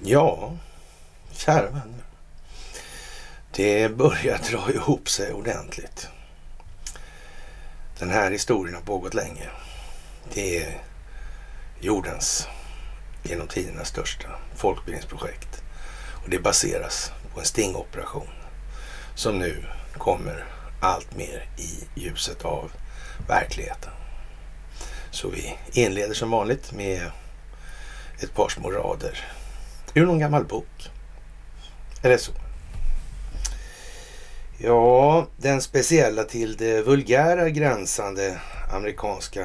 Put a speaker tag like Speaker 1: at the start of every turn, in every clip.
Speaker 1: Ja, kära vänner. Det börjar dra ihop sig ordentligt. Den här historien har pågått länge. Det är jordens genom tidernas största folkbildningsprojekt. Och det baseras på en stingoperation som nu kommer allt mer i ljuset av verkligheten. Så vi inleder som vanligt med ett par små rader ur någon gammal bok. Eller så. Ja, den speciella till det vulgära gränsande amerikanska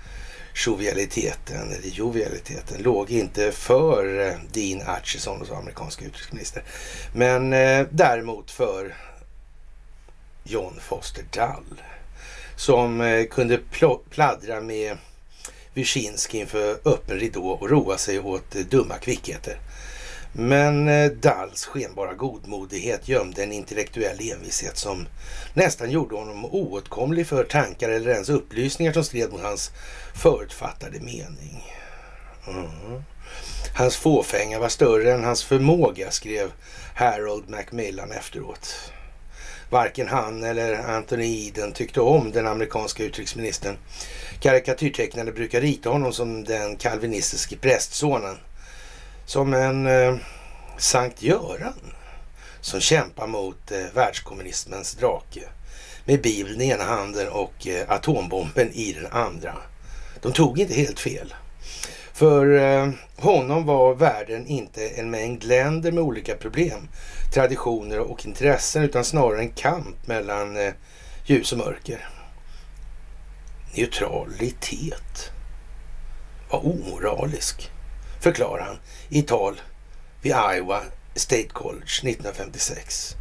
Speaker 1: jovialiteten låg inte för Dean Acheson, som amerikanska utrikesminister, men däremot för John Foster Dull, som kunde pladdra med Wyszynski inför öppen ridå och roa sig åt dumma kvickheter. Men Dulls skenbara godmodighet gömde en intellektuell envishet som nästan gjorde honom oåtkomlig för tankar eller ens upplysningar som stred mot hans förutfattade mening. Hans fåfänga var större än hans förmåga, skrev Harold Macmillan efteråt. Varken han eller Anthony Eden tyckte om den amerikanska utrikesministern. Karikatyrtecknare brukar rita honom som den kalvinistiske prästsonen. Som en Sankt Göran som kämpar mot världskommunismens drake. Med Bibeln i ena handen och atombomben i den andra. De tog inte helt fel. För honom var världen inte en mängd länder med olika problem, traditioner och intressen, utan snarare en kamp mellan ljus och mörker. Neutralitet var omoralisk, förklarar han i tal vid Iowa State College 1956.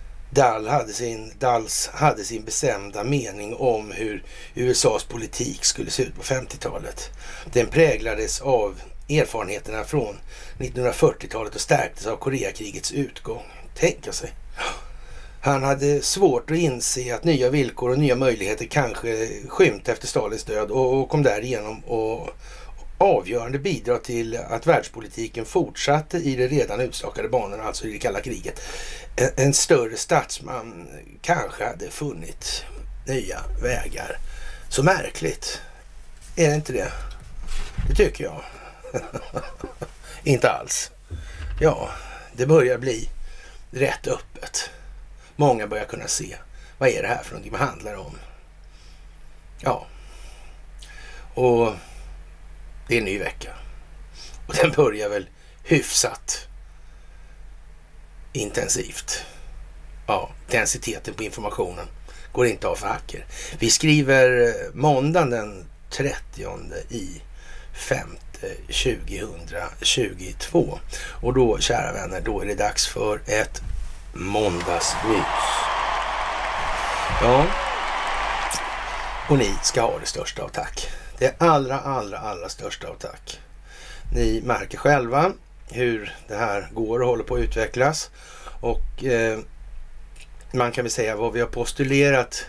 Speaker 1: Dulles hade sin bestämda mening om hur USAs politik skulle se ut på 50-talet. Den präglades av erfarenheterna från 1940-talet och stärktes av Koreakrigets utgång. Tänka sig. Han hade svårt att inse att nya villkor och nya möjligheter kanske skymte efter Stalins död och kom därigenom och avgörande bidra till att världspolitiken fortsatte i de redan utstakade banorna, alltså i det kalla kriget. En större statsman kanske hade funnit nya vägar. Så märkligt. Är det inte det? Det tycker jag. Inte alls. Ja, det börjar bli rätt öppet. Många börjar kunna se. Vad är det här för någonting? Vad handlar det om? Ja. Och det är en ny vecka. Och den börjar väl hyfsat intensivt. Ja, intensiteten på informationen går inte av för hacker. Vi skriver måndagen den 30/5/2022. Och då, kära vänner, då är det dags för ett måndagsmys. Ja. Och ni ska ha det största av tack. Det allra största av tack. Ni märker själva hur det här går och håller på att utvecklas. Och man kan väl säga vad vi har postulerat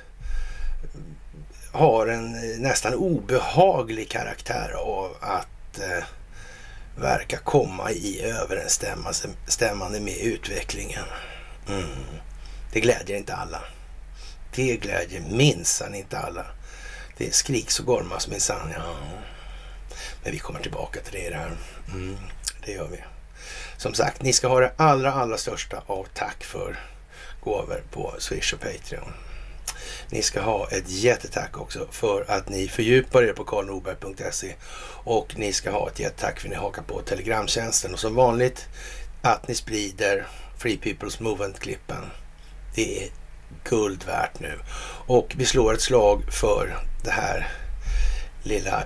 Speaker 1: har en nästan obehaglig karaktär av att verka komma i överensstämmande med utvecklingen. Det glädjer inte alla. Det glädjer minsann inte alla. Det skriks och gormas minsann, ja. Men vi kommer tillbaka till det här. Det gör vi. Som sagt, ni ska ha det allra största av tack för gåvor på Swish och Patreon. Ni ska ha ett jättetack också för att ni fördjupar er på karlnorberg.se, och ni ska ha ett jättetack för att ni hakar på telegramtjänsten, och som vanligt att ni sprider Free People's Movement-klippen. Det är guld värt nu. Och vi slår ett slag för det här lilla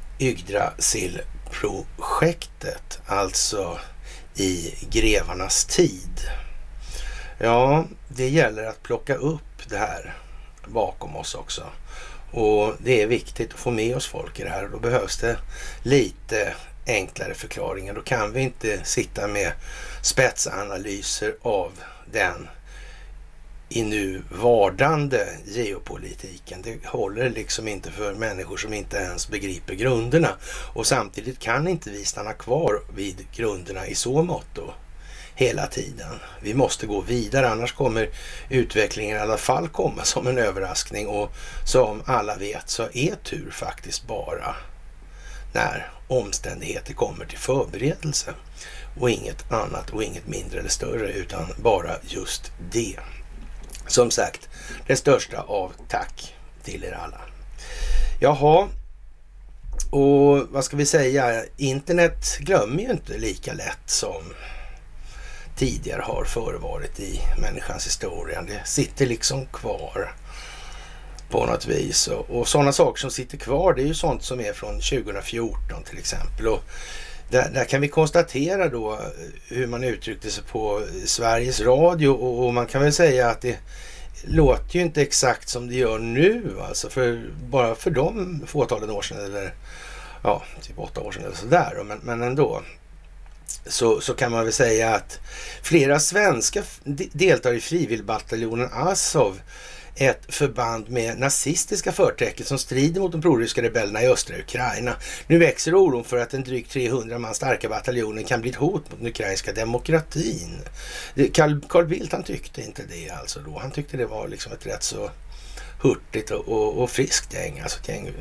Speaker 1: Yggdrasil-projektet, alltså i grevarnas tid. Ja, det gäller att plocka upp det här bakom oss också. Och det är viktigt att få med oss folk i det här, och då behövs det lite enklare förklaringar. Då kan vi inte sitta med spetsanalyser av den i nu vardande geopolitiken. Det håller liksom inte för människor som inte ens begriper grunderna. Och samtidigt kan inte vi stanna kvar vid grunderna i så motto hela tiden. Vi måste gå vidare, annars kommer utvecklingen i alla fall komma som en överraskning. Och som alla vet så är tur faktiskt bara när omständigheter kommer till förberedelse. Och inget annat och inget mindre eller större, utan bara just det. Som sagt, det största av tack till er alla. Jaha, och vad ska vi säga? Internet glömmer ju inte lika lätt som tidigare har förevarit i människans historia. Det sitter liksom kvar på något vis. Och sådana saker som sitter kvar, det är ju sånt som är från 2014 till exempel. Och där kan vi konstatera då hur man uttryckte sig på Sveriges Radio, och man kan väl säga att det låter ju inte exakt som det gör nu, alltså bara för de fåtalen år sedan, eller ja, typ 8 år sedan eller sådär, men ändå. Så kan man väl säga att flera svenska deltar i frivilligbataljonen Azov, ett förband med nazistiska förtecken som strider mot de proryska rebellerna i östra Ukraina. Nu växer oron för att den drygt 300 man starka bataljonen kan bli ett hot mot den ukrainska demokratin. Carl Bildt, han tyckte inte det alltså då. Han tyckte det var liksom ett rätt så hurtigt och friskt gäng. Alltså ett gäng,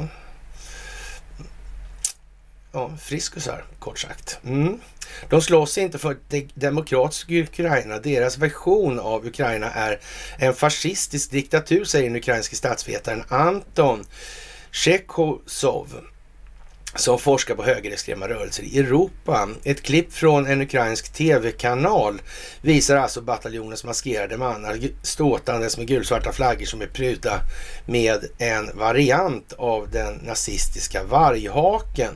Speaker 1: ja, friskusar kort sagt. De slåss inte för ett demokratiskt Ukraina. Deras version av Ukraina är en fascistisk diktatur, säger den ukrainske statsvetaren Anton Chekhosov, som forskar på högerextrema rörelser i Europa. Ett klipp från en ukrainsk tv-kanal visar alltså bataljonens maskerade mannar ståtandes med gulsvarta flaggor som är pryda med en variant av den nazistiska varghaken.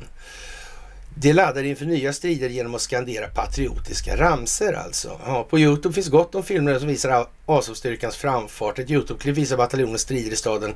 Speaker 1: Det laddar inför nya strider genom att skandera patriotiska ramser alltså. Ja, på YouTube finns gott om filmer som visar Azov-styrkans framfart. Ett YouTube-klipp visar bataljonens strider i staden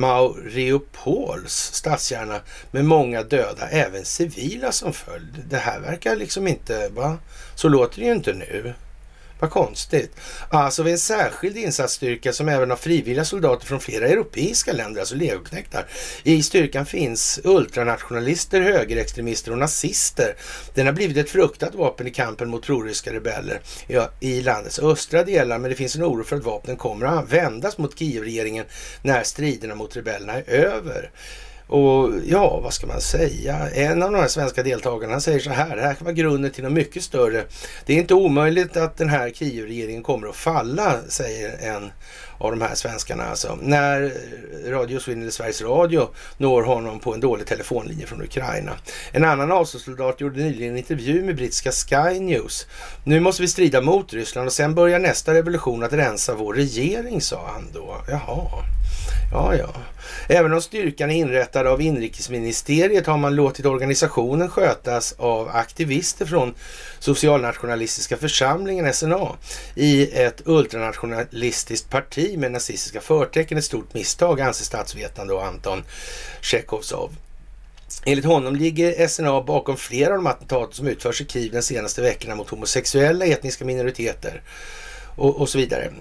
Speaker 1: Mariupols stadskärna med många döda, även civila som följd. Det här verkar liksom inte, va? Så låter det ju inte nu. Vad konstigt. Alltså en särskild insatsstyrka som även har frivilliga soldater från flera europeiska länder, alltså legoknektar. I styrkan finns ultranationalister, högerextremister och nazister. Den har blivit ett fruktat vapen i kampen mot proryska rebeller i landets östra delar, men det finns en oro för att vapnen kommer att användas mot Kiev-regeringen när striderna mot rebellerna är över. Och ja, vad ska man säga? En av de här svenska deltagarna, han säger så här: det här kan vara grunden till något mycket större. Det är inte omöjligt att den här Kiev-regeringen kommer att falla, säger en av de här svenskarna. Alltså, när Radio Sweden eller Sveriges Radio når honom på en dålig telefonlinje från Ukraina. En annan Azov-soldat gjorde nyligen en intervju med brittiska Sky News. Nu måste vi strida mot Ryssland och sen börjar nästa revolution att rensa vår regering, sa han då. Jaha. Ja. Även om styrkan är inrättad av inrikesministeriet har man låtit organisationen skötas av aktivister från socialnationalistiska församlingen SNA i ett ultranationalistiskt parti med nazistiska förtecken. Ett stort misstag, anser statsvetande och Anton Chekhosov. Enligt honom ligger SNA bakom flera av de attentat som utförs i Kiev den senaste veckorna mot homosexuella, etniska minoriteter och så vidare.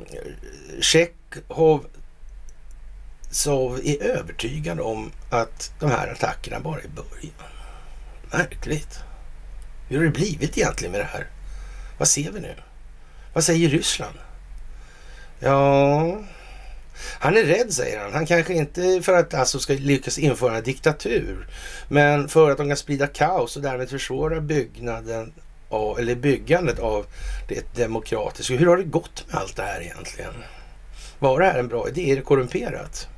Speaker 1: Chekhov är övertygad om att de här attackerna bara är början. Märkligt. Hur har det blivit egentligen med det här? Vad ser vi nu? Vad säger Ryssland? Ja, han är rädd, säger han. Han kanske inte för att alltså ska lyckas införa en diktatur, men för att de kan sprida kaos och därmed försvåra byggandet av det demokratiska. Hur har det gått med allt det här egentligen? Var det här en bra idé? Är det korrumperat?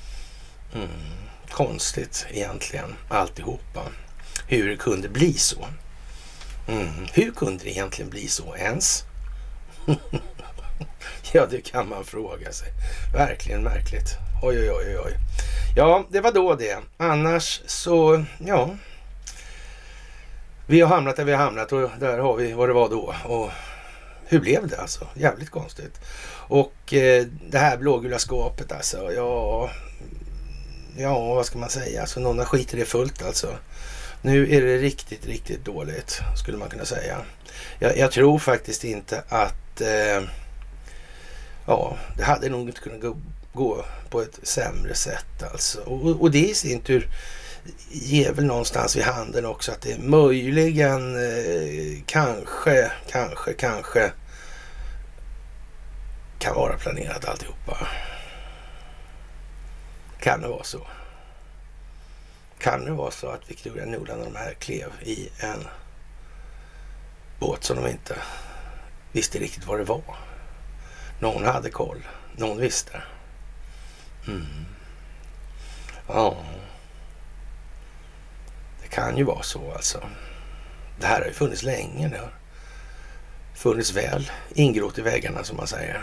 Speaker 1: Konstigt egentligen alltihopa. Hur det kunde bli så. Hur kunde det egentligen bli så ens? Ja, det kan man fråga sig. Verkligen märkligt. Oj. Ja, det var då det. Annars så, ja. Vi har hamnat där vi har hamnat och där har vi vad det var då. Och hur blev det alltså? Jävligt konstigt. Och det här blågula skåpet alltså, ja, vad ska man säga? Alltså någon har skit i det fullt alltså. Nu är det riktigt dåligt, skulle man kunna säga. Jag tror faktiskt inte att ja, det hade nog inte kunnat gå på ett sämre sätt alltså. Och det i sin tur ger väl någonstans vid handen också att det möjligen kanske kan vara planerat alltihopa. Kan det vara så? Kan det vara så att Victoria Nuland och de här klev i en båt som de inte visste riktigt vad det var? Någon hade koll. Någon visste. Ja. Det kan ju vara så alltså. Det här har ju funnits länge. Det har funnits väl ingrott i väggarna som man säger.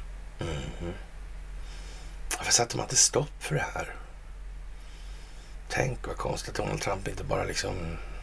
Speaker 1: Varför satte man inte stopp för det här? Tänk vad konstigt att Donald Trump inte bara liksom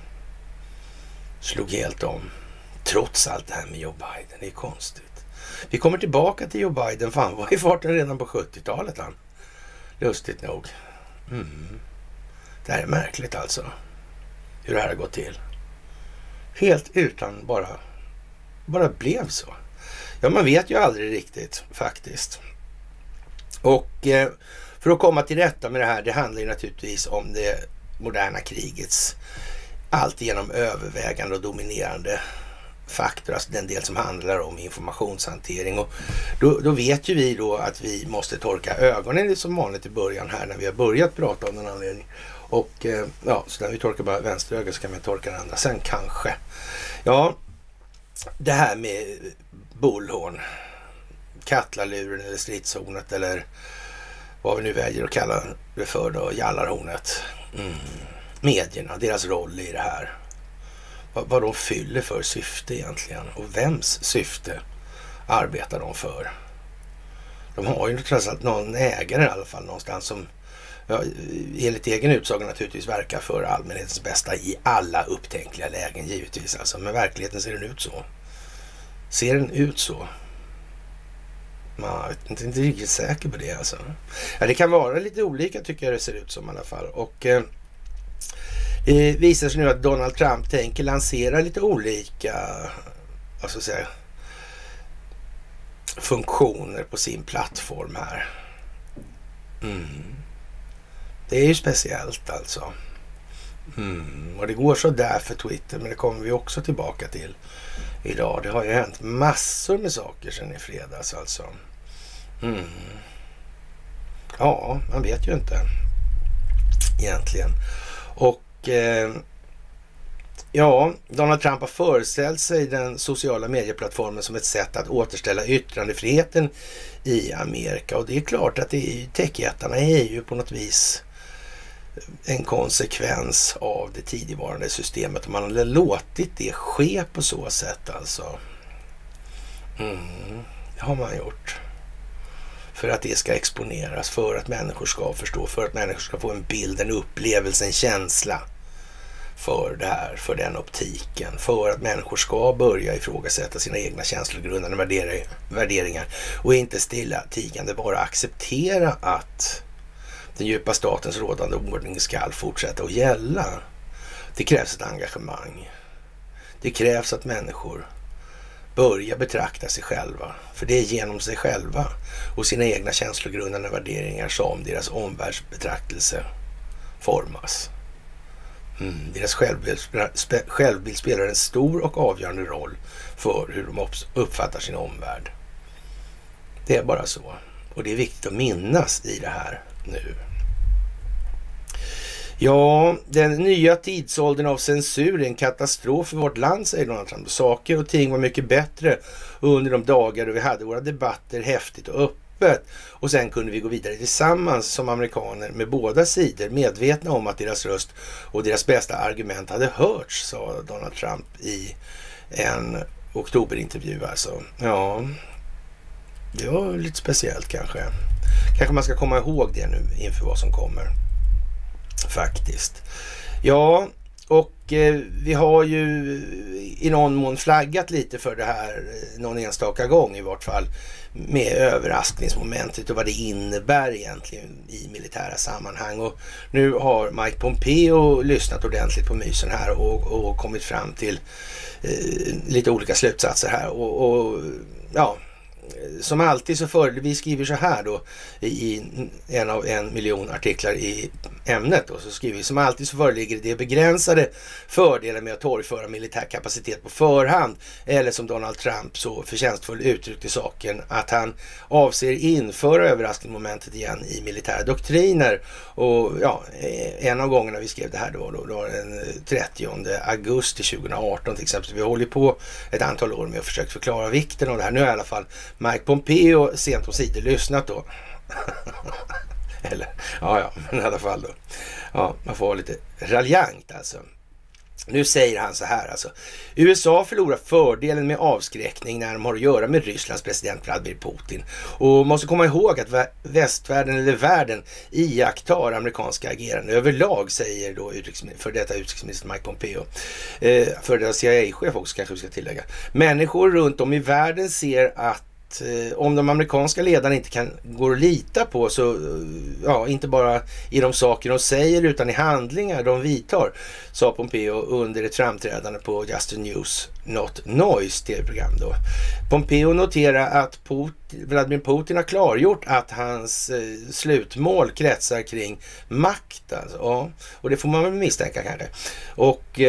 Speaker 1: slog helt om. Trots allt det här med Joe Biden. Det är konstigt. Vi kommer tillbaka till Joe Biden. Fan, var i farten redan på 70-talet han. Lustigt nog. Det här är märkligt alltså. Hur det här har gått till. Helt utan bara blev så. Ja, man vet ju aldrig riktigt faktiskt. Och för att komma till rätta med det här, det handlar ju naturligtvis om det moderna krigets alltigenom övervägande och dominerande faktor, alltså den del som handlar om informationshantering. Och då vet ju vi då att vi måste torka ögonen som vanligt i början här när vi har börjat prata om den anledning. Och ja, så när vi torkar bara vänster öga så kan vi torka den andra sen kanske. Ja, det här med bullhorn, kattlaluren eller stridshornet eller vad vi nu väljer att kalla det för då, jallarhornet. Medierna, deras roll i det här. Vad de fyller för syfte egentligen och vems syfte arbetar de för. De har ju trots allt någon ägare i alla fall någonstans som enligt egen utsaga naturligtvis verkar för allmänhetens bästa i alla upptänkliga lägen givetvis alltså. Men verkligheten ser den ut så. Ser den ut så? Jag är inte riktigt säker på det alltså. Ja, det kan vara lite olika tycker jag det ser ut som i alla fall. Och det visar sig nu att Donald Trump tänker lansera lite olika funktioner på sin plattform här. Det är ju speciellt alltså. Och det går så där för Twitter, men det kommer vi också tillbaka till idag. Det har ju hänt massor med saker sedan i fredags alltså. Ja, man vet ju inte egentligen. Och ja, Donald Trump har föreställt sig den sociala medieplattformen som ett sätt att återställa yttrandefriheten i Amerika. Och det är klart att techjättarna är ju på något vis en konsekvens av det tidigvarande systemet. Man har låtit det ske på så sätt alltså. Det har man gjort. För att det ska exponeras, för att människor ska förstå, för att människor ska få en bild, en upplevelse, en känsla för det här, för den optiken. För att människor ska börja ifrågasätta sina egna känslogrundande värderingar och inte stillatigande bara acceptera att den djupa statens rådande ordning ska fortsätta att gälla. Det krävs ett engagemang. Det krävs att människor börja betrakta sig själva. För det är genom sig själva och sina egna känslogrundande värderingar som deras omvärldsbetraktelse formas. Deras självbild spelar en stor och avgörande roll för hur de uppfattar sin omvärld. Det är bara så. Och det är viktigt att minnas i det här nu. Ja, den nya tidsåldern av censur är en katastrof för vårt land, säger Donald Trump. Saker och ting var mycket bättre under de dagar då vi hade våra debatter häftigt och öppet. Och sen kunde vi gå vidare tillsammans som amerikaner med båda sidor, medvetna om att deras röst och deras bästa argument hade hörts, sa Donald Trump i en oktoberintervju alltså. Ja, det var lite speciellt kanske. Kanske man ska komma ihåg det nu inför vad som kommer. Faktiskt. Ja, och vi har ju i någon mån flaggat lite för det här någon enstaka gång i vart fall med överraskningsmomentet och vad det innebär egentligen i militära sammanhang. Och nu har Mike Pompeo lyssnat ordentligt på mysen här och kommit fram till lite olika slutsatser här och ja, som alltid så vi skriver så här då i en av 1 miljon artiklar i ämnet då, så skriver vi som alltid så föreligger det begränsade fördelar med att torgföra militär kapacitet på förhand, eller som Donald Trump så förtjänstfullt uttryckte saken, att han avser införa överraskningsmomentet igen i militära doktriner. Och ja, en av gångerna vi skrev det här då den 30 augusti 2018 till exempel. Så vi håller på ett antal år med att försöka förklara vikten av det här. Nu har i alla fall Mike Pompeo sent om sidor lyssnat då. Eller, ja, men i alla fall då. Ja, man får vara lite raljant alltså. Nu säger han så här alltså. USA förlorar fördelen med avskräckning när de har att göra med Rysslands president Vladimir Putin. Och måste komma ihåg att västvärlden eller världen iakttar amerikanska agerande överlag, säger då för detta utrikesminister Mike Pompeo. För detta CIA-chef också kanske vi ska tillägga. Människor runt om i världen ser att om de amerikanska ledarna inte går att lita på, så ja, inte bara i de saker de säger utan i handlingar de vidtar, sa Pompeo under ett framträdande på Just the News Not Noise tv-program då. Pompeo noterar att Vladimir Putin har klargjort att hans slutmål kretsar kring makt alltså. Ja, och det får man väl misstänka kanske. Och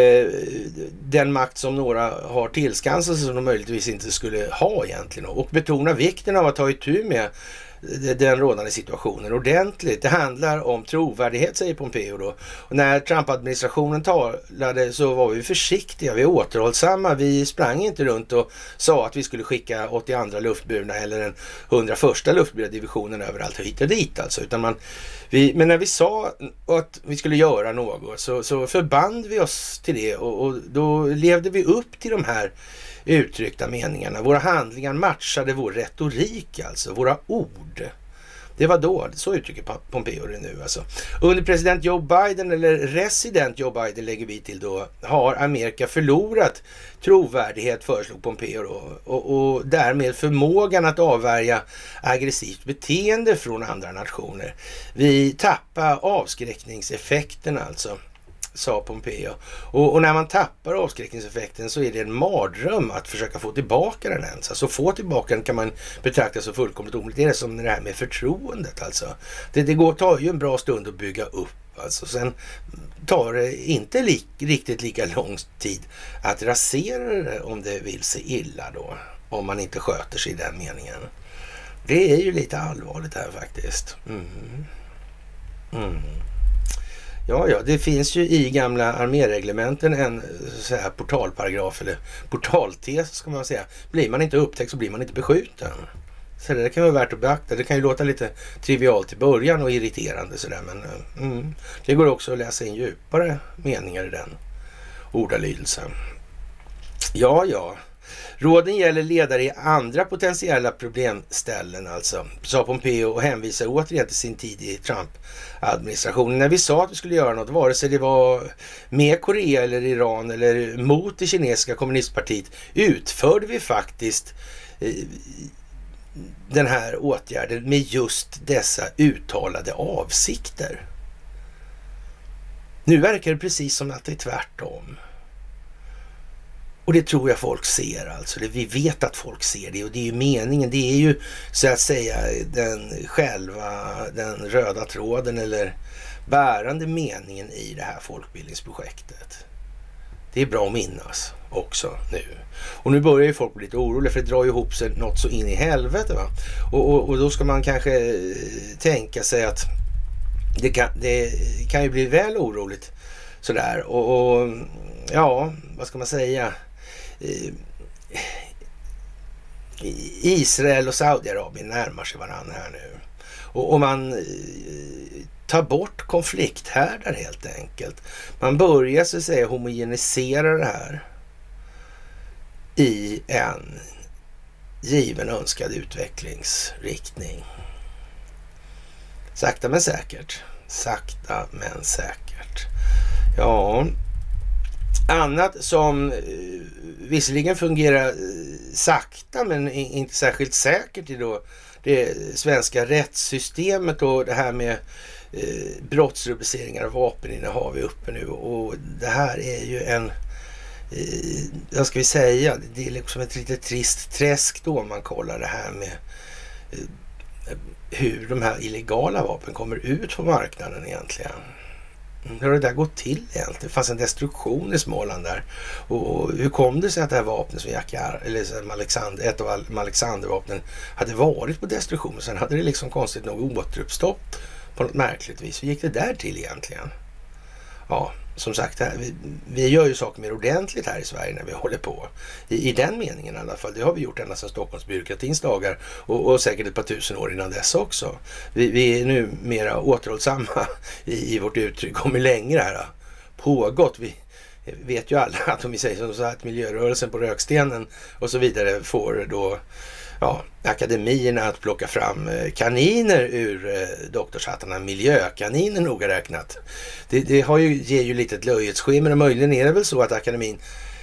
Speaker 1: den makt som några har tillskansat sig som de möjligtvis inte skulle ha egentligen, och betona vikten av att ta itu med den rådande situationen ordentligt. Det handlar om trovärdighet, säger Pompeo då. Och när Trump-administrationen talade så var vi försiktiga, vi är återhållsamma. Vi sprang inte runt och sa att vi skulle skicka 82 luftburna eller den 101 luftburna divisionen överallt och hit och dit alltså. Utan men när vi sa att vi skulle göra något så förband vi oss till det, och då levde vi upp till de här uttryckta meningarna. Våra handlingar matchade vår retorik, alltså våra ord. Det var då, så uttrycker Pompeo det nu alltså. Under president Joe Biden, eller resident Joe Biden lägger vi till då, har Amerika förlorat trovärdighet, föreslog Pompeo då, och därmed förmågan att avvärja aggressivt beteende från andra nationer. Vi tappar avskräckningseffekten alltså, sa Pompeo. Och när man tappar avskräckningseffekten så är det en mardröm att försöka få tillbaka den ens. Alltså få tillbaka den kan man betrakta som fullkomligt omöjligt. Det är som det här med förtroendet alltså. Det tar ju en bra stund att bygga upp alltså. Sen tar det inte riktigt lika lång tid att rasera det om det vill sig illa då. Om man inte sköter sig i den meningen. Det är ju lite allvarligt här faktiskt. Ja, det finns ju i gamla arméreglementen en så här portalparagraf eller portaltes ska man säga. Blir man inte upptäckt så blir man inte beskjuten. Så det kan vara värt att beakta. Det kan ju låta lite trivialt i början och irriterande sådär, men det går också att läsa in djupare meningar i den ordalydelsen. Ja. Råden gäller ledare i andra potentiella problemställen alltså, sa Pompeo och hänvisar återigen till sin tid i Trump-administrationen. När vi sa att vi skulle göra något, vare sig det var med Korea eller Iran eller mot det kinesiska kommunistpartiet, utförde vi faktiskt den här åtgärden med just dessa uttalade avsikter. Nu verkar det precis som att det är tvärtom. Och det tror jag folk ser alltså. Vi vet att folk ser det, och det är ju meningen. Det är ju så att säga den röda tråden eller bärande meningen i det här folkbildningsprojektet. Det är bra att minnas också nu. Och nu börjar ju folk bli lite oroliga, för det drar ju ihop sig något så in i helvete va. Och då ska man kanske tänka sig att det kan ju bli väl oroligt sådär. Och ja, vad ska man säga? Israel och Saudiarabien närmar sig varandra här nu. Och man tar bort konflikthärdar helt enkelt. Man börjar så att säga homogenisera det här i en given önskad utvecklingsriktning. Sakta men säkert. Sakta men säkert. Ja, annat som visserligen fungerar sakta men inte särskilt säkert i då det svenska rättssystemet och det här med brottsrubriceringar och vapeninnehav är uppe nu. Och det här är ju en vad ska vi säga, det är liksom ett lite trist träsk då om man kollar det här med hur de här illegala vapen kommer ut på marknaden egentligen. Hur har det där gått till egentligen? Det fanns en destruktion i Småland där. Och hur kom det sig att det här vapnet som ett av Alexandervapnen hade varit på destruktion? Sen hade det liksom konstigt nog återuppstått på något märkligt vis. Hur gick det där till egentligen? Ja, som sagt, vi gör ju saker mer ordentligt här i Sverige när vi håller på. I den meningen i alla fall. Det har vi gjort ända sedan Stockholmsbyråkratins dagar och säkert ett par tusen år innan dess också. Vi är nu mera återhållsamma i vårt uttryck om hur länge det här har pågått. Vi vet ju alla att om vi säger så att miljörörelsen på Rökstenen och så vidare får då akademierna att plocka fram kaniner ur doktorshattarna, miljökaniner noga räknat. Det har ger ju lite ett löjetsskimmer och möjligen är det väl så att akademin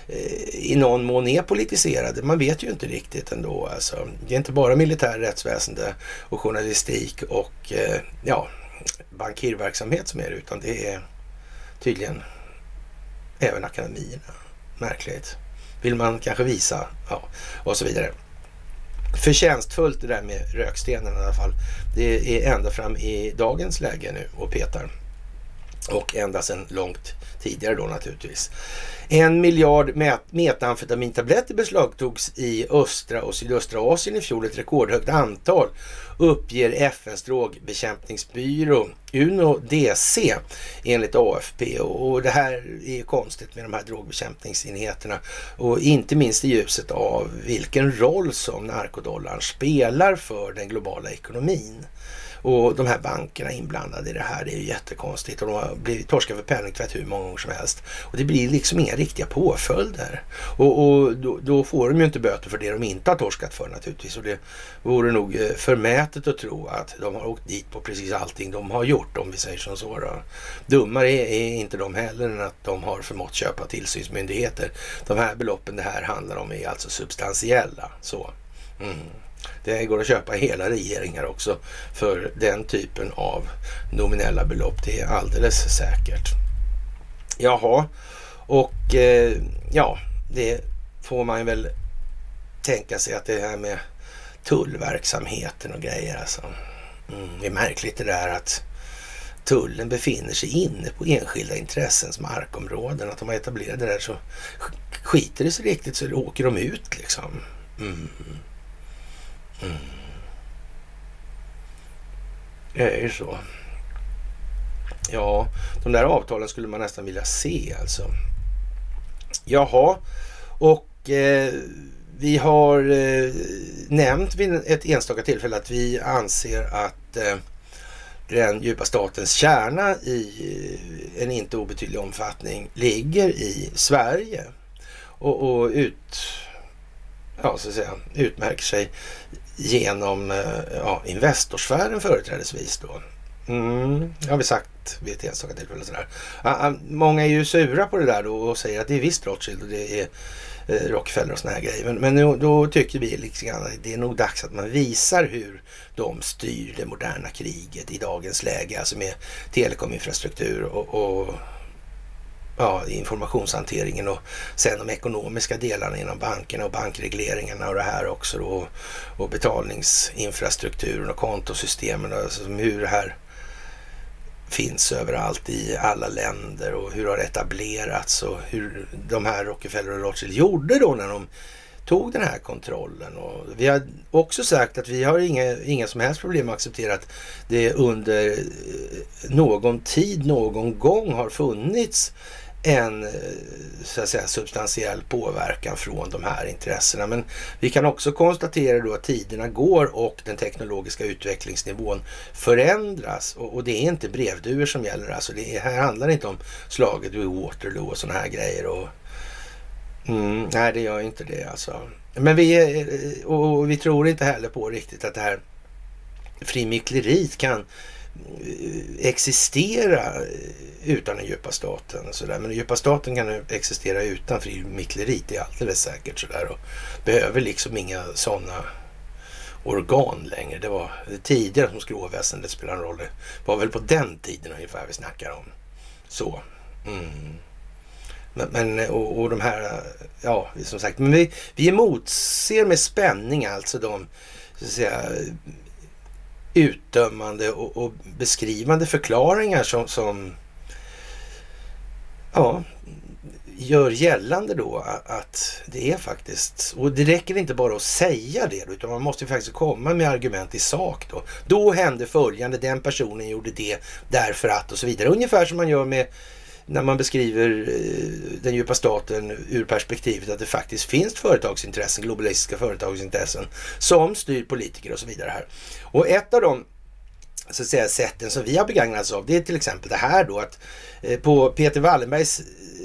Speaker 1: i någon mån är politiserade. Man vet ju inte riktigt ändå. Alltså, det är inte bara militär rättsväsende och journalistik och bankirverksamhet som är det, utan det är tydligen även akademierna. Märkligt. Vill man kanske visa och så vidare. Förtjänstfullt det där med Rökstenen i alla fall. Det är ända fram i dagens läge nu och petar. Och ända sedan långt tidigare då naturligtvis. 1 miljard metamfetamintabletter beslagtogs i östra och sydöstra Asien i fjol, ett rekordhögt antal, uppger FNs drogbekämpningsbyrå UNODC enligt AFP. Och det här är konstigt med de här drogbekämpningsenheterna och inte minst i ljuset av vilken roll som narkodollarn spelar för den globala ekonomin. Och de här bankerna inblandade i det här, det är ju jättekonstigt. Och de har blivit torskade för penningtvätt hur många gånger som helst. Och det blir liksom inga riktiga påföljder. Och då får de ju inte böter för det de inte har torskat för naturligtvis. Och det vore nog förmätet att tro att de har åkt dit på precis allting de har gjort, om vi säger som så då. Dummare är inte de heller än att de har förmått köpa tillsynsmyndigheter. De här beloppen det här handlar om är alltså substantiella. Så. Det går att köpa hela regeringar också för den typen av nominella belopp. Det är alldeles säkert. Jaha, och det får man väl tänka sig att det här med tullverksamheten och grejer alltså. Det är märkligt det där att tullen befinner sig inne på enskilda intressens markområden. Att de har etablerat det där så skiter det sig riktigt så åker de ut liksom. Det är ju så. Ja, de där avtalen skulle man nästan vilja se alltså. Jaha, och vi har nämnt vid ett enstaka tillfälle att vi anser att den djupa statens kärna i en inte obetydlig omfattning ligger i Sverige och så att säga, utmärker sig genom Investorsfären företrädesvis då. Har vi sagt vid ett enstaka tillfälle sådär. Många är ju sura på det där då och säger att det är visst Rothschild och det är Rockefeller och såna här grejer. Men då tycker vi liksom att det är nog dags att man visar hur de styr det moderna kriget i dagens läge. Alltså med telekominfrastruktur och informationshanteringen och sen de ekonomiska delarna inom bankerna och bankregleringarna och det här också då, och betalningsinfrastrukturen och kontosystemen och alltså hur det här finns överallt i alla länder och hur det har etablerats och hur de här Rockefeller och Rothschild gjorde då när de tog den här kontrollen. Och vi har också sagt att vi har inga som helst problem att acceptera att det under någon tid, någon gång har funnits en så att säga substantiell påverkan från de här intressena. Men vi kan också konstatera då att tiderna går och den teknologiska utvecklingsnivån förändras och det är inte brevduer som gäller. Alltså det här handlar inte om slaget vid Waterloo och såna här grejer och nej, det gör inte det alltså. Men vi tror inte heller på riktigt att det här frimickleriet kan existera utan den djupa staten och sådär. Men den djupa staten kan existera utan frimickleriet, det är alldeles säkert sådär och behöver liksom inga sådana organ längre. Det var tidigare som skråväsendet spelar en roll. Det var väl på den tiden ungefär vi snackar om. Så. Och de här, ja, som sagt, men vi emotser med spänning alltså de, så att säga, utdömande och beskrivande förklaringar som ja, gör gällande då att det är faktiskt, och det räcker inte bara att säga det då, utan man måste faktiskt komma med argument i sak då. Då hände följande, den personen gjorde det därför att och så vidare. Ungefär som man gör med när man beskriver den djupa staten ur perspektivet att det faktiskt finns företagsintressen, globalistiska företagsintressen som styr politiker och så vidare här. Och ett av de, så att säga, sätten som vi har begagnats av, det är till exempel det här då att på Peter Wallenbergs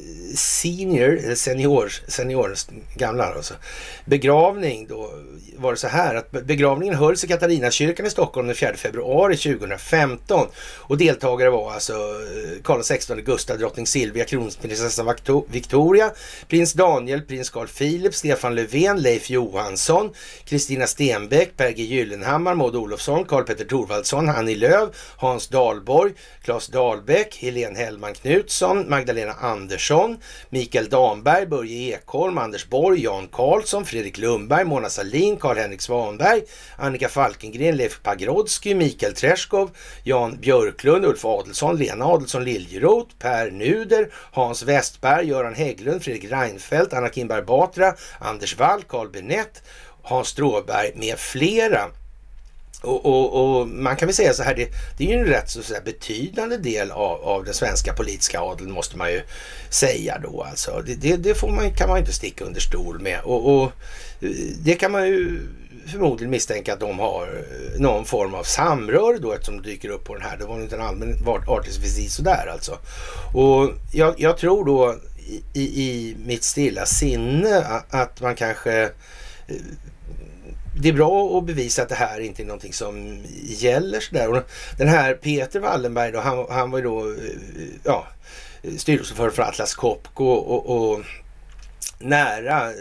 Speaker 1: senior gamla alltså, begravning då var det så här att begravningen hölls i Katarinakyrkan i Stockholm den 4 februari 2015 och deltagare var alltså Karl XVI Gustav, drottning Silvia, kronprinsessan Victoria, prins Daniel, prins Carl Philip, Stefan Löfven, Leif Johansson, Kristina Stenbeck, Per G Gyllenhammar, Maud Olofsson, Karl Petter Thorwaldsson, Annie Lööf, Hans Dahlborg, Claes Dahlbäck, Helene Hellman Knutsson, Magdalena Andersson, Mikael Damberg, Börje Ekholm, Anders Borg, Jan Karlsson, Fredrik Lundberg, Mona Sahlin, Karl-Henrik Svanberg, Annika Falkengren, Leif Pagrotsky, Mikael Träskov, Jan Björklund, Ulf Adelsson, Lena Adelsson Liljeroth, Per Nuder, Hans Westberg, Göran Hägglund, Fredrik Reinfeldt, Anna Kinberg Batra, Anders Wall, Carl Benett, Hans Stråberg med flera. Och man kan väl säga så här, det är ju en rätt så säga betydande del av den svenska politiska adeln, måste man ju säga då alltså. Det kan man inte sticka under stol med och det kan man ju förmodligen misstänka att de har någon form av samröre då, eftersom de dyker upp på den här. Det var inte en allmän artighetsvisit sådär alltså. Och jag tror då i mitt stilla sinne att man kanske... Det är bra att bevisa att det här inte är någonting som gäller sådär. Och den här Peter Wallenberg då, han var ju då styrelseordförande för Atlas Copco och nära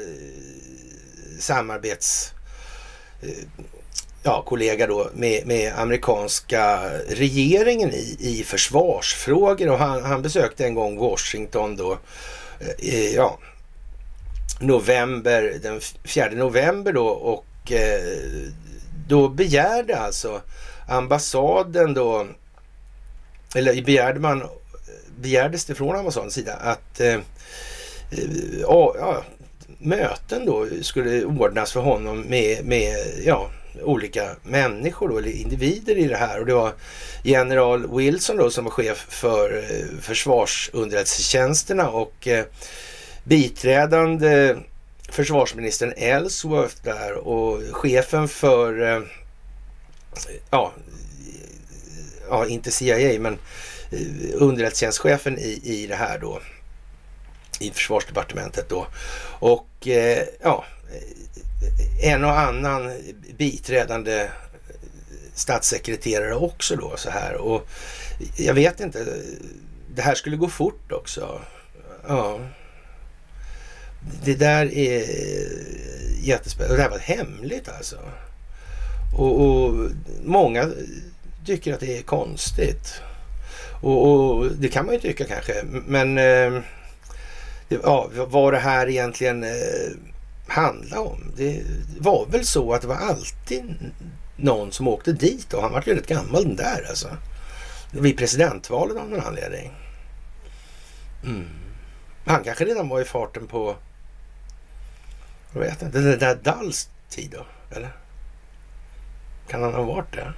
Speaker 1: kollega då med amerikanska regeringen i försvarsfrågor, och han besökte en gång Washington då den 4 november då, och då begärde alltså ambassaden då, eller begärdes det från ambassadens sida att möten då skulle ordnas för honom med olika människor då, eller individer i det här, och det var general Wilson då som var chef för försvarsunderrättelsetjänsterna och biträdande försvarsministern Ellsworth där och chefen för inte CIA men underrättelsetjänstchefen i det här då i försvarsdepartementet då, och en och annan biträdande statssekreterare också då så här, och jag vet inte, det här skulle gå fort också. Ja. Det där är jättespännande. Det här var hemligt alltså. Och många tycker att det är konstigt. Och det kan man ju tycka kanske. Men vad det här egentligen handlar om. Det var väl så att det var alltid någon som åkte dit, och han var ju rätt gammal den där alltså. Vid presidentvalet av någon anledning. Han kanske redan var i farten på, jag vet inte, det där Dahls tid då, eller? Kan han ha varit det?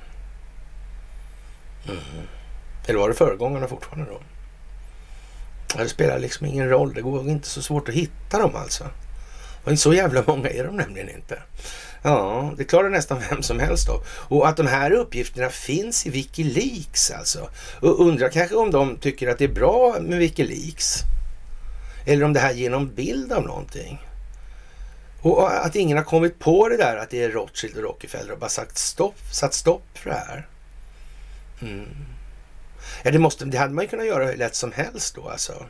Speaker 1: Eller var det föregångarna fortfarande då? Det spelar liksom ingen roll, det går inte så svårt att hitta dem alltså. Och inte så jävla många är de nämligen inte. Ja, det klarar nästan vem som helst då. Och att de här uppgifterna finns i Wikileaks alltså. Och undrar kanske om de tycker att det är bra med Wikileaks. Eller om det här ger någon bild av någonting. Och att ingen har kommit på det där att det är Rothschild och Rockefeller och bara satt stopp för det här. Ja, det hade man ju kunnat göra hur lätt som helst då alltså.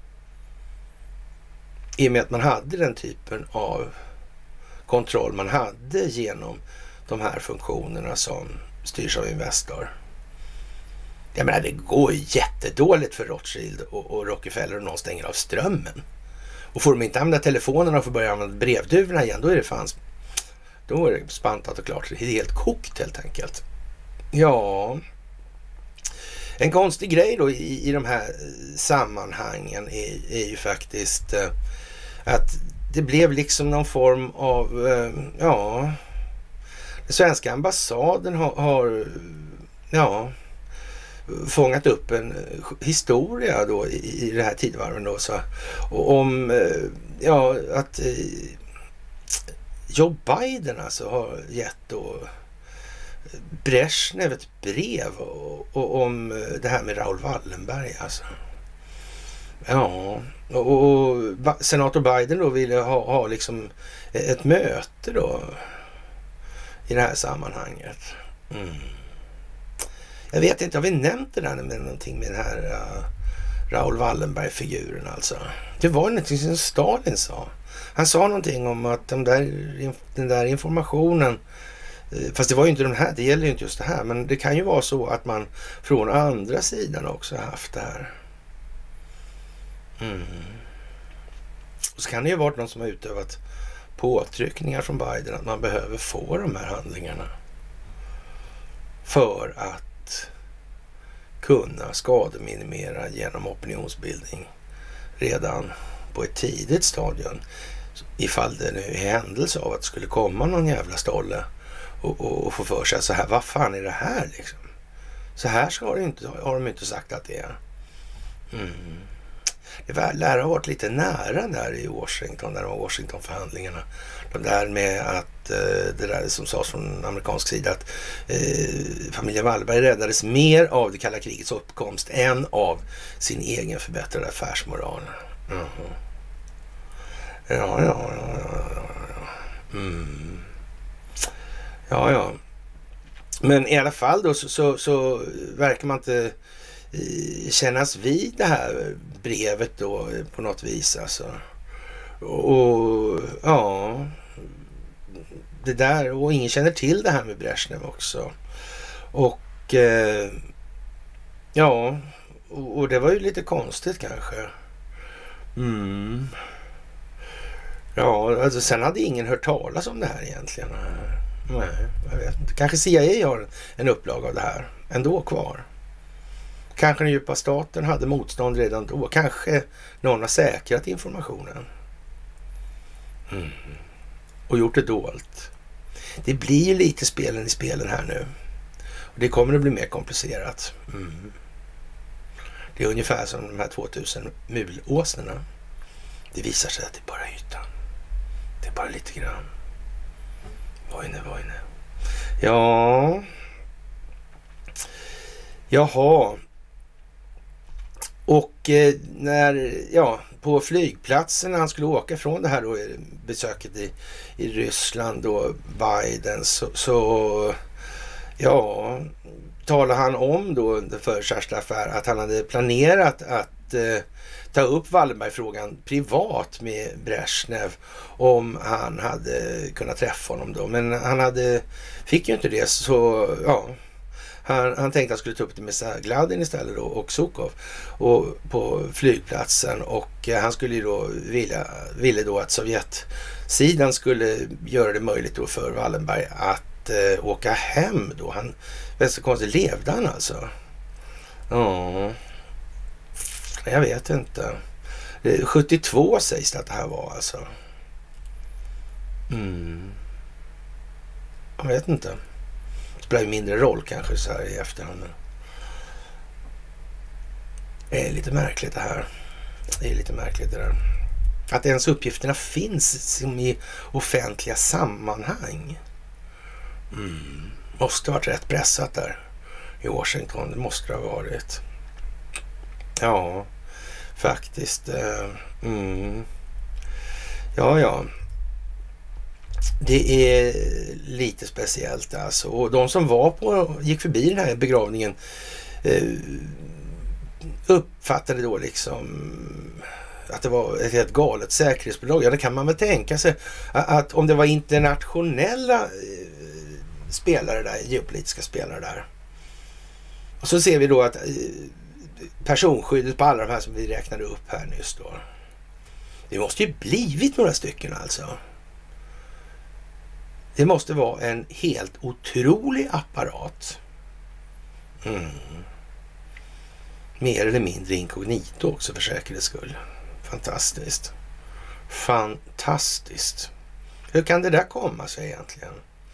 Speaker 1: I och med att man hade den typen av kontroll man hade genom de här funktionerna som styrs av Investor. Jag menar, det går jättedåligt för Rothschild och Rockefeller och någon stänger av strömmen. Och får de inte använda telefonerna och får börja använda brevduvorna igen, då är det spantat och klart. Det är helt kokt helt enkelt. Ja, en konstig grej då i de här sammanhangen är ju faktiskt att det blev liksom någon form av, den svenska ambassaden har fångat upp en historia då i det här tidevarven då, så, om att Joe Biden alltså har gett då Brezhnev ett brev och om det här med Raoul Wallenberg alltså. Ja, och senator Biden då ville ha liksom ett möte då i det här sammanhanget. Jag vet inte, har vi nämnt det där med någonting med den här Raoul Wallenberg-figuren alltså? Det var någonting som Stalin sa. Han sa någonting om att den där informationen, fast det var ju inte den här, det gäller ju inte just det här, men det kan ju vara så att man från andra sidan också haft det här. Och så kan det ju varit någon som har utövat påtryckningar från Biden att man behöver få de här handlingarna för att kunna skademinimera genom opinionsbildning redan på ett tidigt stadium, ifall det nu är händelse av att det skulle komma någon jävla stolle och få för sig så här, vad fan är det här liksom? Så här så har de inte sagt att det är. Det lär ha varit lite nära där i Washington, där var Washington-förhandlingarna. De där med att det där som sades från amerikansk sida att familjen Wallenberg räddades mer av det kalla krigets uppkomst än av sin egen förbättrade affärsmoral. Ja. Men i alla fall då så verkar man inte kännas vid det här brevet då på något vis alltså. Och ja, det där, och ingen känner till det här med Brezhnev också. Och och det var ju lite konstigt kanske. Ja, alltså sen hade ingen hört talas om det här egentligen. Nej, jag vet inte. Kanske CIA har en upplag av det här ändå kvar. Kanske den djupa staten hade motstånd redan då. Kanske någon har säkrat informationen. Och gjort det dolt. Det blir ju lite spelen i spelen här nu. Och det kommer att bli mer komplicerat. Det är ungefär som de här 2000 mulåsnorna. Det visar sig att det är bara ytan. Det är bara lite grann. Vad är det? Ja. Jaha. Och på flygplatsen när han skulle åka från det här då, besöket i Ryssland då, Biden, så talade han om då för Särsta Affär att han hade planerat att ta upp Wallenberg-frågan privat med Brezhnev om han hade kunnat träffa honom då. Men han fick ju inte det, så han tänkte att han skulle ta upp det med Gladin istället då, och Zhukov och på flygplatsen, och han skulle ju då ville då att Sovjetsidan skulle göra det möjligt då för Wallenberg att åka hem då. Han, så konstigt, levde han alltså? Ja, jag vet inte. 72 sägs det att det här var alltså. Jag vet inte. Det spelar ju mindre roll kanske så här i efterhand. Det är lite märkligt det här. Det är lite märkligt det där. Att ens uppgifterna finns som i offentliga sammanhang. Måste ha varit rätt pressat där i Washington. Det måste det ha varit. Ja, faktiskt. Ja. Det är lite speciellt alltså. Och de som gick förbi den här begravningen uppfattade då liksom att det var ett helt galet säkerhetsbolag. Ja, det kan man väl tänka sig att om det var internationella spelare där, geopolitiska spelare där, Och så ser vi då att personskyddet på alla de här som vi räknade upp här nyss då. Det måste ju blivit några stycken alltså. Det måste vara en helt otrolig apparat. Mer eller mindre inkognito också för säkerhets skull. Fantastiskt. Fantastiskt. Hur kan det där komma sig egentligen?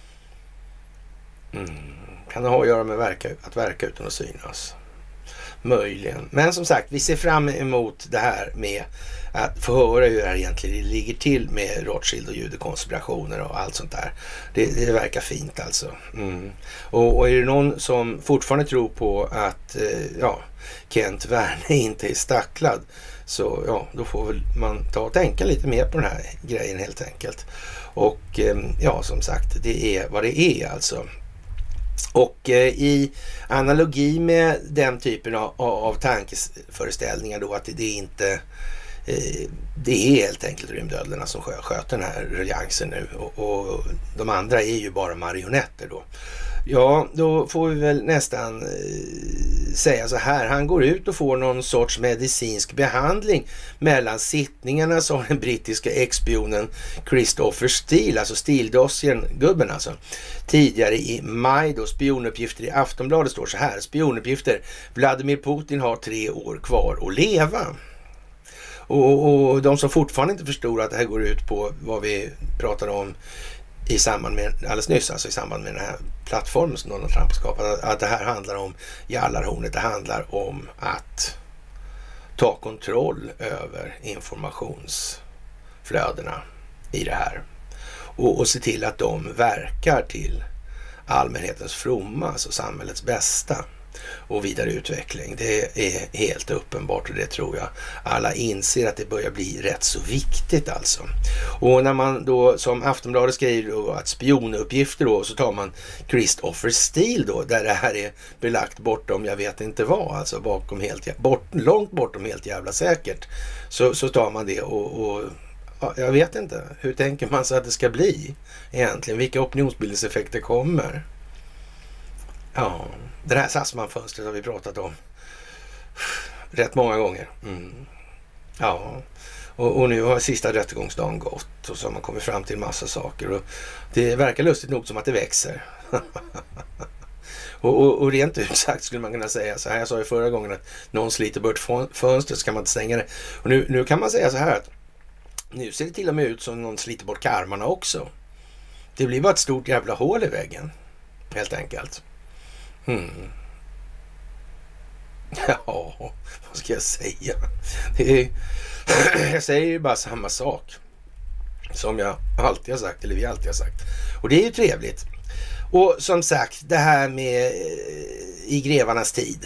Speaker 1: Kan det ha att göra med att verka utan att synas? Möjligen. Men som sagt, vi ser fram emot det här med att få höra hur det här egentligen ligger till med Rothschild och judekonspirationer och allt sånt där. Det verkar fint alltså. Och är det någon som fortfarande tror på att Kent Werne inte är stacklad, så då får väl man ta och tänka lite mer på den här grejen helt enkelt. Och som sagt, det är vad det är alltså. Och i analogi med den typen av tankeföreställningar då, att det inte det är helt enkelt rymdödlorna som sköter den här ruljansen nu, och de andra är ju bara marionetter då. Ja, då får vi väl nästan säga så här. Han går ut och får någon sorts medicinsk behandling mellan sittningarna, som den brittiska expionen Christopher Steele, alltså Steele-dossiern-gubben alltså. Tidigare i maj då, spionuppgifter i Aftonbladet står så här. Spionuppgifter: Vladimir Putin har 3 år kvar att leva. Och de som fortfarande inte förstår att det här går ut på vad vi pratade om i samband med, alldeles nyss, alltså i samband med den här plattformen som Donald Trump har skapat, att det här handlar om jallarhornet, det handlar om att ta kontroll över informationsflödena i det här och se till att de verkar till allmänhetens fromma, alltså samhällets bästa och vidare utveckling. Det är helt uppenbart, och det tror jag alla inser att det börjar bli rätt så viktigt alltså. Och när man då, som Aftonbladet skriver då, att spionuppgifter då, så tar man Christopher Steele då, där det här är belagt bortom jag vet inte vad, alltså bakom långt bortom helt jävla säkert, så tar man det och jag vet inte, hur tänker man sig att det ska bli egentligen? Vilka opinionsbildningseffekter kommer? Ja, det här Sassman-fönstret har vi pratat om rätt många gånger. Ja, och nu har sista rättegångsdagen gått, och så har man kommit fram till en massa saker, och det verkar lustigt nog som att det växer. och rent ut sagt skulle man kunna säga så här, jag sa ju förra gången att någon sliter bort fönstret så kan man inte stänga det. Och nu kan man säga så här att nu ser det till och med ut som någon sliter bort karmarna också. Det blir bara ett stort jävla hål i väggen, helt enkelt. Ja, vad ska jag säga? Jag säger ju bara samma sak som jag alltid har sagt, eller vi alltid har sagt. Och det är ju trevligt. Och som sagt, det här med i grevarnas tid.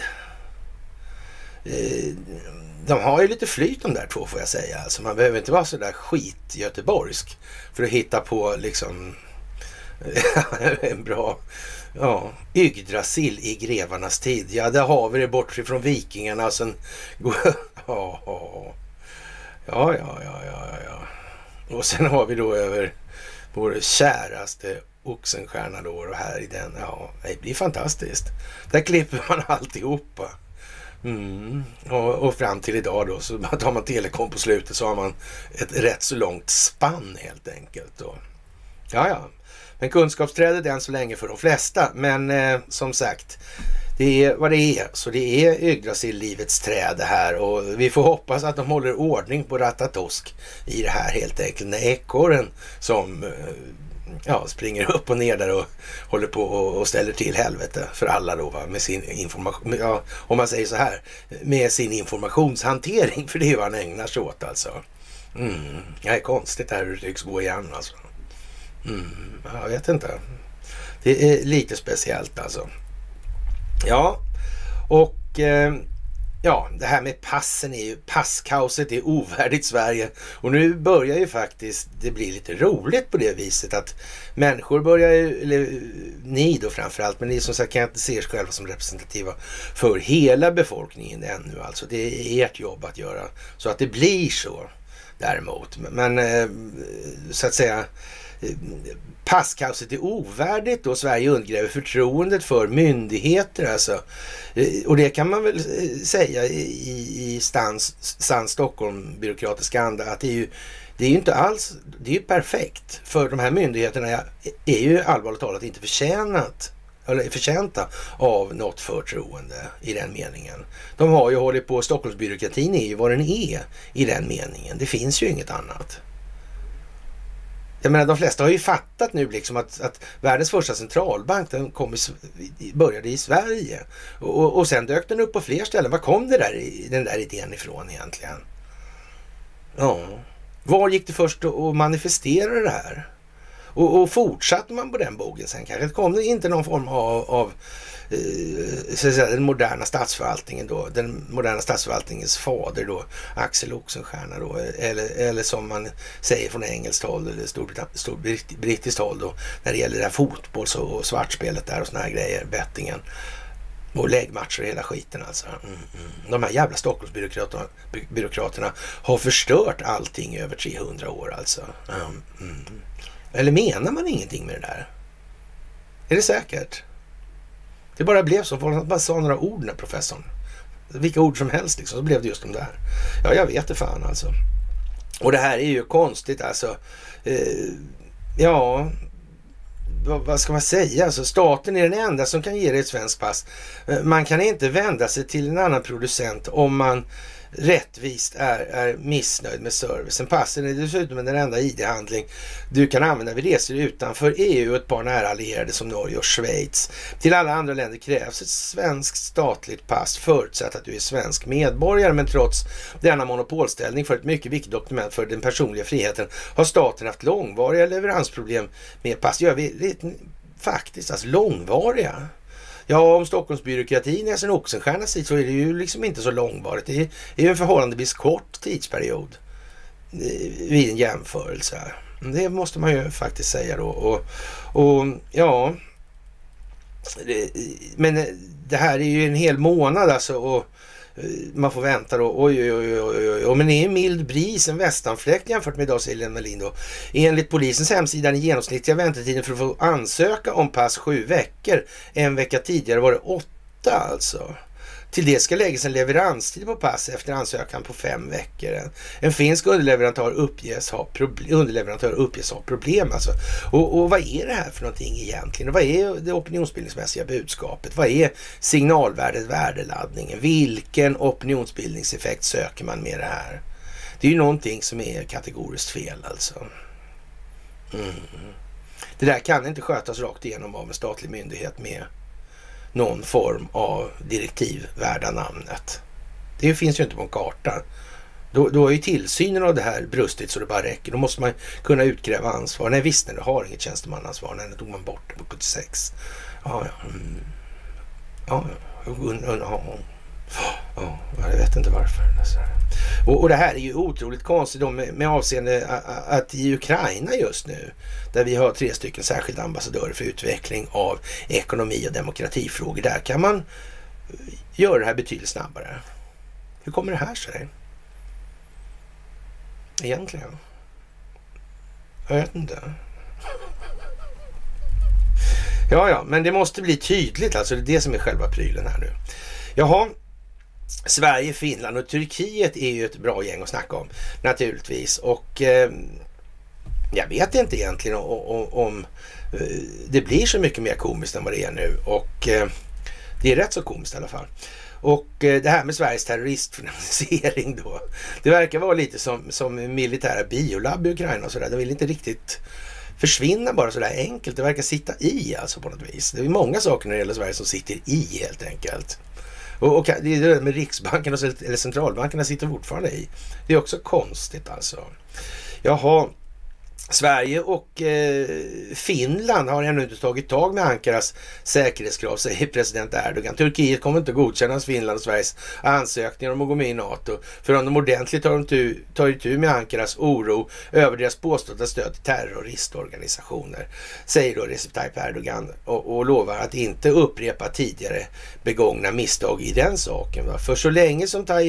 Speaker 1: De har ju lite flyt de där två, får jag säga. Alltså man behöver inte vara så där skit göteborgsk för att hitta på liksom en bra Yggdrasil i grevarnas tid. Ja, där har vi det bort från vikingarna. Sen ja. Och sen har vi då över vår käraste Oxenstierna då, och här i den. Ja, det blir fantastiskt. Där klipper man alltihopa. Och fram till idag då, så tar man telekom på slutet, så har man ett rätt så långt spann helt enkelt då. Ja. Men kunskapsträdet är än så länge för de flesta. Men som sagt, det är vad det är. Så det är Yggdrasil, livets träd det här. Och vi får hoppas att de håller ordning på Ratatosk i det här helt enkelt. När ekorren som springer upp och ner där och håller på och ställer till helvete för alla då, va? Med sin information. Ja, om man säger så här, med sin informationshantering. För det är vad han ägnar sig åt alltså. Det är konstigt här hur det tycks gå igen alltså. Jag vet inte. Det är lite speciellt alltså. Ja, och det här med passen är ju, passkaoset är ovärdigt Sverige. Och nu börjar ju faktiskt det bli lite roligt på det viset att människor börjar ju, eller ni då framförallt, men ni som sagt kan inte se er själva som representativa för hela befolkningen ännu alltså. Det är ert jobb att göra så att det blir så däremot. Men så att säga, passkaoset är ovärdigt och Sverige undergräver förtroendet för myndigheter alltså. Och det kan man väl säga i sann Stockholm-byråkratisk anda att det är ju inte alls, det är ju perfekt för de här myndigheterna är ju allvarligt talat inte förtjänta av något förtroende i den meningen. De har ju hållit på, Stockholmsbyråkratin är ju vad den är i den meningen. Det finns ju inget annat. Jag menar, de flesta har ju fattat nu liksom att världens första centralbank den började i Sverige. Och sen dök den upp på fler ställen. Var kom den där idén ifrån egentligen? Ja. Var gick det först att manifestera det här? Och fortsatte man på den bogen sen kanske? Kom det inte någon form av så att säga, den moderna statsförvaltningen då, den moderna statsförvaltningens fader då, Axel Oxenstierna då, eller som man säger från engelskt håll eller brittiskt håll då, när det gäller det här fotbolls- och svartspelet där och såna här grejer, bettingen och läggmatcher och hela skiten alltså. De här jävla Stockholmsbyråkraterna har förstört allting i över 300 år alltså. Eller menar man ingenting med det där? Är det säkert? Det bara blev så. Folk bara sa några ord när professorn. Vilka ord som helst liksom. Så blev det just de där. Ja, jag vet det fan alltså. Och det här är ju konstigt alltså. Ja, vad ska man säga? Alltså, staten är den enda som kan ge dig ett svenskt pass. Man kan inte vända sig till en annan producent om man rättvist är missnöjd med servicen. Passen är dessutom den enda ID-handling du kan använda vid resor utanför EU och ett par nära allierade som Norge och Schweiz. Till alla andra länder krävs ett svenskt statligt pass förutsatt att du är svensk medborgare, men trots denna monopolställning för ett mycket viktigt dokument för den personliga friheten har staten haft långvariga leveransproblem med pass. Jag vet faktiskt, alltså långvariga. Ja, om Stockholmsbyråkratin är sen Oxenstiernas tid så är det ju liksom inte så långvarigt. Det är ju en förhållandevis kort tidsperiod vid en jämförelse. Det måste man ju faktiskt säga då. Och ja, men det här är ju en hel månad alltså och man får vänta då. Oj. Men det är en mild bris, en västanfläkt jämfört med idag, säger Lena Melin då. Enligt polisens hemsida i genomsnittliga väntetiden för att få ansöka om pass 7 veckor. En vecka tidigare var det 8 alltså. Till det ska läggas en leveranstid på pass efter ansökan på 5 veckor. En finsk underleverantör uppges ha problem alltså. Och vad är det här för någonting egentligen? Och vad är det opinionsbildningsmässiga budskapet? Vad är signalvärdet, värdeladdningen? Vilken opinionsbildningseffekt söker man med det här? Det är ju någonting som är kategoriskt fel alltså. Det där kan inte skötas rakt igenom av en statlig myndighet med någon form av direktiv värda namnet. Det finns ju inte på en karta. Då har ju tillsynen av det här brustit så det bara räcker. Då måste man kunna utkräva ansvar. Nej visst, du har inget tjänstemannaansvar. Nej, det tog man bort på 76. Jag vet inte varför. Och det här är ju otroligt konstigt då med avseende att i Ukraina just nu, där vi har 3 stycken särskilda ambassadörer för utveckling av ekonomi och demokratifrågor, där kan man göra det här betydligt snabbare. Hur kommer det här sig? Egentligen? Jag vet inte. Ja, men det måste bli tydligt, alltså det är det som är själva prylen här nu. Jaha. Sverige, Finland och Turkiet är ju ett bra gäng att snacka om naturligtvis, och jag vet inte egentligen om det blir så mycket mer komiskt än vad det är nu, och det är rätt så komiskt i alla fall. Och det här med Sveriges terroristfinansiering då, det verkar vara lite som militära biolabb i Ukraina och sådär. De vill inte riktigt försvinna bara sådär enkelt, det verkar sitta i alltså på något vis. Det är många saker när det gäller Sverige som sitter i helt enkelt. Och det är det med Riksbanken eller centralbankerna sitter fortfarande i. Det är också konstigt alltså. Jaha, Sverige och Finland har ännu inte tagit tag med Ankaras säkerhetskrav, säger president Erdogan. Turkiet kommer inte godkänna Finland och Sveriges ansökningar om att gå med i NATO förrän de ordentligt tar itu med Ankaras oro över deras påstådda stöd till terroristorganisationer, säger då Recep Tayyip Erdogan, och lovar att inte upprepa tidigare begångna misstag i den saken. För så länge som Tayyip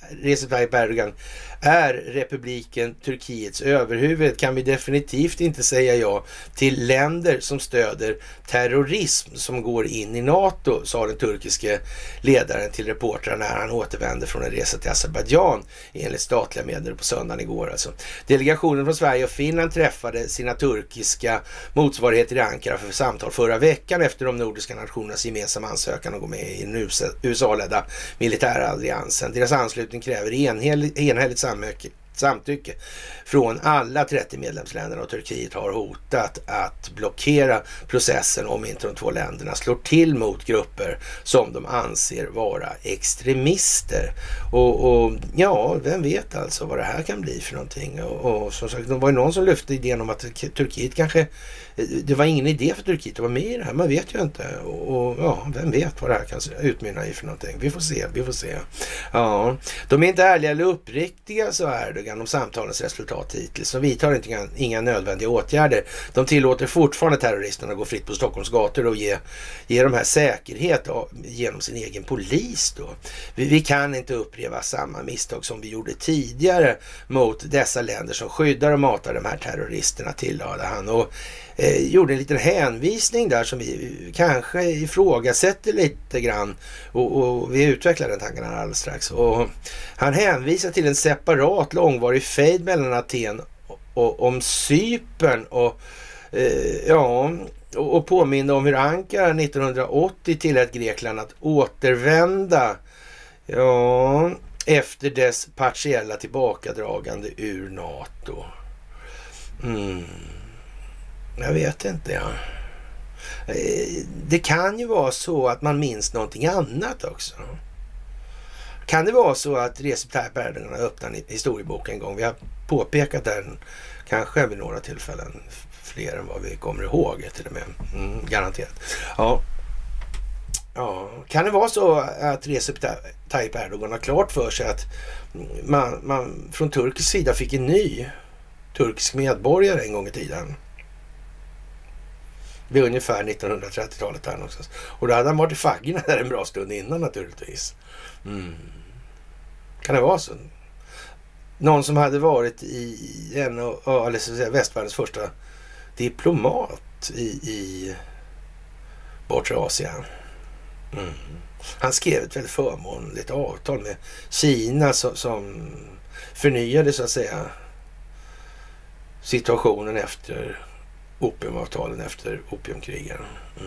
Speaker 1: Recep Tayyip Erdogan är republiken Turkiets överhuvud kan vi definitivt inte säga ja till länder som stöder terrorism som går in i NATO, sa den turkiske ledaren till reportrar när han återvände från en resa till Azerbaijan enligt statliga medier på söndagen igår. Alltså. Delegationen från Sverige och Finland träffade sina turkiska motsvarigheter i Ankara för samtal förra veckan efter de nordiska nationernas gemensamma ansökan att gå med i den USA-ledda militäralliansen. Deras anslutning kräver enhälligt samtycke från alla 30 medlemsländerna och Turkiet har hotat att blockera processen om inte de två länderna slår till mot grupper som de anser vara extremister. Och ja, vem vet alltså vad det här kan bli för någonting. Och som sagt, det var ju någon som lyfte idén om att Turkiet kanske, det var ingen idé för Turkiet att vara med i det här, man vet ju inte. Och ja, vem vet vad det här kan utmynna i för någonting. Vi får se. Ja, de är inte ärliga eller uppriktiga, så Erdogan, om samtalens resultat hittills. De vidtar inga nödvändiga åtgärder. De tillåter fortfarande terroristerna att gå fritt på Stockholms gator och ge de här säkerhet genom sin egen polis då. Vi kan inte uppleva samma misstag som vi gjorde tidigare mot dessa länder som skyddar och matar de här terroristerna, tillade han. Och gjorde en liten hänvisning där som vi kanske ifrågasätter lite grann och vi utvecklar den tanken här alldeles strax. Och han hänvisar till en separat långvarig fejd mellan Aten och om Cypern och påminna om hur Ankara 1980 tillät Grekland att återvända efter dess partiella tillbakadragande ur NATO. Jag vet inte, Det kan ju vara så att man minns någonting annat också. Kan det vara så att Recep Tayyip Erdogan har öppnat en historiebok en gång? Vi har påpekat den kanske vid några tillfällen, fler än vad vi kommer ihåg till och med. Garanterat. Ja, kan det vara så att Recep Tayyip Erdogan har klart för sig att man från turkisk sida fick en ny turkisk medborgare en gång i tiden? Vid ungefär 1930-talet här någonstans. Och då hade han varit i faggorna där en bra stund innan naturligtvis. Kan det vara så? Någon som hade varit i en av västvärldens första diplomat i bortre Asien. Han skrev ett väldigt förmånligt avtal med Kina som förnyade så att säga situationen efter opiumavtalen efter opiumkrigen.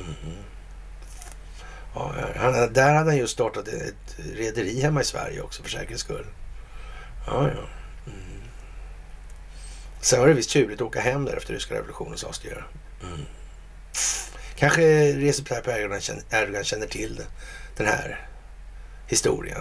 Speaker 1: Ja, där hade han ju startat ett rederi hemma i Sverige också för säkerhets skull. Sen var det visst tjurigt att åka hem där efter ryska revolutionen, sades det. Kanske Recep Tayyip Erdogan känner till den här historien.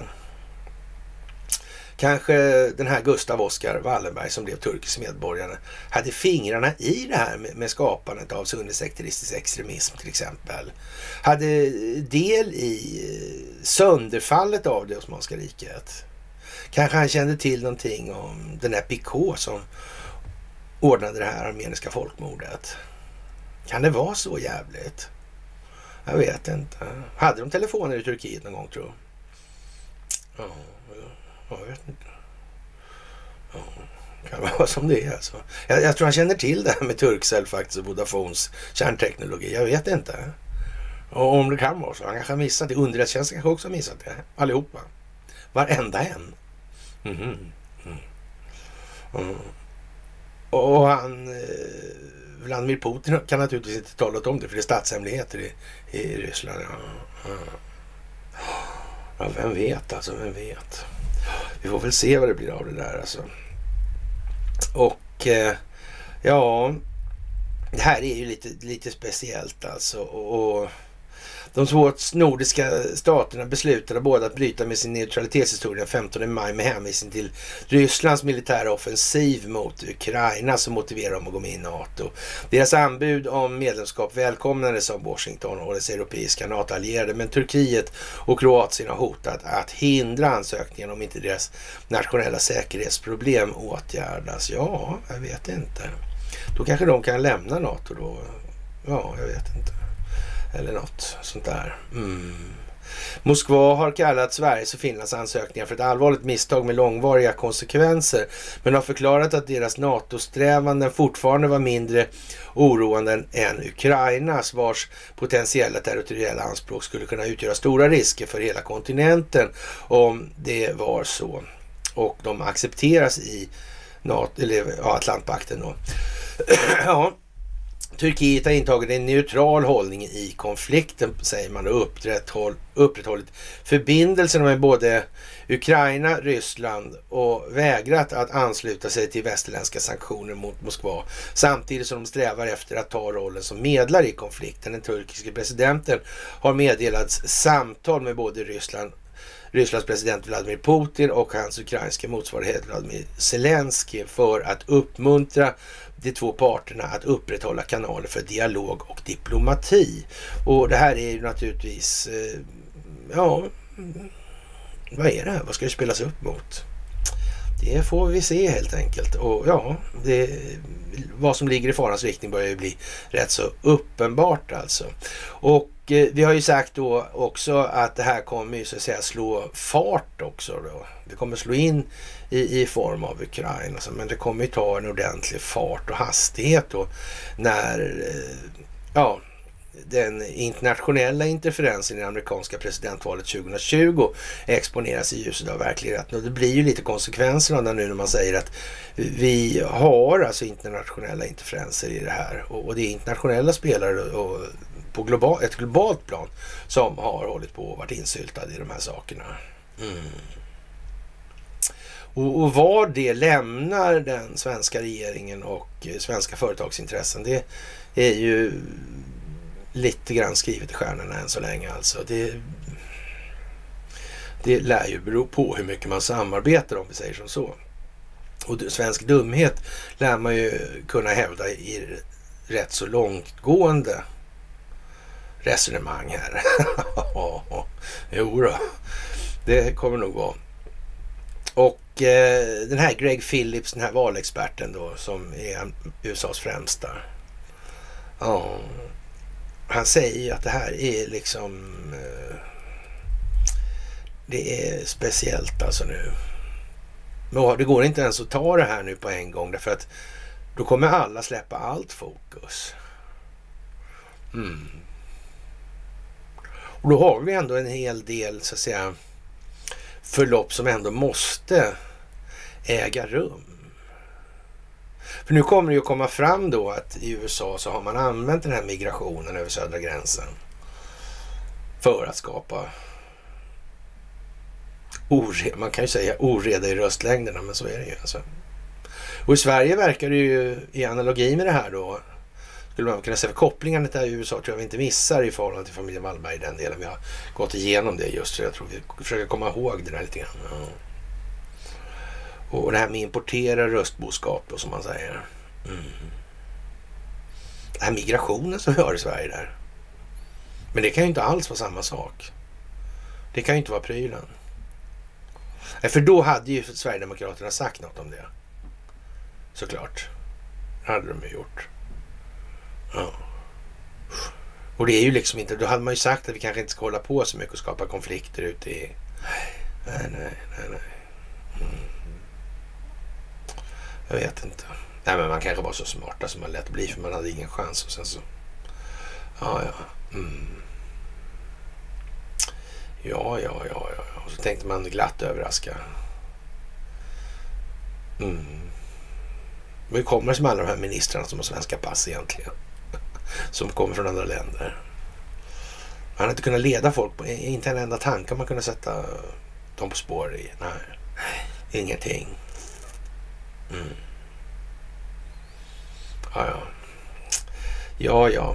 Speaker 1: Kanske den här Gustav Oskar Wallenberg som blev turkisk medborgare hade fingrarna i det här med skapandet av sunnisekteristisk extremism till exempel. Hade del i sönderfallet av det Osmanska riket. Kanske han kände till någonting om den här Picot som ordnade det här armeniska folkmordet. Kan det vara så jävligt? Jag vet inte. Hade de telefoner i Turkiet någon gång, tror jag? Jag vet inte. Kan vara som det är alltså. Jag tror han känner till det här med Turkcell faktiskt och Vodafones kärnteknologi. Jag vet inte. Och om det kan vara så. Han kanske har missat det. Underrättelsetjänsten kanske också har missat det. Allihopa. Varenda en. Och han... Vladimir Putin kan naturligtvis inte tala om det för det är statshemligheter i Ryssland. Ja, vem vet alltså, vem vet. Vi får väl se vad det blir av det där alltså. Och det här är ju lite speciellt alltså. Och de två nordiska staterna beslutade båda att bryta med sin neutralitetshistoria 15 maj med hänvisning till Rysslands militära offensiv mot Ukraina som motiverar dem att gå med i NATO. Deras anbud om medlemskap välkomnades av Washington och dess europeiska NATO-allierade, men Turkiet och Kroatien har hotat att hindra ansökningen om inte deras nationella säkerhetsproblem åtgärdas. Ja, jag vet inte. Då kanske de kan lämna NATO då. Ja, jag vet inte. Eller något sånt där. Moskva har kallat Sveriges och Finlands ansökningar för ett allvarligt misstag med långvariga konsekvenser, men har förklarat att deras NATO-strävanden fortfarande var mindre oroande än Ukrainas, vars potentiella territoriella anspråk skulle kunna utgöra stora risker för hela kontinenten om det var så. Och de accepteras i NATO, eller Atlantpakten då. Ja. Turkiet har intagit en neutral hållning i konflikten, säger man, och upprätthållit förbindelserna med både Ukraina, Ryssland och vägrat att ansluta sig till västerländska sanktioner mot Moskva, samtidigt som de strävar efter att ta rollen som medlare i konflikten. Den turkiske presidenten har meddelats samtal med både Rysslands president Vladimir Putin och hans ukrainska motsvarighet Vladimir Zelensky för att uppmuntra de två parterna att upprätthålla kanaler för dialog och diplomati. Och det här är ju naturligtvis, vad är det här? Vad ska det spelas upp mot? Det får vi se helt enkelt. Och vad som ligger i farans riktning börjar ju bli rätt så uppenbart alltså. Och vi har ju sagt då också att det här kommer ju så att säga slå fart också då. Det kommer slå in i form av Ukraina, men det kommer ju ta en ordentlig fart och hastighet då när den internationella interferensen i det amerikanska presidentvalet 2020 exponeras i ljuset av verkligheten. Och det blir ju lite konsekvenser av det nu när man säger att vi har alltså internationella interferenser i det här. Och det är internationella spelare och på ett globalt plan som har hållit på och varit insyltade i de här sakerna. Och var det lämnar den svenska regeringen och svenska företagsintressen, det är ju lite grann skrivet i stjärnorna än så länge alltså. Det lär ju bero på hur mycket man samarbetar, om vi säger som så. Och svensk dumhet lär man ju kunna hävda i rätt så långtgående resonemang här. Jo då, det kommer nog vara. Och den här Greg Phillips, den här valexperten då, som är USAs främsta. Han säger att det här är liksom det är speciellt alltså nu. Men det går inte ens att ta det här nu på en gång, därför att då kommer alla släppa allt fokus. Och då har vi ändå en hel del så att säga förlopp som ändå måste äga rum. För nu kommer det ju komma fram då att i USA så har man använt den här migrationen över södra gränsen för att skapa man kan ju säga oreda i röstlängderna, men så är det ju alltså. Och i Sverige verkar det ju i analogi med det här då, skulle man kunna säga, kopplingen till USA tror jag vi inte missar i förhållande till familjen Wallberg i den delen. Vi har gått igenom det just, så jag tror vi försöker komma ihåg det där lite grann. Ja. Och det här med importera röstboskap då, som man säger. Den här migrationen som vi har i Sverige där. Men det kan ju inte alls vara samma sak. Det kan ju inte vara prylen. För då hade ju Sverigedemokraterna sagt något om det. Såklart. Det hade de ju gjort. Ja. Och det är ju liksom inte, då hade man ju sagt att vi kanske inte ska hålla på så mycket och skapa konflikter ute i... Nej. Jag vet inte. Nej, men man kanske var så smarta som man lät bli, för man hade ingen chans, och sen så... Ja. Och så tänkte man glatt överraska. Men kommer som alla de här ministrarna som har svenska pass egentligen, som kommer från andra länder. Man hade inte kunnat leda folk på, inte en enda tanke man kunde sätta dem på spår i. Nej, ingenting. Ja.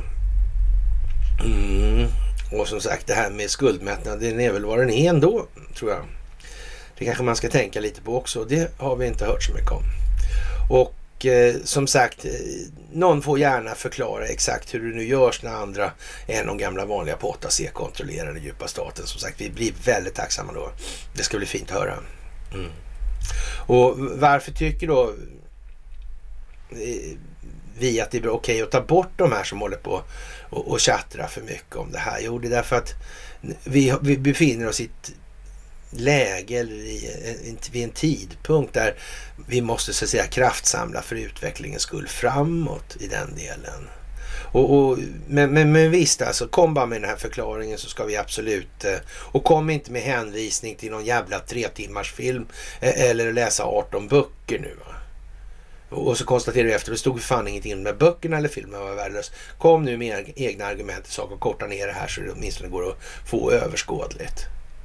Speaker 1: Och som sagt, det här med skuldmättnad, det är väl vad den är ändå, tror jag. Det kanske man ska tänka lite på också. Det har vi inte hört så mycket om. Och som sagt, någon får gärna förklara exakt hur det nu görs när andra än de gamla vanliga på 8C kontrollerar den djupa staten. Som sagt, vi blir väldigt tacksamma då. Det ska bli fint att höra. Och varför tycker då vi att det är okej att ta bort de här som håller på och chattrar för mycket om det här? Jo, det är därför att vi befinner oss i ett läge eller vid en tidpunkt där vi måste så att säga kraftsamla för utvecklingens skull framåt i den delen. Men visst, alltså, kom bara med den här förklaringen så ska vi absolut, och kom inte med hänvisning till någon jävla 3 timmars film eller läsa 18 böcker nu, va? Och så konstaterar vi efter, det stod fan ingenting med böckerna eller filmen var värdelös. Kom nu med egna argument i sak och korta ner det här så det åtminstone går att få överskådligt.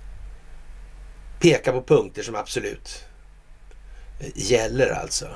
Speaker 1: Peka på punkter som absolut gäller alltså.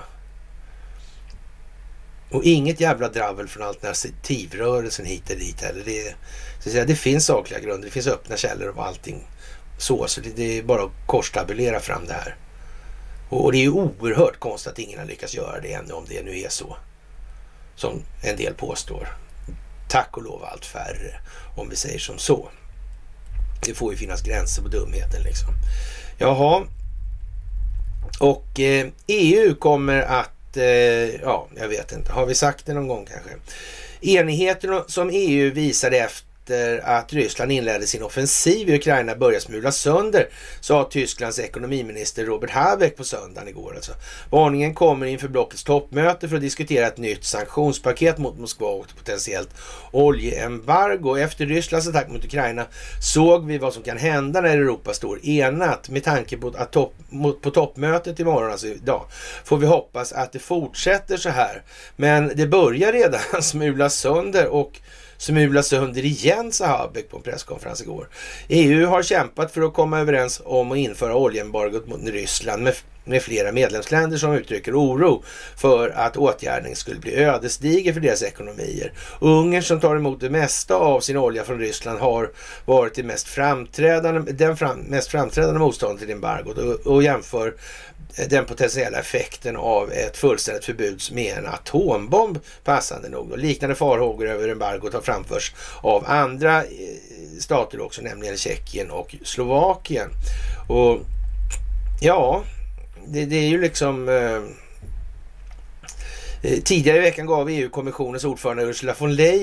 Speaker 1: Och inget jävla dravel från alternativrörelsen hit eller dit heller. Det finns sakliga grunder, det finns öppna källor och allting. Så det är bara att korstabulera fram det här. Och det är ju oerhört konstigt att ingen har lyckats göra det ännu, om det nu är så. Som en del påstår. Tack och lov allt färre, om vi säger som så. Det får ju finnas gränser på dumheten liksom. Jaha. Och EU kommer att ja, jag vet inte. Har vi sagt det någon gång kanske? Enigheten som EU visade efter att Ryssland inledde sin offensiv i Ukraina börjar smula sönder, sa Tysklands ekonomiminister Robert Habeck på söndagen igår. Alltså. Varningen kommer inför blockets toppmöte för att diskutera ett nytt sanktionspaket mot Moskva och ett potentiellt oljeembargo. Efter Rysslands attack mot Ukraina såg vi vad som kan hända när Europa står enat. Med tanke på att på toppmötet imorgon, alltså idag, får vi hoppas att det fortsätter så här. Men det börjar redan smula sönder och smula sönder igen, sa Habeck på en presskonferens igår. EU har kämpat för att komma överens om att införa oljeembargot mot Ryssland med flera medlemsländer som uttrycker oro för att åtgärden skulle bli ödesdiger för deras ekonomier. Ungern, som tar emot det mesta av sin olja från Ryssland, har varit den mest framträdande motståndaren till embargot och jämför den potentiella effekten av ett fullständigt förbud med en atombomb, passande nog. Och liknande farhågor över embargot har framförts av andra stater också, nämligen Tjeckien och Slovakien. Och ja, det är ju liksom tidigare i veckan gav EU-kommissionens ordförande Ursula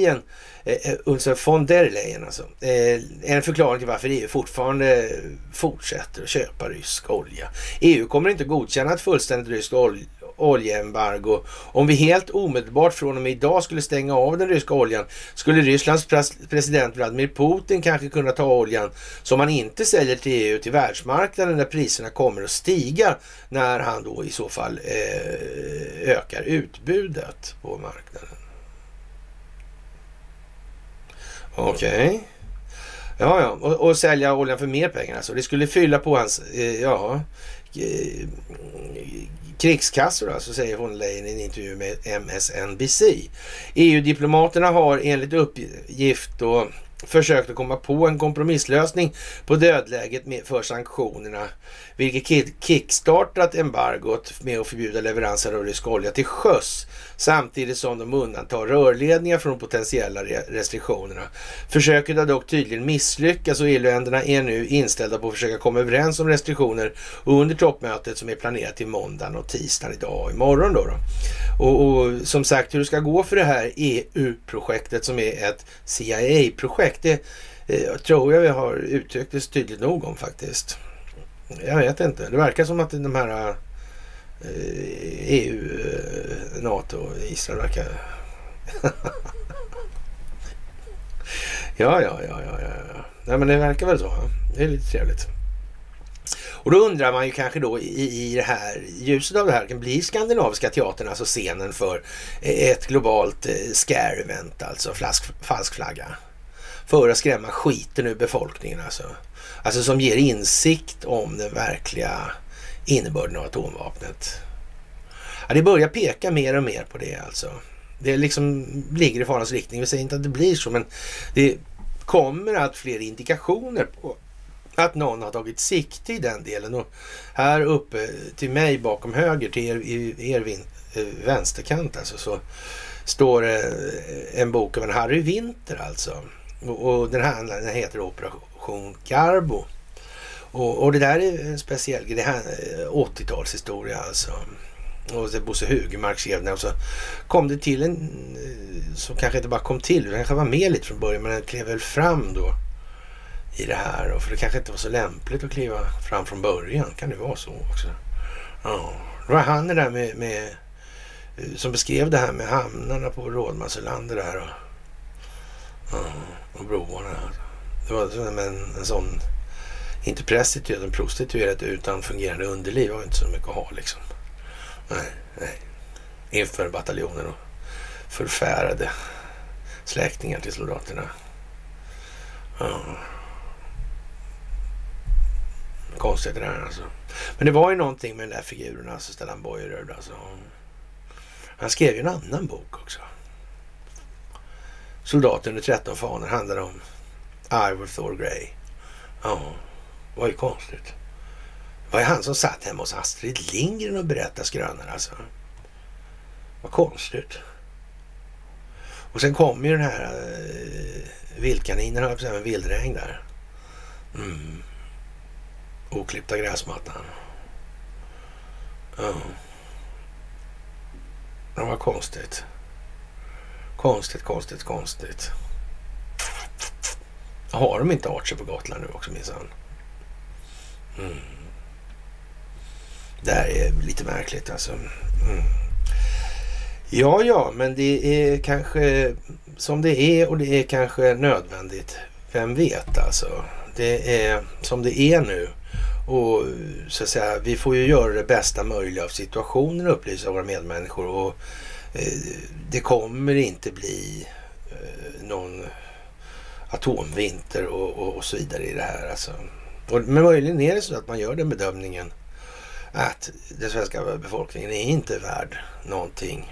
Speaker 1: von der Leyen alltså, en förklaring till varför EU fortfarande fortsätter att köpa rysk olja. EU kommer inte godkänna ett fullständigt ryskt oljeembargo. Om vi helt omedelbart från och med idag skulle stänga av den ryska oljan, skulle Rysslands president Vladimir Putin kanske kunna ta oljan som man inte säljer till EU till världsmarknaden, när priserna kommer att stiga, när han då i så fall ökar utbudet på marknaden. Okej. Ja. Och sälja oljan för mer pengar. Alltså. Det skulle fylla på hans krigskassor, alltså, säger von Leyen i en intervju med MSNBC. EU-diplomaterna har enligt uppgift då försökt att komma på en kompromisslösning på dödläget för sanktionerna, vilket kickstartat embargot med att förbjuda leveranser av rysk olja till sjöss, samtidigt som de undantar rörledningar från de potentiella restriktionerna. Försöket har dock tydligen misslyckats och EU-länderna är nu inställda på att försöka komma överens om restriktioner under toppmötet som är planerat till måndagen och tisdagen idag och imorgon då. Och som sagt, hur det ska gå för det här EU-projektet som är ett CIA-projekt, det tror jag vi har uttryckt det tydligt nog om faktiskt. Jag vet inte. Det verkar som att de här EU, NATO och Israel verkar... Ja. Nej, men det verkar väl så. Det är lite trevligt. Och då undrar man ju kanske då i det här ljuset av det här, kan bli Skandinaviska teatern alltså scenen för ett globalt scare-event, alltså falsk flagga. För att skrämma skiten ur befolkningen alltså. Alltså som ger insikt om den verkliga innebörden av atomvapnet. Ja, det börjar peka mer och mer på det alltså. Det liksom ligger i farans riktning. Vi säger inte att det blir så, men det kommer att fler indikationer på att någon har tagit sikte i den delen. Och här uppe till mig bakom höger till er vänsterkant alltså, så står en bok av en Harry Winter alltså. Och den heter Operation Garbo. Och det där är en speciell grej. Det här är 80-talshistoria alltså. Och så Bosse Hugemark skrev den, och så kom det till en som kanske inte bara kom till, den kanske var med lite från början, men den klev väl fram då i det här. Och för det kanske inte var så lämpligt att kliva fram från början. Kan det vara så också? Ja, det var han där med som beskrev det här med hamnarna på Rådmansölander där och broarna. Det var som en sån, inte prostituerad, en prostituerad utan fungerande underliv var inte så mycket att ha liksom. Nej. Inför bataljoner och förfärade släktingar till soldaterna. Ja. Konstigt det där alltså. Men det var ju någonting med den där figuren, alltså Stellan Bojeröd alltså. Han skrev ju en annan bok också. Soldaten under 13 fanor handlar om Ivor Thor Grey. Ja, det var ju konstigt. Det var ju han som satt hemma hos Astrid Lindgren och berättade skrönor alltså. Vad konstigt. Och sen kom ju den här vildkaninen, höll jag på att säga, med vildregn där. Oklippta gräsmattan. Ja. Det var konstigt. Konstigt. Har de inte Archer på Gotland nu också minsann? Det här är lite märkligt alltså. Ja, men det är kanske som det är, och det är kanske nödvändigt. Vem vet alltså. Det är som det är nu. Och så att säga, vi får ju göra det bästa möjliga av situationen och upplysa våra medmänniskor. Och det kommer inte bli någon atomvinter och så vidare i det här alltså. Men möjligen är det så att man gör den bedömningen att den svenska befolkningen är inte värd någonting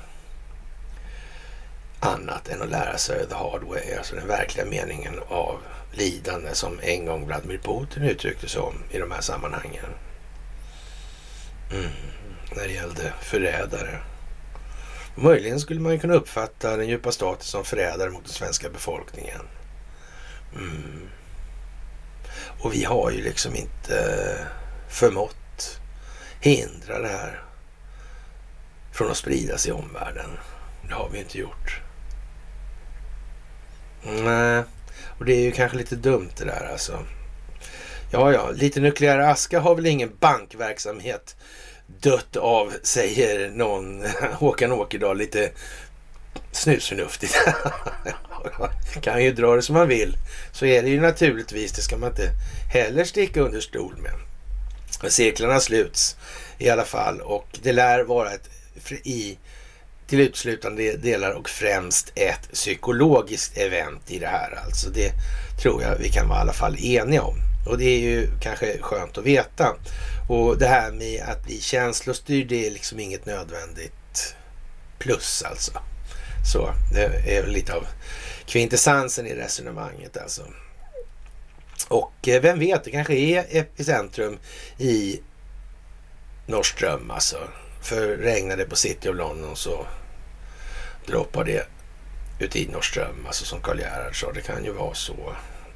Speaker 1: annat än att lära sig the hard way, alltså den verkliga meningen av lidande som en gång Vladimir Putin uttryckte sig om i de här sammanhangen. När det gällde förrädare. Möjligen skulle man kunna uppfatta den djupa staten som förrädare mot den svenska befolkningen. Och vi har ju liksom inte förmått hindra det här från att spridas i omvärlden. Det har vi inte gjort. Nej, och det är ju kanske lite dumt det där alltså. Ja, lite nukleär aska har väl ingen bankverksamhet dött av, säger någon Håkan Åkerdal lite snusförnuftigt. Kan ju dra det som man vill. Så är det ju naturligtvis, det ska man inte heller sticka under stol med. Cirklarna sluts i alla fall, och det lär vara till utslutande delar och främst ett psykologiskt event i det här. Alltså det tror jag vi kan vara i alla fall eniga om. Och det är ju kanske skönt att veta. Och det här med att bli känslostyrd, det är liksom inget nödvändigt plus alltså. Så det är väl lite av kvintessensen i resonemanget alltså. Och vem vet, det kanske är epicentrum i Norrström alltså. För regnar det på City of London så droppar det ut i Norrström, alltså som Karl Gerhard sa, det kan ju vara så.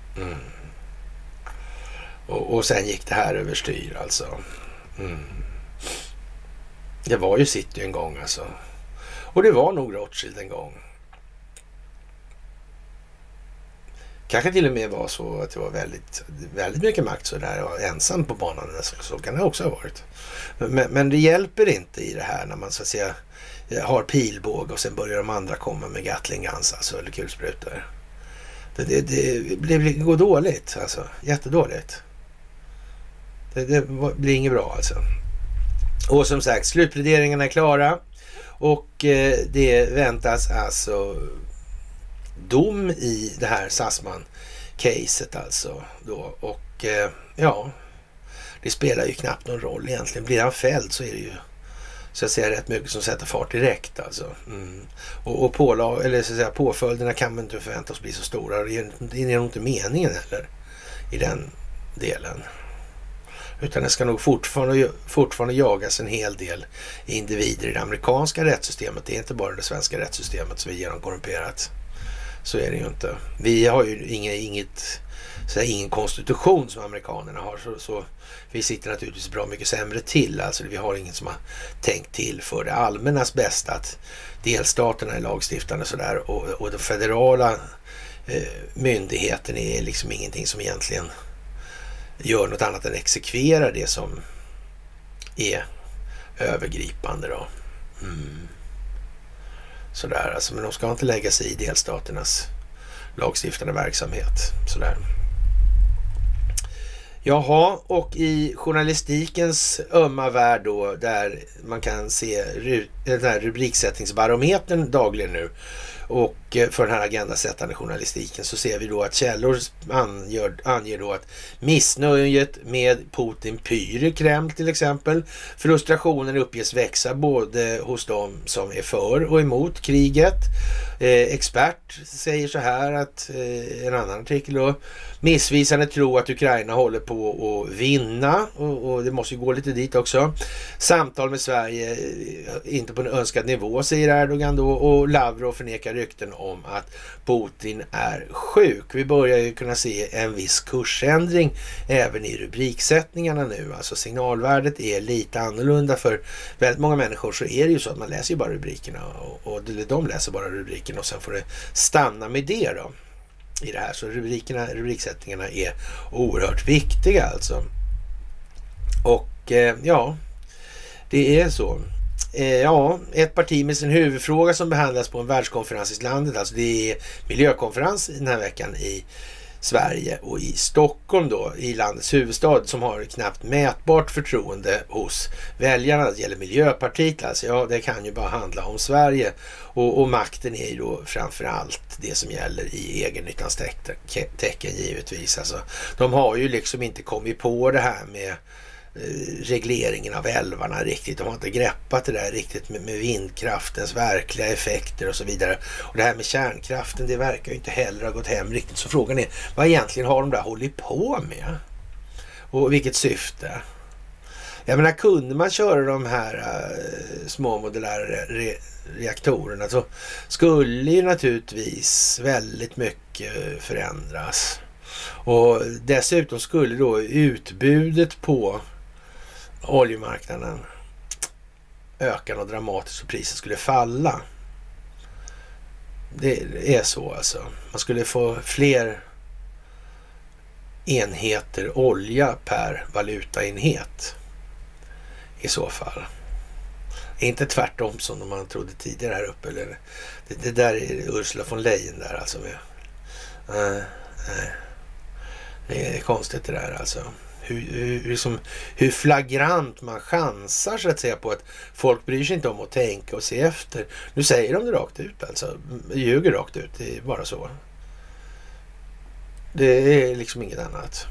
Speaker 1: Och sen gick det här överstyr alltså. Det var ju City en gång alltså. Och det var nog Rothschild en gång. Kanske till och med var så att det var väldigt mycket makt så där, jag var ensam på banan, så kan det också ha varit. Men det hjälper inte i det här när man så att säga har pilbåge och sen börjar de andra komma med Gatling Guns alltså, eller kulsprutor. Det går dåligt alltså, jättedåligt. Det blir inget bra alltså. Och som sagt, slutpläderingarna är klara och det väntas alltså dom i det här Sassman-caset alltså då. Och ja, det spelar ju knappt någon roll egentligen. Blir han fälld så är det ju så att säga rätt mycket som sätter fart direkt alltså. Och påföljderna kan man inte förvänta sig bli så stora. Det är nog inte meningen heller i den delen. Utan det ska nog fortfarande jagas en hel del individer i det amerikanska rättssystemet. Det är inte bara det svenska rättssystemet som är genomkorrumperat. Så är det ju inte. Vi har ju ingen konstitution som amerikanerna har, så vi sitter naturligtvis bra mycket sämre till. Alltså vi har ingen som har tänkt till för det allmännas bästa, att delstaterna är lagstiftande sådär, och den federala myndigheten är liksom ingenting som egentligen gör något annat än exekvera det som är övergripande då. Sådär alltså, men de ska inte lägga sig i delstaternas lagstiftande verksamhet. Sådär. Jaha, och i journalistikens ömma värld då, där man kan se den här rubriksättningsbarometern dagligen nu, och för den här agendasättande journalistiken, så ser vi då att källor anger då att missnöjet med Putin pyr i Kreml till exempel. Frustrationen uppges växa både hos de som är för och emot kriget. Expert säger så här, att en annan artikel då: missvisande tro att Ukraina håller på att vinna, och det måste ju gå lite dit också. Samtal med Sverige inte på en önskad nivå, säger Erdogan då, och Lavrov förnekar rykten om att Putin är sjuk. Vi börjar ju kunna se en viss kursändring även i rubriksättningarna nu. Alltså signalvärdet är lite annorlunda. För väldigt många människor så är det ju så att man läser ju bara rubrikerna, och de läser bara rubriken, och sen får det stanna med det då i det här. Så rubriksättningarna är oerhört viktiga alltså. Och ja, det är så. Ja, ett parti med sin huvudfråga som behandlas på en världskonferens i landet, alltså det är miljökonferens den här veckan i Sverige och i Stockholm då, i landets huvudstad, som har knappt mätbart förtroende hos väljarna. Det gäller Miljöpartiet alltså. Ja, det kan ju bara handla om Sverige, och makten är ju då framförallt det som gäller i egennyttans tecken givetvis. Alltså, de har ju liksom inte kommit på det här med regleringen av älvarna riktigt. De har inte greppat det där riktigt med vindkraftens verkliga effekter och så vidare. Och det här med kärnkraften, det verkar ju inte heller ha gått hem riktigt. Så frågan är, vad egentligen har de där hållit på med? Och vilket syfte? Jag menar, kunde man köra de här små modulära reaktorerna, så skulle ju naturligtvis väldigt mycket förändras. Och dessutom skulle då utbudet på oljemarknaden öka och dramatiskt, och priset skulle falla. Det är så alltså. Man skulle få fler enheter olja per valutaenhet i så fall. Inte tvärtom som man trodde tidigare här uppe. Eller det där är Ursula von Leyen där alltså med. Det är konstigt det där alltså. Hur flagrant man chansar så att säga på att folk bryr sig inte om att tänka och se efter. Nu säger de det rakt ut alltså. Ljuger rakt ut. Det är bara så. Det är liksom inget annat.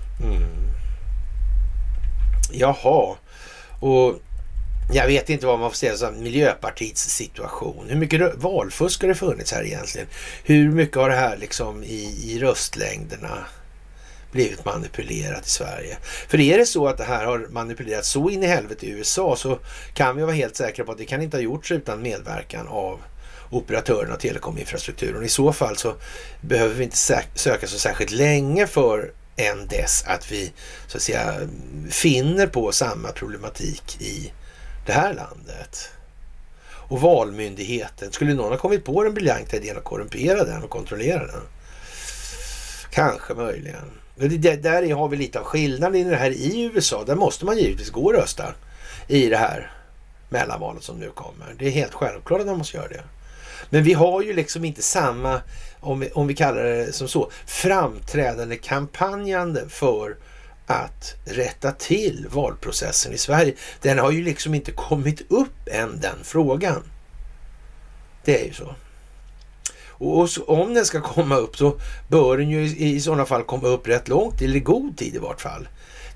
Speaker 1: Jaha. Och jag vet inte vad man får säga om Miljöpartiets situation. Hur mycket valfusk har det funnits här egentligen? Hur mycket har det här liksom i röstlängderna blivit manipulerat i Sverige? För är det så att det här har manipulerats så in i helvete i USA, så kan vi vara helt säkra på att det kan inte ha gjorts utan medverkan av operatörerna och telekominfrastrukturen. I så fall så behöver vi inte söka så särskilt länge för än dess att vi så att säga finner på samma problematik i det här landet. Och valmyndigheten, skulle någon ha kommit på den briljanta idén att korrumpera den och kontrollera den? Kanske, möjligen. Där har vi lite av skillnad i det här i USA. Där måste man givetvis gå och rösta i det här mellanvalet som nu kommer. Det är helt självklart att man måste göra det. Men vi har ju liksom inte samma, om vi kallar det som så, framträdande kampanjande för att rätta till valprocessen i Sverige. Den har ju liksom inte kommit upp än, den frågan. Det är ju så. Och om den ska komma upp så bör den ju i sådana fall komma upp rätt långt, eller i god tid i vart fall,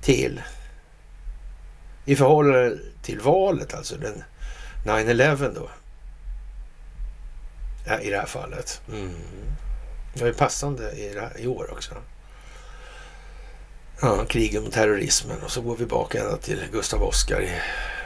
Speaker 1: i förhållande till valet, alltså den 9/11 då. Ja, i det här fallet. Det är passande i år också. Ja, kriget mot terrorismen, och så går vi bak ända till Gustav Oskar i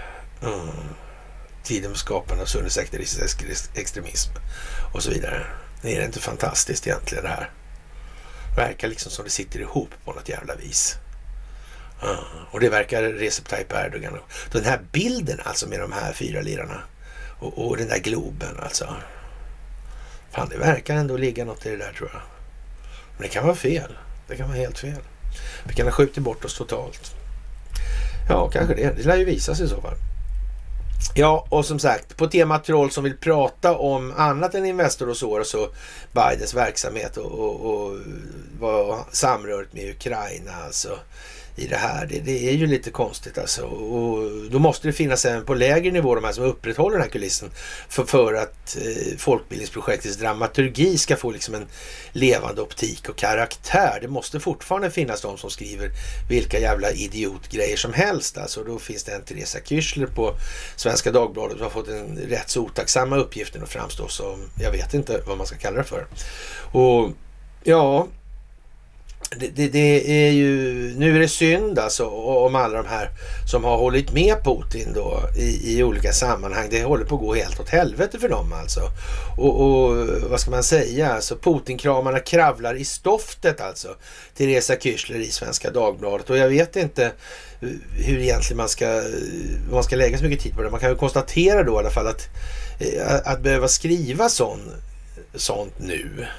Speaker 1: tiden med skapande av sundhetssekteristisk extremism och så vidare. Det är inte fantastiskt egentligen det här. Det verkar liksom som det sitter ihop på något jävla vis. Och det verkar Recep Tayyip Erdogan. Den här bilden alltså med de här 4 lirarna och den där globen alltså. Fan, det verkar ändå ligga något i det där, tror jag. Men det kan vara fel. Det kan vara helt fel. Vi kan ha skjutit bort oss totalt. Ja, kanske det. Det lär ju visa sig i så fall. Ja, och som sagt, på temat troll som vill prata om annat än Investor och så Bidens verksamhet och vad samröret med Ukraina alltså i det här. Det är ju lite konstigt alltså. Och då måste det finnas även på lägre nivå de här som upprätthåller den här kulissen för att folkbildningsprojektets dramaturgi ska få liksom en levande optik och karaktär. Det måste fortfarande finnas de som skriver vilka jävla idiotgrejer som helst alltså. Då finns det en Teresa Kyschler på Svenska Dagbladet som har fått en rätt så otacksamma uppgiften att framstå som, jag vet inte vad man ska kalla det för. Och ja, det är ju, nu är det synd alltså om alla de här som har hållit med Putin då i olika sammanhang. Det håller på att gå helt åt helvete för dem alltså. Och vad ska man säga, alltså Putin-kramarna kravlar i stoftet alltså. Teresa Kyschler i Svenska Dagbladet, och jag vet inte hur egentligen man ska lägga så mycket tid på det. Man kan ju konstatera då i alla fall att behöva skriva sånt nu.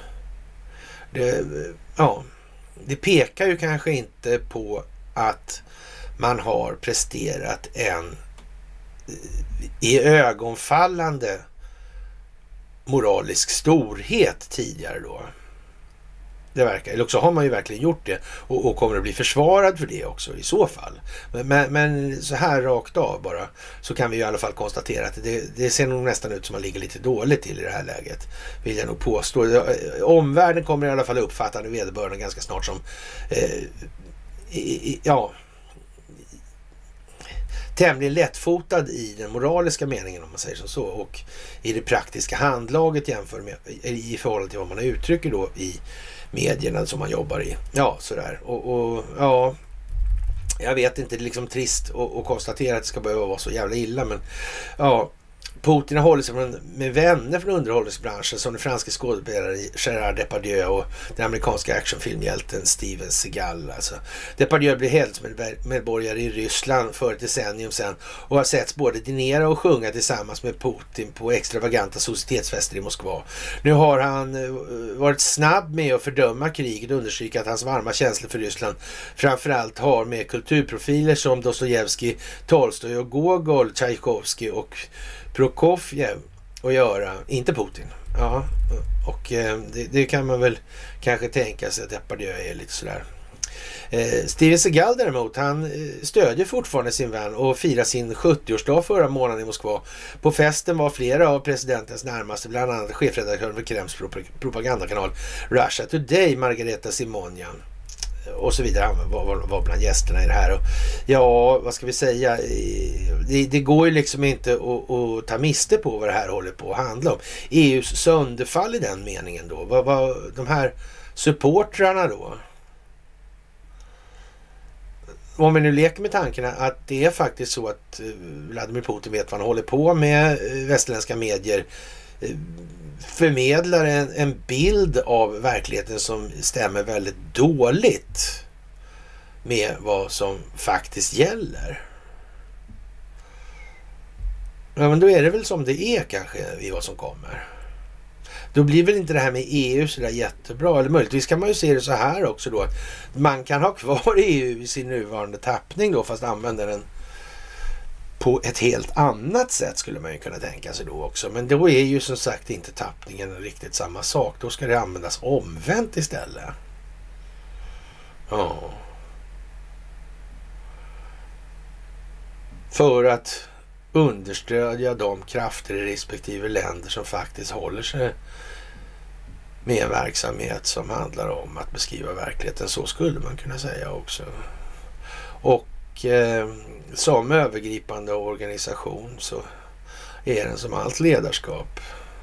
Speaker 1: Det pekar ju kanske inte på att man har presterat en i ögonfallande moralisk storhet tidigare då. Det verkar, eller också har man ju verkligen gjort det och kommer att bli försvarad för det också i så fall. Men så här rakt av bara så kan vi i alla fall konstatera att det ser nog nästan ut som man ligger lite dåligt till i det här läget, vill jag nog påstå. Omvärlden kommer i alla fall uppfatta det vederbörande ganska snart som tämligen lättfotad i den moraliska meningen, om man säger så, och i det praktiska handlaget i förhållande till vad man uttrycker då i medierna som man jobbar i. Ja, sådär. Och ja, jag vet inte, det är liksom trist att konstatera att det ska behöva vara så jävla illa, men ja, Putin har hållit sig med vänner från underhållningsbranschen som den franska skådespelaren Gérard Depardieu och den amerikanska actionfilmhjälten Steven Seagal. Alltså. Depardieu blev heltidsmedborgare i Ryssland för ett decennium sedan och har setts både dinera och sjunga tillsammans med Putin på extravaganta societetsfester i Moskva. Nu har han varit snabb med att fördöma kriget och understryka att hans varma känslor för Ryssland framförallt har med kulturprofiler som Dostojevskij, Tolstoj och Gogol, Tchaikovsky och Prokofjev att göra, inte Putin. Ja, och det kan man väl kanske tänka sig att Depardieu är lite sådär. Steven Seagal däremot, han stödjer fortfarande sin vän och firar sin 70-årsdag förra månaden i Moskva. På festen var flera av presidentens närmaste, bland annat chefredaktören för Kremls propagandakanal Russia Today, Margareta Simonyan och så vidare. Han var bland gästerna i det här. Och ja, vad ska vi säga? Det går ju liksom inte att ta miste på vad det här håller på att handla om. EUs sönderfall i den meningen då. Vad de här supportrarna då? Om vi nu leker med tankarna att det är faktiskt så att Vladimir Putin vet vad han håller på med, västerländska medier förmedlar en bild av verkligheten som stämmer väldigt dåligt med vad som faktiskt gäller. Ja, men då är det väl som det är kanske i vad som kommer. Då blir väl inte det här med EU så där jättebra. Eller möjligtvis kan man ju se det så här också då. Man kan ha kvar EU i sin nuvarande tappning då, fast använda den på ett helt annat sätt skulle man ju kunna tänka sig då också. Men då är ju som sagt inte tappningen riktigt samma sak. Då ska det användas omvänt istället. Ja. För att understödja de krafter i respektive länder som faktiskt håller sig med en verksamhet som handlar om att beskriva verkligheten. Så skulle man kunna säga också. Och som övergripande organisation så är den som allt ledarskap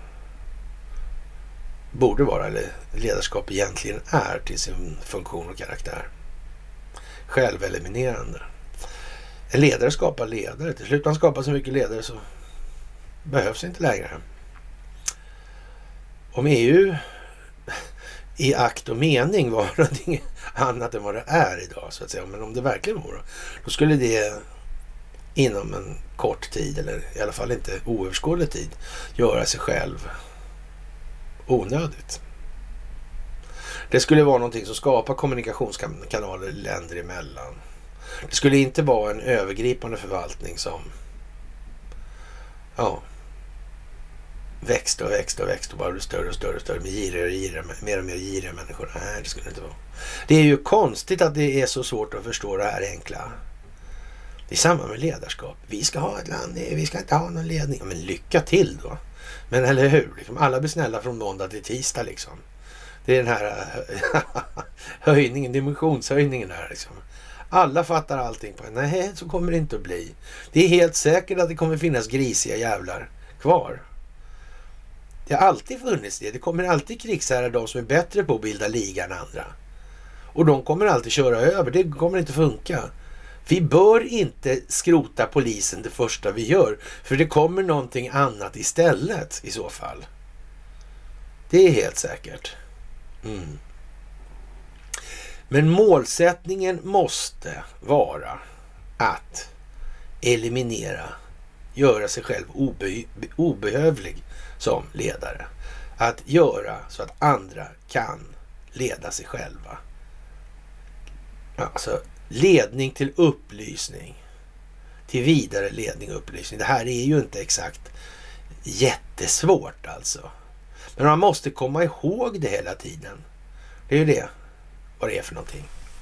Speaker 1: borde vara, eller ledarskap egentligen är till sin funktion och karaktär. Själveliminerande. En ledare skapar ledare. Till slut man skapar så mycket ledare så behövs inte längre. om EU i akt och mening var någonting annat än vad det är idag så att säga, men om det verkligen vore, då skulle det inom en kort tid, eller i alla fall inte oöverskådlig tid, göra sig själv onödigt. Det skulle vara någonting som skapar kommunikationskanaler länder emellan. Det skulle inte vara en övergripande förvaltning som växte och bara blev större och större med mer och mer giriga människor. Nej, det skulle inte vara. Det är ju konstigt att det är så svårt att förstå det här enkla. Det är samma med ledarskap. Vi ska ha ett land, vi ska inte ha någon ledning. Men lycka till då. Men eller hur? Liksom, alla blir snälla från måndag till tisdag liksom. Det är den här höjningen, dimensionshöjningen där liksom. Alla fattar allting på en. Nej, så kommer det inte att bli. Det är helt säkert att det kommer finnas grisiga jävlar kvar. Det har alltid funnits det. Det kommer alltid krigsherrar, de som är bättre på att bilda liga än andra. Och de kommer alltid köra över. Det kommer inte funka. Vi bör inte skrota polisen det första vi gör. För det kommer någonting annat istället i så fall. Det är helt säkert. Men målsättningen måste vara att eliminera, göra sig själv obehövlig som ledare. Att göra så att andra kan leda sig själva. Alltså ledning till upplysning. Till vidare ledning och upplysning. Det här är ju inte exakt jättesvårt alltså. Men man måste komma ihåg det hela tiden. Det är ju det. Vad det är för någonting.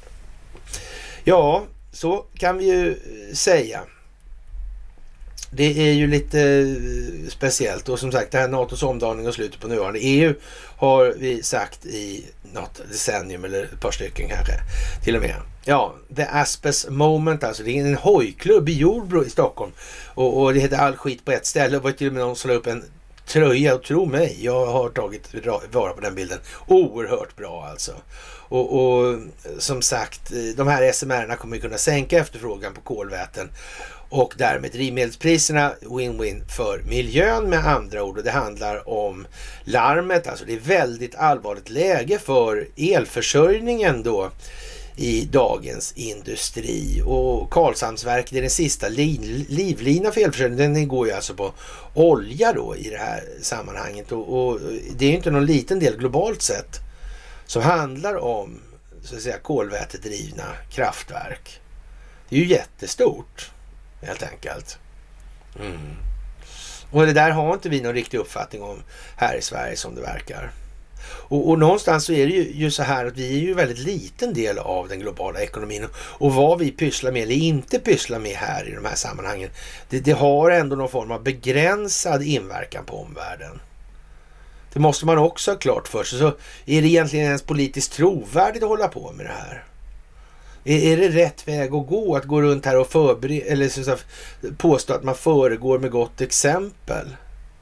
Speaker 1: Ja, så kan vi ju säga. Det är ju lite speciellt. Och som sagt, det här NATOs omdaning och slutet på nuvarande EU har vi sagt i något decennium eller ett par stycken kanske till och med. Ja, The Aspes Moment, alltså det är en hojklubb i Jordbro i Stockholm. Och det heter All skit på ett ställe. Och var till och med någon som la upp en tröja, och tro mig, jag har tagit vara på den bilden. Oerhört bra alltså. Och som sagt, de här SMR-erna kommer kunna sänka efterfrågan på kolväten och därmed drivmedelspriserna, win-win för miljön med andra ord. Och det handlar om larmet, alltså det är väldigt allvarligt läge för elförsörjningen då i dagens industri. Och Karlshamnsverket är den sista livlina för elförsörjningen. Den går ju alltså på olja då i det här sammanhanget. Och det är ju inte någon liten del globalt sett som handlar om så att säga kolvätedrivna kraftverk. Det är ju jättestort helt enkelt. Och det där har inte vi någon riktig uppfattning om här i Sverige som det verkar. Och någonstans så är det ju så här att vi är ju väldigt liten del av den globala ekonomin. Och vad vi pysslar med eller inte pysslar med här i de här sammanhangen, det har ändå någon form av begränsad inverkan på omvärlden. Det måste man också ha klart för sig. Så är det egentligen ens politiskt trovärdigt att hålla på med det här? Är det rätt väg att gå? Att gå runt här och eller så att påstå att man föregår med gott exempel?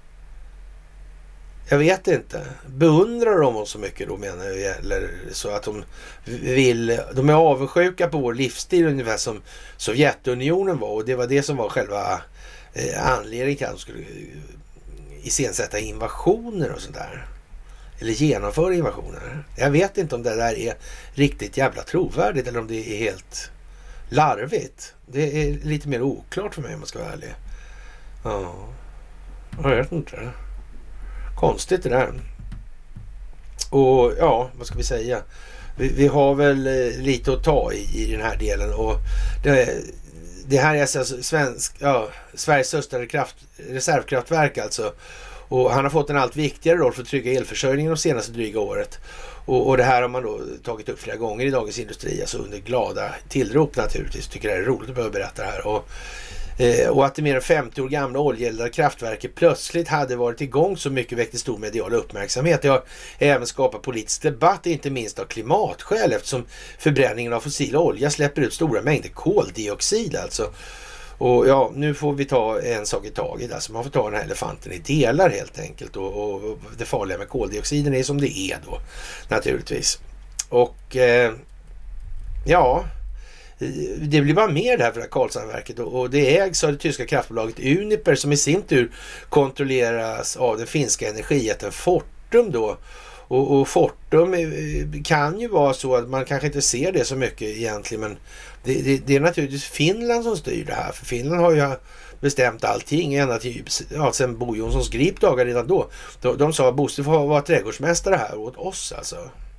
Speaker 1: Jag vet inte. Beundrar de oss så mycket då, menar jag, eller så att de är avundsjuka på vår livsstil ungefär som Sovjetunionen var, och det var det som var själva anledningen till att de skulle iscensätta invasioner och sådär. Eller genomföra invasioner. Jag vet inte om det där är riktigt jävla trovärdigt eller om det är helt larvigt. Det är lite mer oklart för mig om man ska vara ärlig. Ja, jag vet inte. Konstigt det där. Och ja, vad ska vi säga? Vi har väl lite att ta i den här delen. Och det här är alltså Sveriges största reservkraftverk alltså. Och han har fått en allt viktigare roll för att trygga elförsörjningen de senaste dryga året. Och det här har man då tagit upp flera gånger i Dagens Industri, alltså under glada tillrop naturligtvis. Tycker det är roligt att behöva berätta det här. Och att det mer än 50 år gamla oljeeldade kraftverket plötsligt hade varit igång så mycket väckte stor medial uppmärksamhet. Det har även skapat politisk debatt, inte minst av klimatskäl, eftersom förbränningen av fossil olja släpper ut stora mängder koldioxid alltså. Och ja, nu får vi ta en sak i taget. Alltså man får ta den här elefanten i delar helt enkelt. Och det farliga med koldioxiden är som det är då, naturligtvis. Och ja, det blir bara mer det här för det här Karlshamnsverket. Och det ägs av det tyska kraftbolaget Uniper, som i sin tur kontrolleras av den finska energijätten Fortum. Fortum då. Och Fortum kan ju vara så att man kanske inte ser det så mycket egentligen, men det är naturligtvis Finland som styr det här. För Finland har ju bestämt allting ända till sen Bo Jonssons gripdagar redan då. De sa att Bosse får vara trädgårdsmästare här åt oss alltså.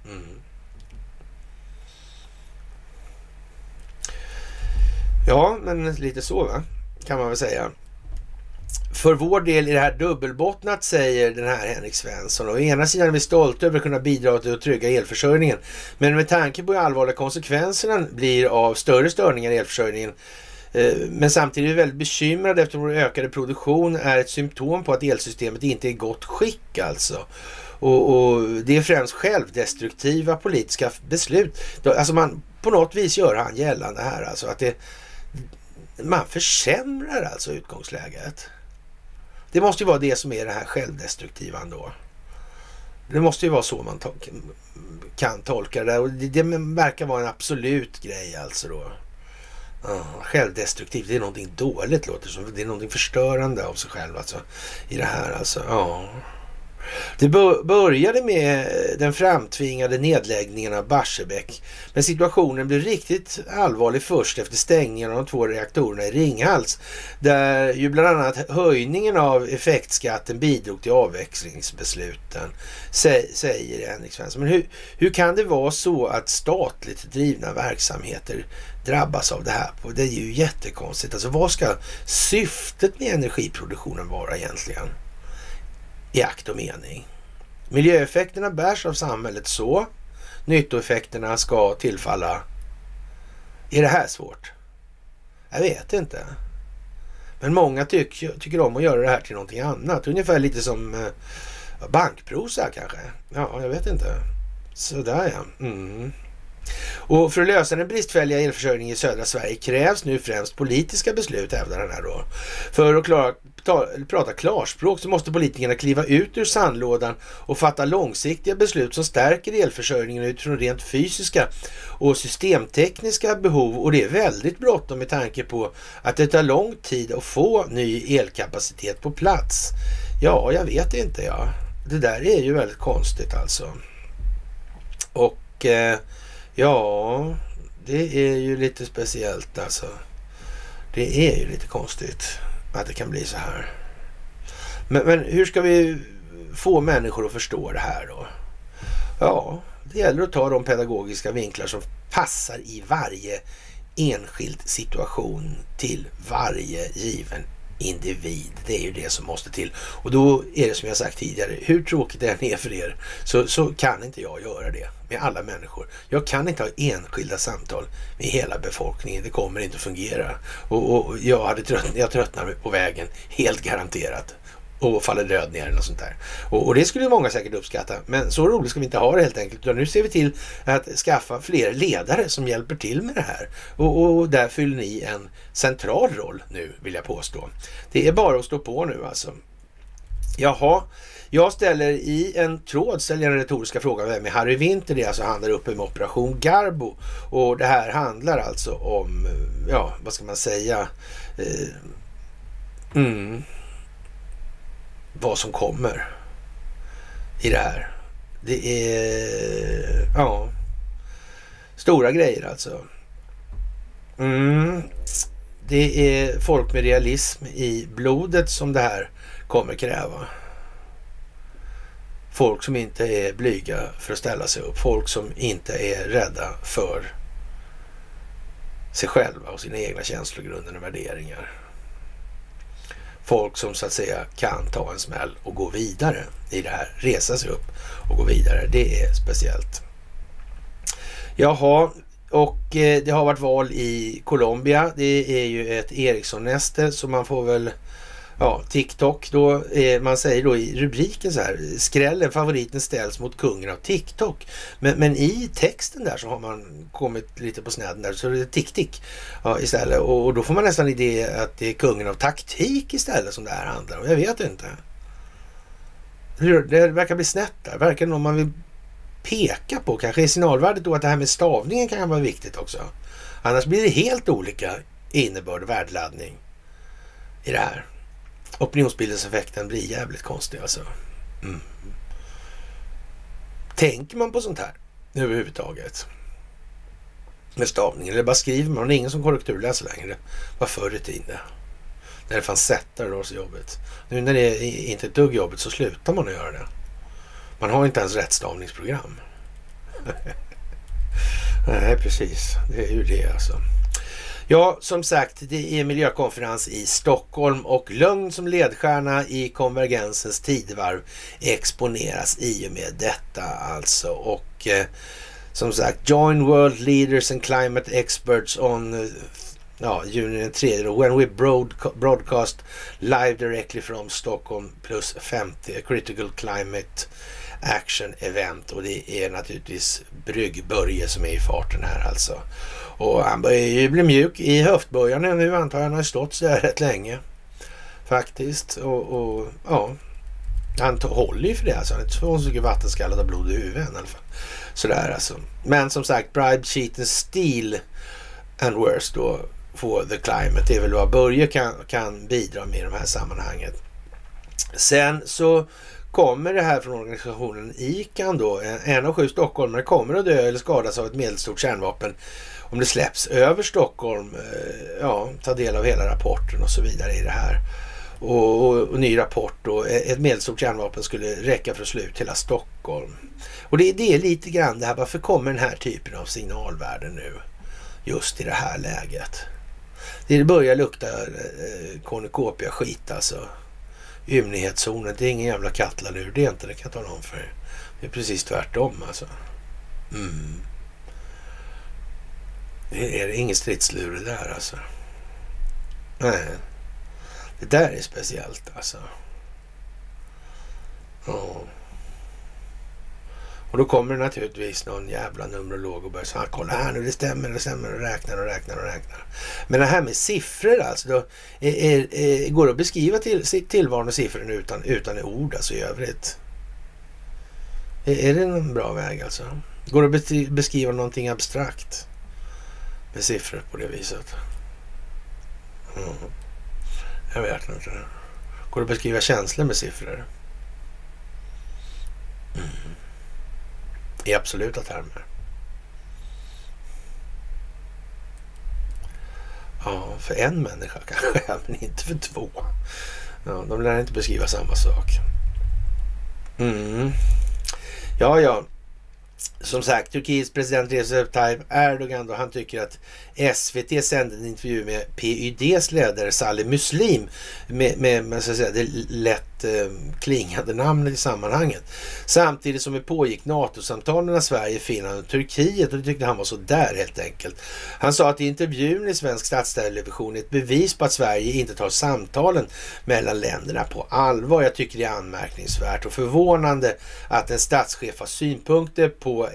Speaker 1: Ja, men lite så va, kan man väl säga. För vår del är det här dubbelbottnat, säger den här Henrik Svensson. Och å ena sidan är vi stolta över att kunna bidra till att trygga elförsörjningen. Men med tanke på hur allvarliga konsekvenserna blir av större störningar i elförsörjningen. Men samtidigt är vi väldigt bekymrade efter vår ökade produktion är ett symptom på att elsystemet inte är i gott skick alltså. Och det är främst självdestruktiva politiska beslut. Alltså man, på något vis gör han gällande här alltså att man försämrar alltså utgångsläget. Det måste ju vara det som är det här självdestruktiva ändå. Det måste ju vara så man kan tolka det. Och det verkar vara en absolut grej alltså då. Självdestruktivt, det är någonting dåligt låter som. Det är någonting förstörande av sig själv alltså. I det här alltså, ja. Det började med den framtvingade nedläggningen av Barsebäck. Men situationen blev riktigt allvarlig först efter stängningen av de 2 reaktorerna i Ringhals. Där ju bland annat höjningen av effektskatten bidrog till avväxlingsbesluten, säger Henrik Svensson. Men hur kan det vara så att statligt drivna verksamheter drabbas av det här? Det är ju jättekonstigt. Alltså vad ska syftet med energiproduktionen vara egentligen? I akt och mening. Miljöeffekterna bärs av samhället så. Nyttoeffekterna ska tillfalla. Är det här svårt? Jag vet inte. Men många tycker om att göra det här till någonting annat. Ungefär lite som bankprosa kanske. Ja, jag vet inte. Sådär ja. Och för att lösa den bristfälliga elförsörjningen i södra Sverige krävs nu främst politiska beslut, hävdar den här då. För att prata klarspråk så måste politikerna kliva ut ur sandlådan och fatta långsiktiga beslut som stärker elförsörjningen utifrån rent fysiska och systemtekniska behov. Och det är väldigt bråttom med tanke på att det tar lång tid att få ny elkapacitet på plats. Ja, jag vet inte ja. Det där är ju väldigt konstigt alltså. Och ja, det är ju lite speciellt alltså. Det är ju lite konstigt att det kan bli så här. Men hur ska vi få människor att förstå det här då? Ja, det gäller att ta de pedagogiska vinklar som passar i varje enskild situation till varje given individ. Det är ju det som måste till. Och då är det som jag sagt tidigare, hur tråkigt det än är för er så kan inte jag göra det med alla människor. Jag kan inte ha enskilda samtal med hela befolkningen. Det kommer inte att fungera. Och jag tröttnar på vägen, helt garanterat. Och faller död ner eller något sånt där. Och det skulle många säkert uppskatta. Men så roligt ska vi inte ha det helt enkelt. Utan nu ser vi till att skaffa fler ledare som hjälper till med det här. Och där fyller ni en central roll nu, vill jag påstå. Det är bara att stå på nu alltså. Jaha, jag ställer i en tråd den retoriska frågan vem är Harry Winter. Det alltså handlar uppe med Operation Garbo. Och det här handlar alltså om, ja, vad ska man säga? Vad som kommer i det här. Det är ja, stora grejer alltså. Det är folk med realism i blodet som det här kommer kräva. Folk som inte är blyga för att ställa sig upp. Folk som inte är rädda för sig själva och sina egna känslogrunder och värderingar. Folk som så att säga kan ta en smäll och gå vidare i det här. Resa sig upp och gå vidare. Det är speciellt. Jaha, och det har varit val i Colombia. Det är ju ett Ericsson-näste så man får väl, ja, TikTok då, man säger då i rubriken så här, skrällen, favoriten ställs mot kungen av TikTok. Men i texten där så har man kommit lite på snedden där, så det är TikTok ja, istället. Och då får man nästan idé att det är kungen av taktik istället som det här handlar om. Jag vet inte. Det verkar bli snett där. Verkar någon man vill peka på. Kanske är signalvärdet då att det här med stavningen kan vara viktigt också. Annars blir det helt olika innebörd och värdeladdning i det här. Opinionsbildningseffekten blir jävligt konstig alltså. Tänker man på sånt här överhuvudtaget? Med stavningen, eller bara skriver man? Det är ingen som korrekturläser längre. Det var förr i tiden. När det fanns sättare då så jobbet. Nu när det är inte ett dugg jobbet så slutar man att göra det. Man har inte ens rättstavningsprogram. Nej, precis. Det är ju det alltså. Ja, som sagt, det är miljökonferens i Stockholm och lögn som ledstjärna i konvergensens tidevarv exponeras i och med detta alltså. Och som sagt, join world leaders and climate experts on juni den 3 when we broadcast live directly from Stockholm plus 50 critical climate action event. Och det är naturligtvis Bryggbörje som är i farten här alltså. Och han börjar ju bli mjuk i höftböjarna nu, antar jag. Han har stått så här rätt länge faktiskt. Och han håller ju för det alltså. Han är inte så mycket vattenskallad och blod i huvudet i alla fall. Sådär alltså. Men som sagt, bribe, cheat and steal and worse då for the climate. Det är väl vad Börje kan bidra med i de här sammanhanget. Sen så kommer det här från organisationen ICAN då. En av 7 stockholmare kommer att dö eller skadas av ett medelstort kärnvapen om det släpps över Stockholm. Ta del av hela rapporten och så vidare i det här. Och ny rapport då. Ett medelstort kärnvapen skulle räcka för att slå ut hela Stockholm. Och det är lite grann det här. Varför kommer den här typen av signalvärden nu? Just i det här läget. Det börjar lukta kornukopia skit alltså. Ymnighetszonen, det är ingen jävla kattlur, det är inte, det kan jag tala om för er. Det är precis tvärtom alltså. Det är ingen stridslur det där alltså. Nej. Det där är speciellt alltså. Ja. Och då kommer det naturligtvis någon jävla numerolog och börjar säga, kolla här nu, det stämmer och räknar. Men det här med siffror alltså, då går det att beskriva tillvaron och siffror utan ord alltså i övrigt. Är det en bra väg alltså? Går det att beskriva någonting abstrakt med siffror på det viset? Jag vet inte. Går det att beskriva känslor med siffror? I absoluta termer. Ja, för en människa kanske, men inte för 2. Ja, de lär inte beskriva samma sak. Ja. Som sagt, Turkiets president Recep Tayyip Erdogan då, han tycker att SVT sände en intervju med PYDs ledare Salih Muslim med så att säga, det lätt klingande namnet i sammanhanget. Samtidigt som det pågick NATO-samtal mellan Sverige, Finland och Turkiet, och det tyckte han var så där helt enkelt. Han sa att i intervjun i svensk statstelevision är ett bevis på att Sverige inte tar samtalen mellan länderna på allvar. Jag tycker det är anmärkningsvärt och förvånande att en statschef har synpunkter på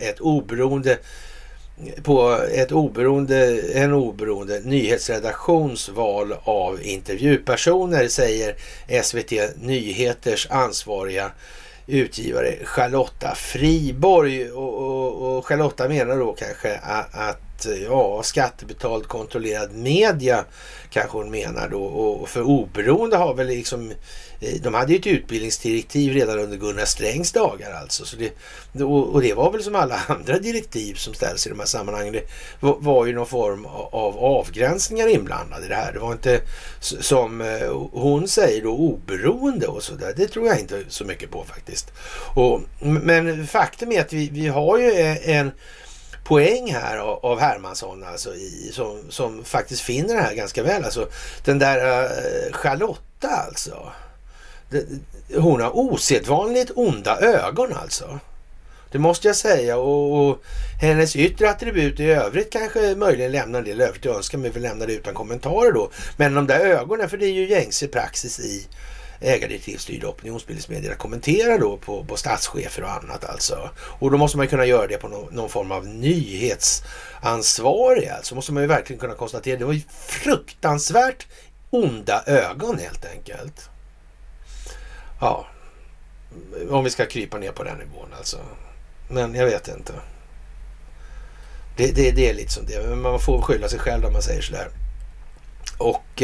Speaker 1: en oberoende nyhetsredaktions val av intervjupersoner, säger SVT Nyheters ansvariga utgivare Charlotta Friborg. Och Charlotta menar då kanske att skattebetalt kontrollerad media kanske hon menar då, och för oberoende har väl liksom, de hade ju ett utbildningsdirektiv redan under Gunnar Strängs dagar alltså, så det var väl som alla andra direktiv som ställs i de här sammanhangen. Det var ju någon form av avgränsningar inblandade i det här. Det var inte som hon säger då oberoende och så där. Det tror jag inte så mycket på faktiskt. Men faktum är att vi har ju en poäng här av Hermansson alltså som faktiskt finner det här ganska väl. Alltså, den där Charlotta alltså. Hon har osedvanligt onda ögon alltså. Det måste jag säga. Och hennes yttre attribut i övrigt kanske möjligen lämnar det övrigt. Jag önskar mig väl lämna det utan kommentarer då. Men de där ögonen, för det är ju gängse praxis i ägardirektivstyrda opinionsbildningsmedier att kommentera då på statschefer och annat alltså. Och då måste man ju kunna göra det på någon form av nyhetsansvarig alltså. Måste man ju verkligen kunna konstatera. Det var ju fruktansvärt onda ögon helt enkelt. Ja, om vi ska krypa ner på den nivån alltså. Men jag vet inte. Det är lite som det. Men man får skylla sig själv om man säger sådär. Och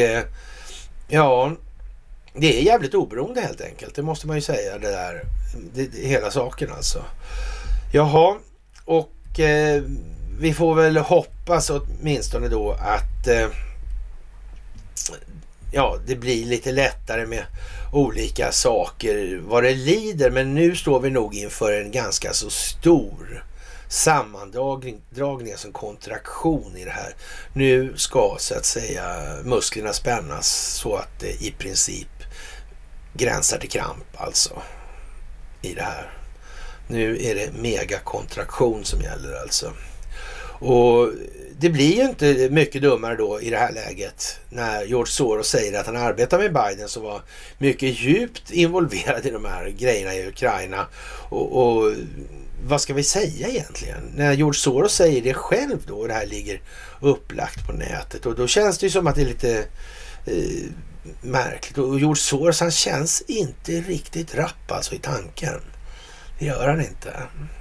Speaker 1: det är jävligt oberoende helt enkelt. Det måste man ju säga, det där. Hela saken alltså. Jaha, och vi får väl hoppas åtminstone då att det blir lite lättare med olika saker vad det lider. Men nu står vi nog inför en ganska så stor sammandragning, alltså en kontraktion i det här. Nu ska så att säga musklerna spännas så att det i princip gränsar till kramp alltså i det här. Nu är det megakontraktion som gäller alltså. Och det blir ju inte mycket dummare då i det här läget när George Soros säger att han arbetar med Biden, som var mycket djupt involverad i de här grejerna i Ukraina. Och vad ska vi säga egentligen? När George Soros säger det själv då, och det här ligger upplagt på nätet, och då känns det ju som att det är lite märkligt. Och George Soros, han känns inte riktigt rapp alltså i tanken. Det gör han inte.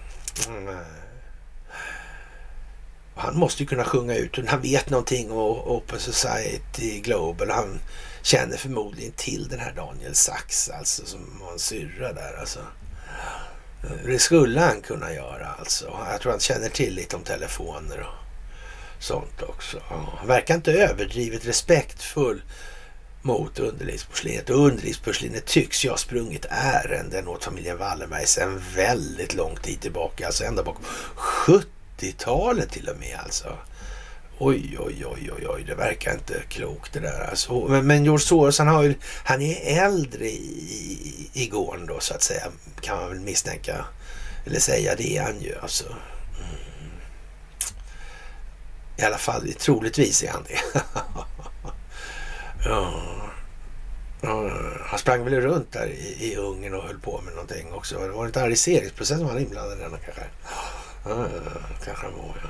Speaker 1: Han måste ju kunna sjunga ut, och han vet någonting om Open Society Global. Han känner förmodligen till den här Daniel Sachs alltså, som var en syrra där alltså. Det skulle han kunna göra alltså. Jag tror han känner till lite om telefoner och sånt också. Han verkar inte överdrivet respektfull mot underlivsporslinet, och underlivsporslinet tycks ju ha sprungit ärenden åt familjen Wallenberg sedan väldigt lång tid tillbaka, alltså ända bakom 70-talet till och med alltså. Oj, det verkar inte klokt det där alltså. Men George Soros, han är äldre i gården då så att säga, kan man väl misstänka, eller säga, det är han ju alltså. I alla fall, troligtvis är han det. Han sprang väl runt där i Ungern och höll på med någonting också. Det var inte ariseringsprocess som han inblandade i den kanske. Kanske han var, ja.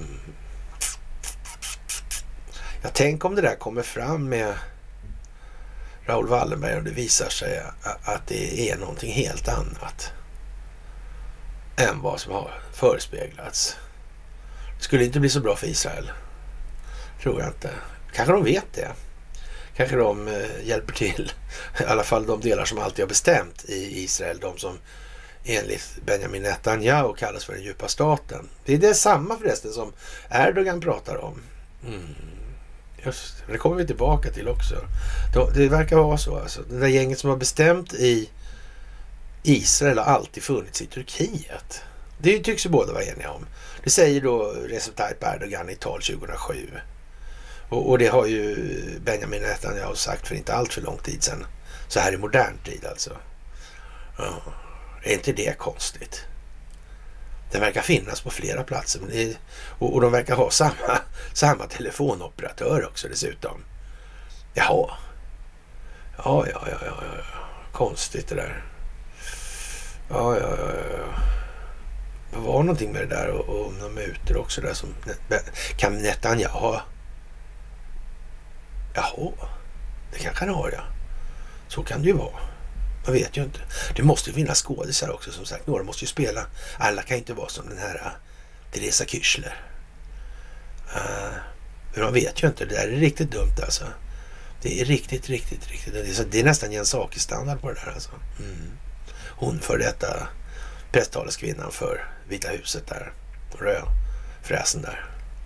Speaker 1: Jag tänker om det där kommer fram med Raoul Wallenberg och det visar sig att det är någonting helt annat än vad som har förespeglats. Det skulle inte bli så bra för Israel. Tror jag inte. Kanske de vet det. Kanske de hjälper till. I alla fall de delar som alltid har bestämt i Israel. De som enligt Benjamin Netanyahu kallas för den djupa staten. Det är samma förresten som Erdogan pratar om. Just det kommer vi tillbaka till också. Det verkar vara så alltså. Det där gänget som har bestämt i Israel har alltid funnits i Turkiet. Det tycks ju båda vara eniga om. Det säger då Recep Tayyip Erdogan i tal 2007. Och det har ju Benjamin Netanyahu sagt för inte allt för lång tid sedan. Så här i modern tid alltså. Ja. Är inte det konstigt? Den verkar finnas på flera platser. Men och de verkar ha samma telefonoperatör också dessutom. Jaha. Ja. Konstigt det där. Ja. Det var någonting med det där och de mutor också där som kan Netanyahu ha. Jaha. Det kanske han har, ja. Så kan det ju vara. Man vet ju inte. Det måste ju finnas skådisar också som sagt. Några måste ju spela. Alla kan inte vara som den här Teresa Küchler. Men man vet ju inte. Det där är riktigt dumt alltså. Det är riktigt. Det är nästan Jens Åke-standard på det där alltså. Hon för detta presstaleskvinnan för Vita huset där. Rödfräsen där.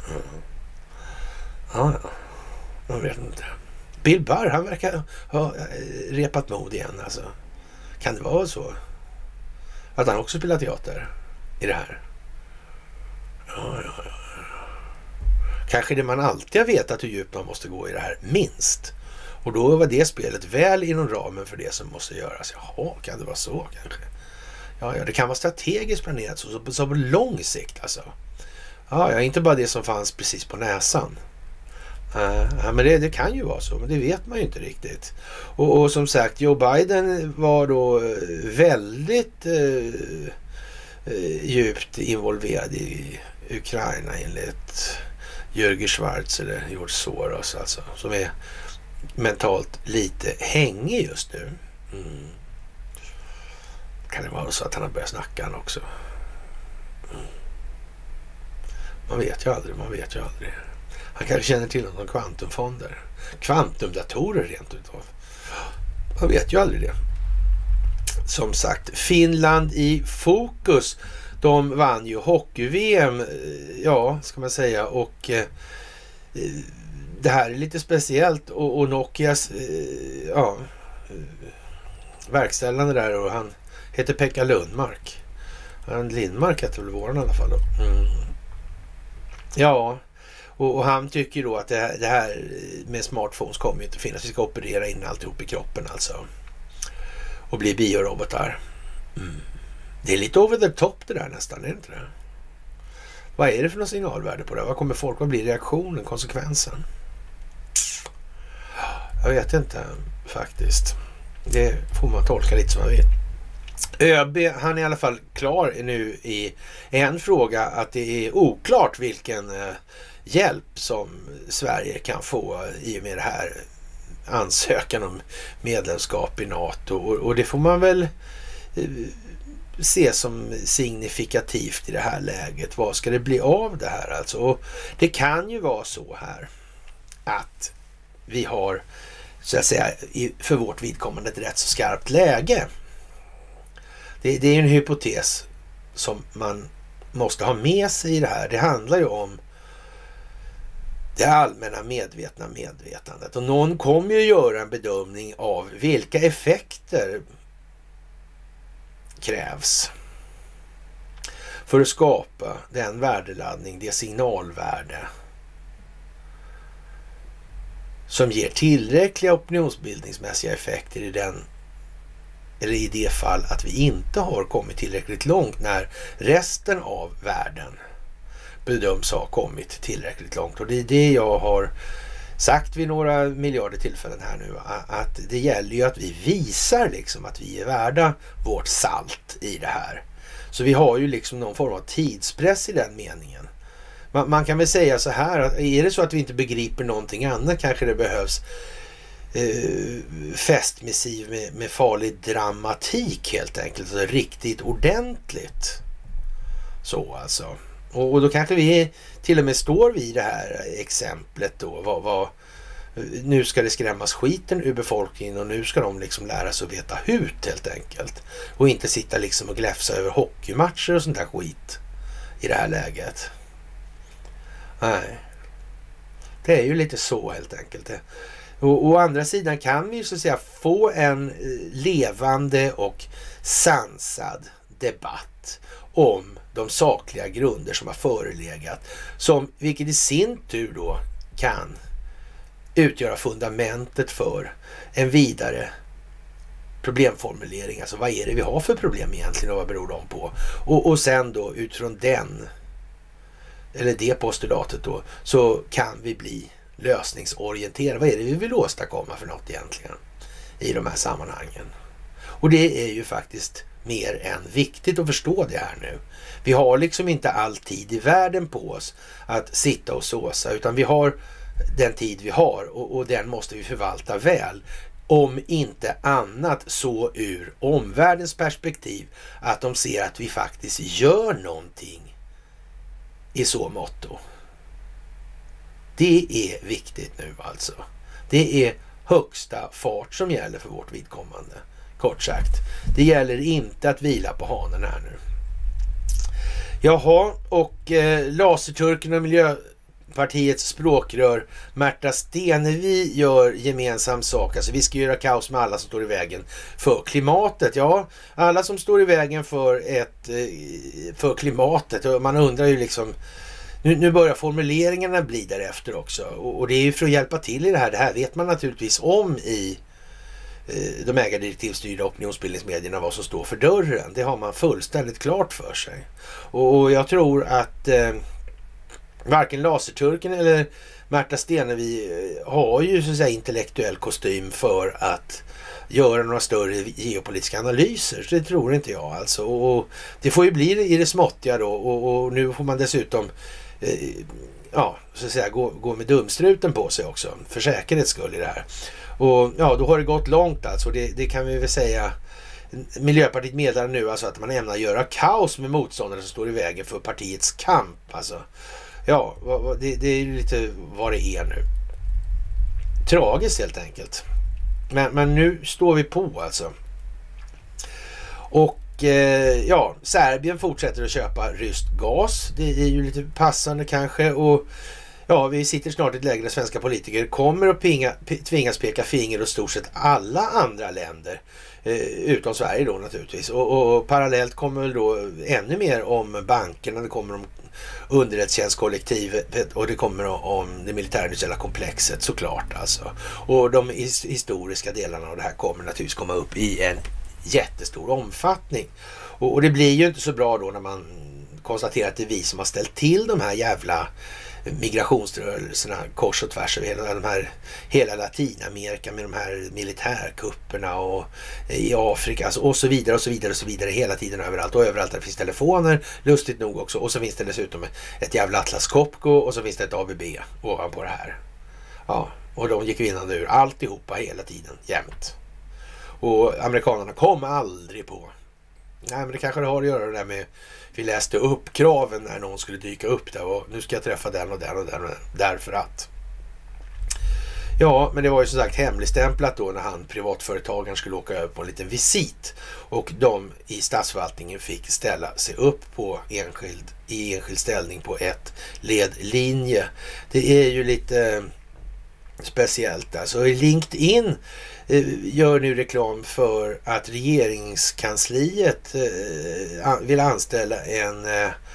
Speaker 1: Ja. Man vet inte. Bill Barr, han verkar ha repat mod igen alltså. Kan det vara så? Att han också spelar teater i det här? Ja. Kanske det man alltid har vetat hur djupt man måste gå i det här, minst. Och då var det spelet väl inom ramen för det som måste göras. Jaha, kan det vara så kanske? Ja, det kan vara strategiskt planerat så på lång sikt alltså. Ja, inte bara det som fanns precis på näsan. Ja, men det kan ju vara så, men det vet man ju inte riktigt. Och som sagt, Joe Biden var då väldigt djupt involverad i Ukraina enligt Jürgen Schwartz eller George Soros alltså, som är mentalt lite hängig just nu. Kan det vara så att han har börjat snacka han också? Man vet ju aldrig. Han kanske känner till någon kvantumfonder. Kvantumdatorer rent utav. Man vet ju aldrig det. Som sagt, Finland i fokus. De vann ju hockey-VM, ja, ska man säga, och det här är lite speciellt och Nokias verkställande där, och han heter Pekka Lundmark. Lindmark heter väl våran i alla fall då. Ja, och han tycker då att det här med smartphones kommer ju inte finnas. Vi ska operera in alltihop i kroppen alltså. Och bli biorobotar. Det är lite over the top det där nästan, är det inte det? Vad är det för någon signalvärde på det? Vad kommer folk att bli reaktionen, konsekvensen? Jag vet inte faktiskt. Det får man tolka lite som man vill. ÖB, han är i alla fall klar nu i en fråga, att det är oklart vilken hjälp som Sverige kan få i och med det här ansökan om medlemskap i NATO. Och det får man väl se som signifikativt i det här läget. Vad ska det bli av det här alltså? Och det kan ju vara så här att vi har, så att säga, för vårt vidkommande ett rätt så skarpt läge. Det är en hypotes som man måste ha med sig i det här. Det handlar ju om det allmänna medvetandet. Och någon kommer ju göra en bedömning av vilka effekter krävs för att skapa den värdeladdning, det signalvärde som ger tillräckliga opinionsbildningsmässiga effekter i det fall att vi inte har kommit tillräckligt långt när resten av världen bedöms ha kommit tillräckligt långt. Och det är det jag har sagt vid några miljarder tillfällen här nu, att det gäller ju att vi visar liksom att vi är värda vårt salt i det här. Så vi har ju liksom någon form av tidspress i den meningen. Man kan väl säga så här, att är det så att vi inte begriper någonting annat, kanske det behövs festmissiv med farlig dramatik helt enkelt, så riktigt ordentligt så alltså. Och då kanske vi till och med står vid det här exemplet då, nu ska det skrämmas skiten ur befolkningen och nu ska de liksom lära sig att veta hut helt enkelt, och inte sitta liksom och gläfsa över hockeymatcher och sånt där skit i det här läget. Nej, det är ju lite så helt enkelt. Och å andra sidan kan vi ju så att säga få en levande och sansad debatt om de sakliga grunder som har förelegat, vilket i sin tur då kan utgöra fundamentet för en vidare problemformulering. Alltså vad är det vi har för problem egentligen och vad beror de på? Och sen då utifrån det postulatet då, så kan vi bli lösningsorienterade. Vad är det vi vill åstadkomma för något egentligen i de här sammanhangen? Och det är ju faktiskt mer än viktigt att förstå det här nu. Vi har liksom inte all tid i världen på oss att sitta och såsa, utan vi har den tid vi har och den måste vi förvalta väl. Om inte annat så ur omvärldens perspektiv, att de ser att vi faktiskt gör någonting i så motto. Det är viktigt nu alltså. Det är högsta fart som gäller för vårt vidkommande. Kort sagt. Det gäller inte att vila på hanen här nu. Jaha, och Laserturken och Miljöpartiets språkrör Märta Stenevi gör gemensam sak. Alltså vi ska göra kaos med alla som står i vägen för klimatet. Ja, alla som står i vägen för klimatet. Och man undrar ju liksom, nu börjar formuleringarna bli därefter också. Och det är ju för att hjälpa till i det här. Det här vet man naturligtvis om i de ägardirektivstyrda opinionsbildningsmedierna, vad som står för dörren. Det har man fullständigt klart för sig. Och jag tror att varken Laserturken eller Märta Stenevi har ju så att säga intellektuell kostym för att göra några större geopolitiska analyser. Så det tror inte jag alltså. Och det får ju bli i det småttiga då. Och nu får man dessutom så att säga gå med dumstruten på sig också. För säkerhets skull i det här. Och ja, då har det gått långt alltså. Det kan vi väl säga. Miljöpartiet meddelar nu alltså att man ämnar göra kaos med motståndare som står i vägen för partiets kamp. Alltså, ja, det är ju lite vad det är nu. Tragiskt helt enkelt. Men nu står vi på alltså. Och ja, Serbien fortsätter att köpa ryskt gas. Det är ju lite passande kanske. Och ja, vi sitter snart i ett läge där svenska politiker kommer att tvingas peka finger åt stort sett alla andra länder. Utom Sverige då naturligtvis. Och parallellt kommer väl då ännu mer om bankerna. Det kommer om underrättelsetjänstkollektivet och det kommer om det militärindustriella komplexet såklart alltså. Och de historiska delarna av det här kommer naturligtvis komma upp i en jättestor omfattning. Och det blir ju inte så bra då när man konstaterar att det är vi som har ställt till de här jävla migrationsrörelserna kors och tvärs över hela Latinamerika med de här militärkupperna och i Afrika alltså, och så vidare och så vidare och så vidare hela tiden överallt och överallt där finns telefoner lustigt nog också och så finns det dessutom ett jävla Atlas Copco och så finns det ett ABB ovanpå det här. Ja, och de gick vinnande ur alltihopa hela tiden, jämt. Och amerikanerna kom aldrig på. Nej, men det kanske det har att göra det där med vi läste upp kraven när någon skulle dyka upp där och nu ska jag träffa den och den och den och därför att. Ja, men det var ju som sagt hemligstämplat då när han privatföretagaren skulle åka över på en liten visit och de i statsförvaltningen fick ställa sig upp på i enskild ställning på ett ledlinje. Det är ju lite speciellt alltså. LinkedIn gör nu reklam för att regeringskansliet vill anställa en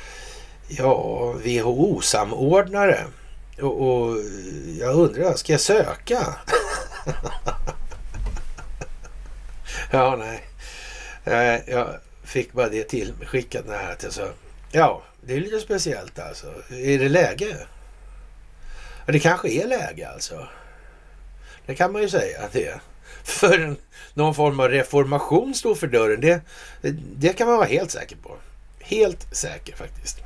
Speaker 1: WHO-samordnare och jag undrar, ska jag söka? Ja, nej. Jag fick bara det till skickat när att jag sa, ja, det är lite speciellt alltså. Är det läge? Ja, det kanske är läge alltså. Det kan man ju säga att det är. För någon form av reformation står för dörren. Det kan man vara helt säker på. Helt säker faktiskt.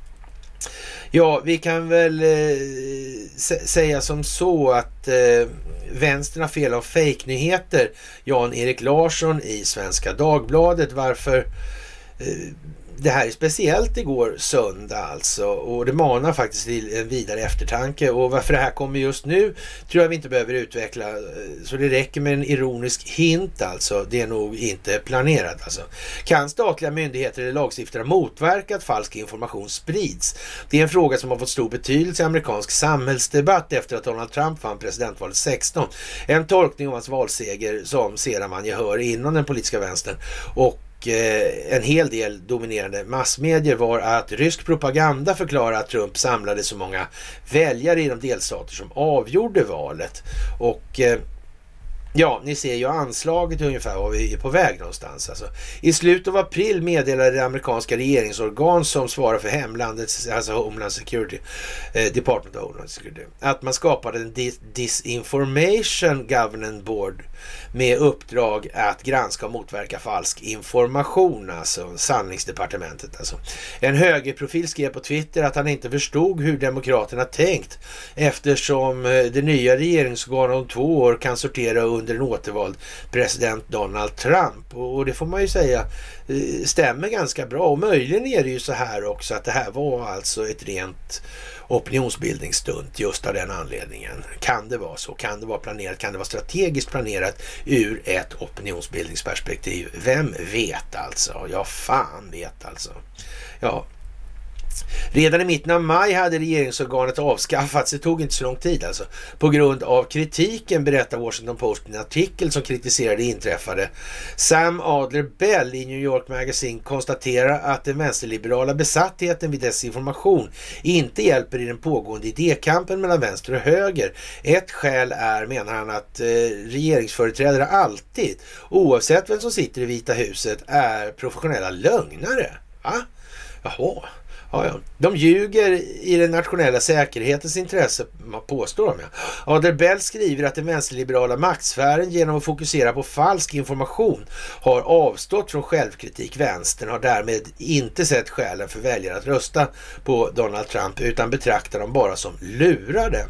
Speaker 1: Ja, vi kan väl säga som så att vänstern har fel om fake-nyheter. Jan-Erik Larsson i Svenska Dagbladet. Varför det här är speciellt igår söndag alltså och det manar faktiskt till en vidare eftertanke och varför det här kommer just nu tror jag vi inte behöver utveckla så det räcker med en ironisk hint alltså, det är nog inte planerat alltså. Kan statliga myndigheter eller lagstiftare motverka att falsk information sprids? Det är en fråga som har fått stor betydelse i amerikansk samhällsdebatt efter att Donald Trump vann presidentvalet 16. En tolkning om hans valseger som sedan man gehör inom den politiska vänstern och en hel del dominerande massmedier var att rysk propaganda förklarar att Trump samlade så många väljare i de delstater som avgjorde valet. Och ja, ni ser ju anslaget ungefär var vi är på väg någonstans. Alltså. I slutet av april meddelade det amerikanska regeringsorgan som svarar för hemlandets, alltså Homeland Security, Department of Homeland Security, att man skapade en Disinformation Governance Board med uppdrag att granska och motverka falsk information, alltså sanningsdepartementet. Alltså. En högerprofil skrev på Twitter att han inte förstod hur demokraterna tänkt eftersom det nya regeringsorganet om 2 år kan sortera under en återvald president Donald Trump. Och det får man ju säga stämmer ganska bra. Och möjligen är det ju så här också att det här var alltså ett rent opinionsbildningsstunt just av den anledningen. Kan det vara så? Kan det vara planerat? Kan det vara strategiskt planerat ur ett opinionsbildningsperspektiv? Vem vet alltså? Ja, fan vet alltså. Ja. Redan i mitten av maj hade regeringsorganet avskaffats. Det tog inte så lång tid alltså. På grund av kritiken, berättar Washington Post i en artikel som kritiserade inträffade. Sam Adler-Bell i New York Magazine konstaterar att den vänsterliberala besattheten vid desinformation inte hjälper i den pågående idékampen mellan vänster och höger. Ett skäl är, menar han, att regeringsföreträdare alltid, oavsett vem som sitter i Vita huset, är professionella lögnare. Va? Jaha. Ja. De ljuger i den nationella säkerhetens intresse, påstår de. Adler-Bell skriver att den vänsterliberala maktsfären genom att fokusera på falsk information har avstått från självkritik. Vänstern har därmed inte sett skälen för väljare att rösta på Donald Trump utan betraktar dem bara som lurade.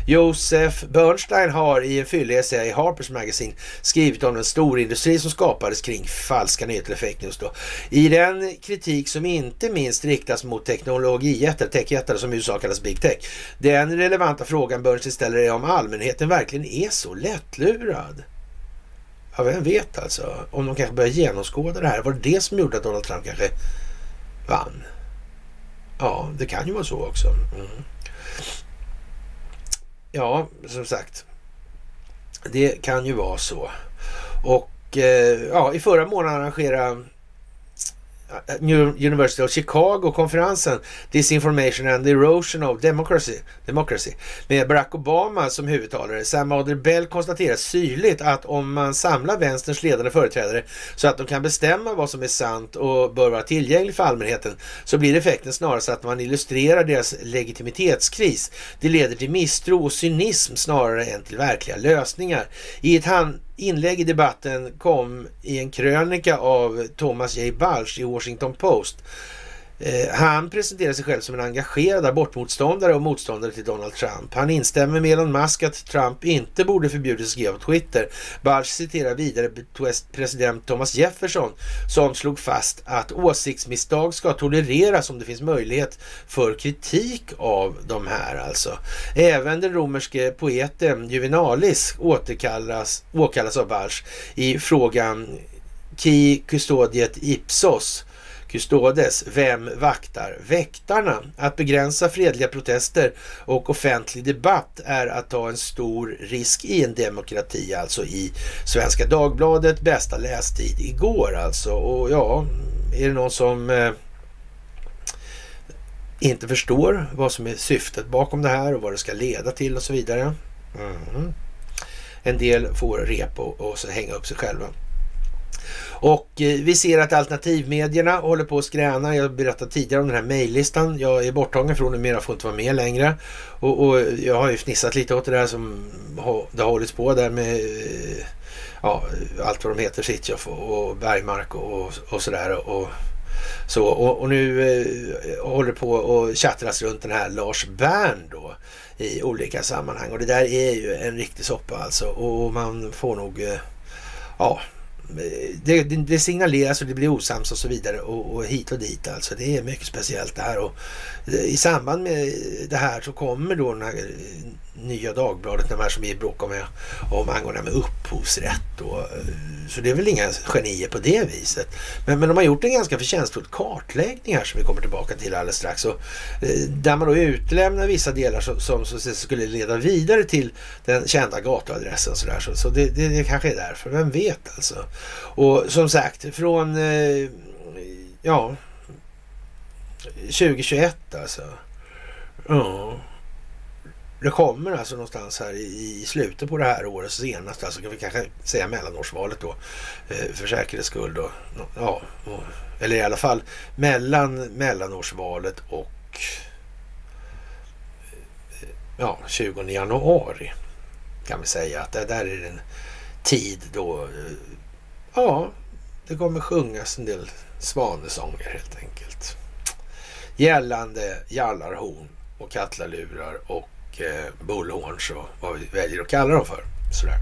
Speaker 1: Joseph Bernstein har i en fyllig essä i Harper's Magazine skrivit om den storindustri som skapades kring falska nyheter, fake news då. I den kritik som inte minst riktas mot teknologijättar, techjättar som i USA kallas Big Tech. Den relevanta frågan Bernstein ställer är om allmänheten verkligen är så lättlurad. Ja, vem vet alltså. Om de kanske börjar genomskåda det här. Var det som gjorde att Donald Trump kanske vann? Ja, det kan ju vara så också. Ja, som sagt. Det kan ju vara så. Och ja, i förra månaden arrangerade University of Chicago-konferensen Disinformation and the Erosion of Democracy med Barack Obama som huvudtalare. Sam Bell konstaterar syrligt att om man samlar vänsterns ledande företrädare så att de kan bestämma vad som är sant och bör vara tillgängligt för allmänheten, så blir effekten snarast att man illustrerar deras legitimitetskris. Det leder till misstro och cynism snarare än till verkliga lösningar. I ett inlägg i debatten kom i en krönika av Thomas J. Balch i Washington Post. Han presenterar sig själv som en engagerad abortmotståndare och motståndare till Donald Trump. Han instämmer med Elon Musk att Trump inte borde förbjudas att skriva på Twitter. Balch citerar vidare president Thomas Jefferson som slog fast att åsiktsmisstag ska tolereras om det finns möjlighet för kritik av de här alltså. Även den romerske poeten Juvenalis åkallas av Balch i frågan Qui custodiet ipsos Custodes, vem vaktar väktarna? Att begränsa fredliga protester och offentlig debatt är att ta en stor risk i en demokrati, alltså i Svenska Dagbladet, bästa lästid igår alltså. Och ja, är det någon som inte förstår vad som är syftet bakom det här och vad det ska leda till och så vidare. En del får rep och så hänga upp sig själva. Och vi ser att alternativmedierna håller på att skräna. Jag berättade tidigare om den här mejllistan. Jag är borttagen från den, mera får inte vara med längre. Och jag har ju fnissat lite åt det där som det har hållits på där med ja, allt vad de heter, Fritjof och Bergmark och sådär. Och nu håller på och chattras runt den här Lars Bern då i olika sammanhang. Och det där är ju en riktig soppa alltså. Och man får nog ja, det signaleras och det blir osams och så vidare och hit och dit alltså. Det är mycket speciellt det här, och i samband med det här så kommer då den här nya Dagbladet, de här som vi bråkar om angående med upphovsrätt och, så det är väl inga genier på det viset, men de har gjort en ganska förtjänstfull kartläggning här som vi kommer tillbaka till alldeles strax, och där man då utlämnar vissa delar som skulle leda vidare till den kända gatuadressen så det kanske är därför, vem vet alltså. Och som sagt, från 2021 alltså. Ja. Det kommer alltså någonstans här i slutet på det här året senast, alltså kan vi kanske säga mellanårsvalet då, för säkerhets skull då. Ja, eller i alla fall mellanårsvalet och 20 januari kan vi säga att det där är en tid då det kommer sjungas en del svanesånger helt enkelt. Gällande jallarhorn och kattlalurar och bullhorn, så vad vi väljer att kalla dem för. Sådär.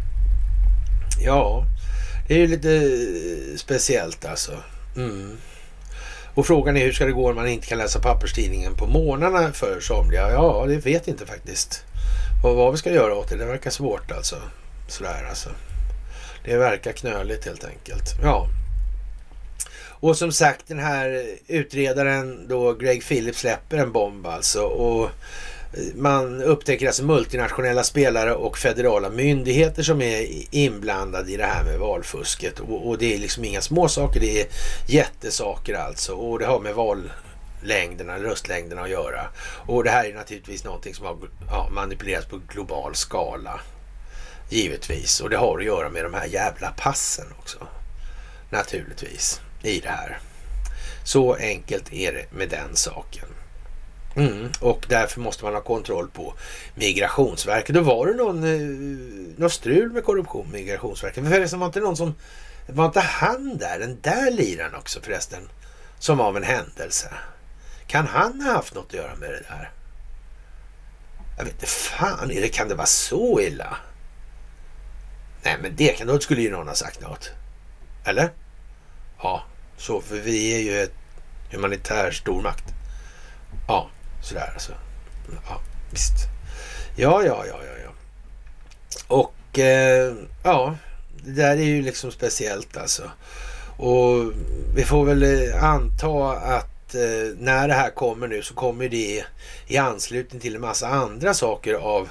Speaker 1: Ja, det är ju lite speciellt alltså. Och frågan är hur ska det gå om man inte kan läsa papperstidningen på morgnarna för somliga? Ja, det vet inte faktiskt. Och vad vi ska göra åt det verkar svårt alltså. Sådär alltså. Det verkar knöligt helt enkelt. Ja. Och som sagt, den här utredaren då, Greg Phillips, släpper en bomb alltså, och man upptäcker alltså multinationella spelare och federala myndigheter som är inblandade i det här med valfusket, och det är liksom inga små saker, det är jättesaker alltså, och det har med vallängderna, röstlängderna att göra, och det här är naturligtvis någonting som har manipulerats på global skala givetvis, och det har att göra med de här jävla passen också naturligtvis i det här. Så enkelt är det med den saken. Och därför måste man ha kontroll på Migrationsverket. Då var det någon strul med korruption med Migrationsverket. Förresten var inte han där, den där liran också förresten, som av en händelse. Kan han ha haft något att göra med det där? Jag vet inte fan, kan det vara så illa? Nej, men då skulle ju någon ha sagt något. Eller? Ja, så för vi är ju ett humanitär stormakt. Ja, sådär alltså. Ja, visst. Ja. Och det där är ju liksom speciellt alltså. Och vi får väl anta att när det här kommer nu så kommer det i anslutning till en massa andra saker av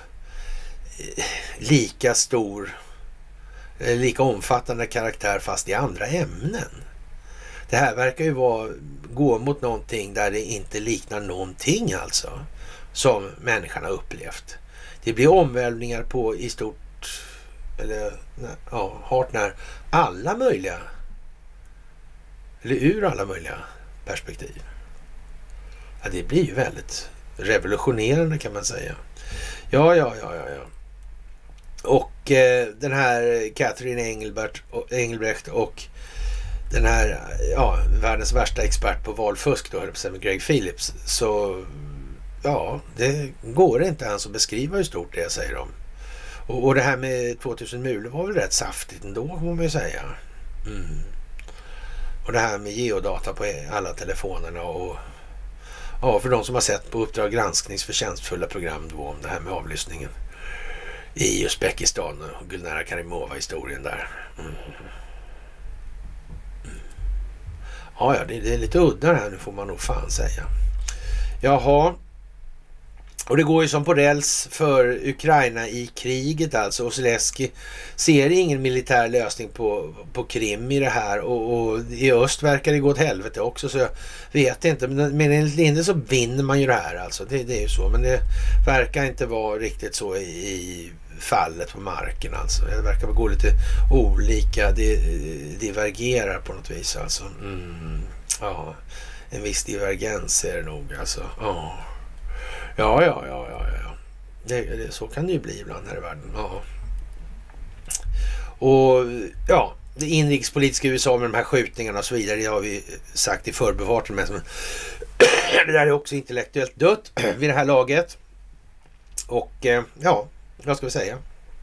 Speaker 1: lika stor, lika omfattande karaktär fast i andra ämnen. Det här verkar ju gå mot någonting där det inte liknar någonting alltså som människan har upplevt. Det blir omvälvningar på i stort, eller ja, hart när alla möjliga, eller ur alla möjliga perspektiv. Ja, det blir ju väldigt revolutionerande kan man säga. Ja. Och den här Catherine Engelbrecht och den här, ja, världens värsta expert på valfusk då, med Greg Phillips. Så ja, det går inte ens att beskriva hur stort det är, säger de. Och det här med 2000 mulor var väl rätt saftigt ändå, får man ju säga. Och det här med geodata på alla telefonerna och ja, för de som har sett på Uppdrag gransknings förtjänstfulla program då om det här med avlyssningen i Uzbekistan och Gulnara Karimova-historien där. Ja, det är lite udda här nu, får man nog fan säga. Jaha. Och det går ju som på räls för Ukraina i kriget alltså. Och Zelensky ser ingen militär lösning på Krim i det här. Och i öst verkar det gå åt helvete också, så jag vet inte. Men enligt Linde så vinner man ju det här alltså. Det är ju så. Men det verkar inte vara riktigt så i fallet på marken alltså. Det verkar gå lite olika. Det divergerar på något vis alltså. Ja, en viss divergens är det nog alltså. Ja. Så kan det ju bli ibland här i världen. Ja. Och ja, det inrikespolitiska USA med de här skjutningarna och så vidare, det har vi sagt i förbifarten med. Det där är också intellektuellt dött vid det här laget. Och ja, vad ska vi säga?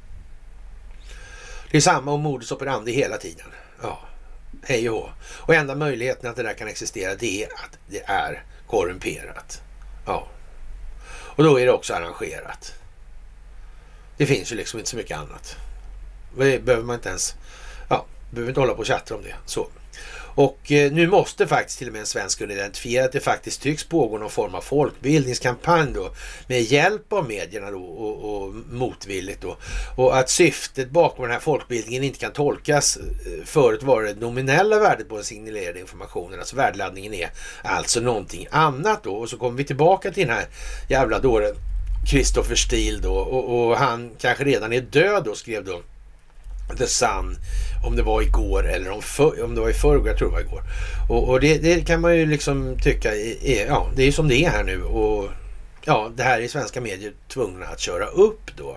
Speaker 1: Det är samma om modus operandi hela tiden. Ja, hej och hå. Och enda möjligheten att det där kan existera, det är att det är korrumperat. Ja. Och då är det också arrangerat. Det finns ju liksom inte så mycket annat. Det behöver man inte ens, behöver inte hålla på och chatta om det. Så. Och nu måste faktiskt till och med en svensk identifiera att det faktiskt tycks pågå någon form av folkbildningskampanj då, med hjälp av medierna då, och motvilligt då. Och att syftet bakom den här folkbildningen inte kan tolkas. Förut var det nominella värdet på den signalerade informationen. Alltså värdeladdningen är alltså någonting annat då. Och så kommer vi tillbaka till den här jävla dåren Christopher Steele då. Och han kanske redan är död då, skrev då The Sun, om det var igår eller om det var i förrgår, jag tror det var igår. Och det kan man ju liksom tycka är, ja, det är som det är här nu. Och ja, det här är svenska medier tvungna att köra upp då.